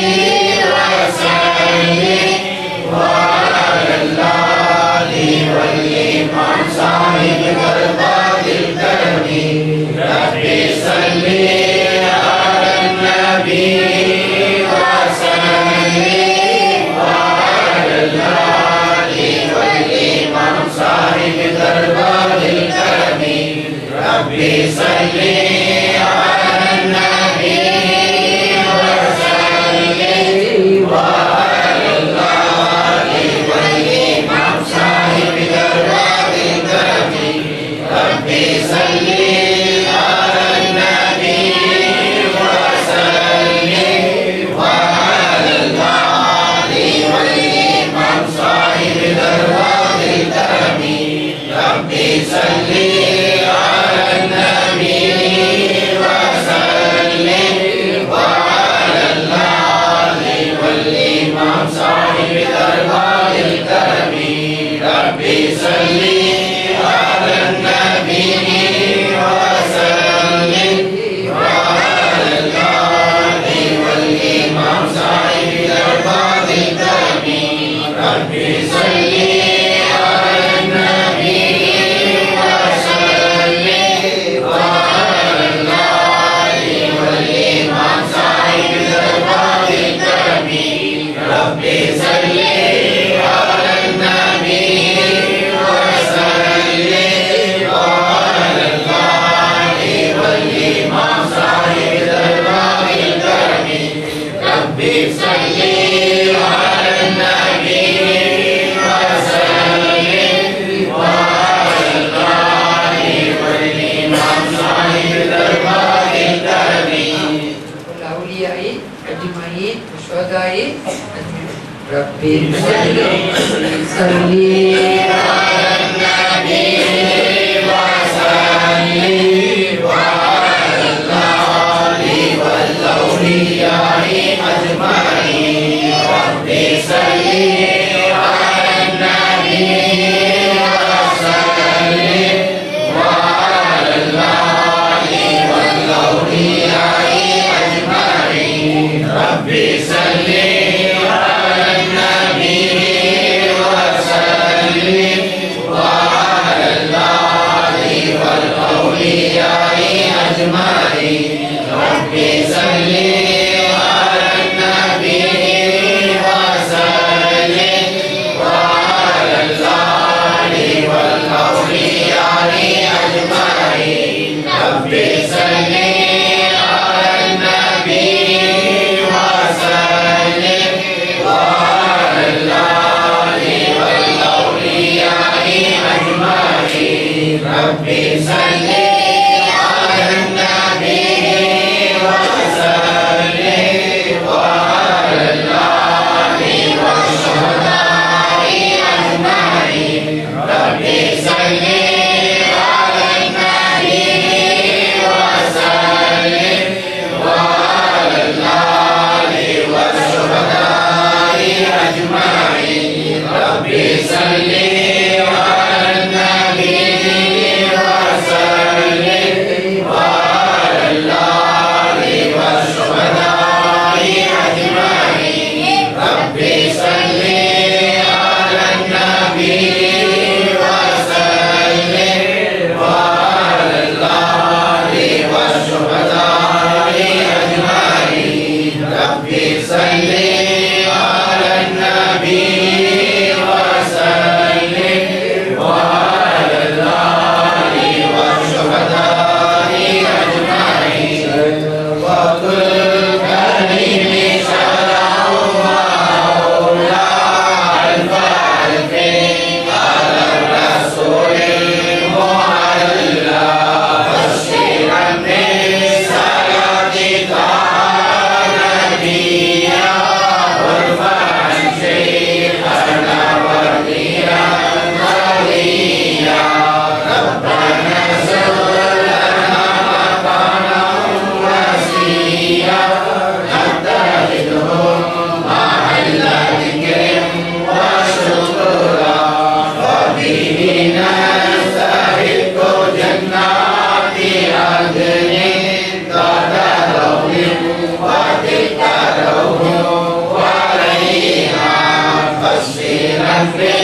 وسلم وعلى الأهل والإمام صاحب دربا دل كرمين. ربي صلي على النبي ربي صلي على النبي وسلم وعلى الآل والإمام صاحب دربار الكرم. ربي صلي على النبي وسلم وعلى الآل والإمام صاحب دربار الكرم. ربي صلي ربي صلي على النبي وسلم وعلى الآل والأولياء أجمعين. ربي صلي على النبي وسلم وعلى الآل والأولياء أجمعين. ربي صلي على النبي अस्ति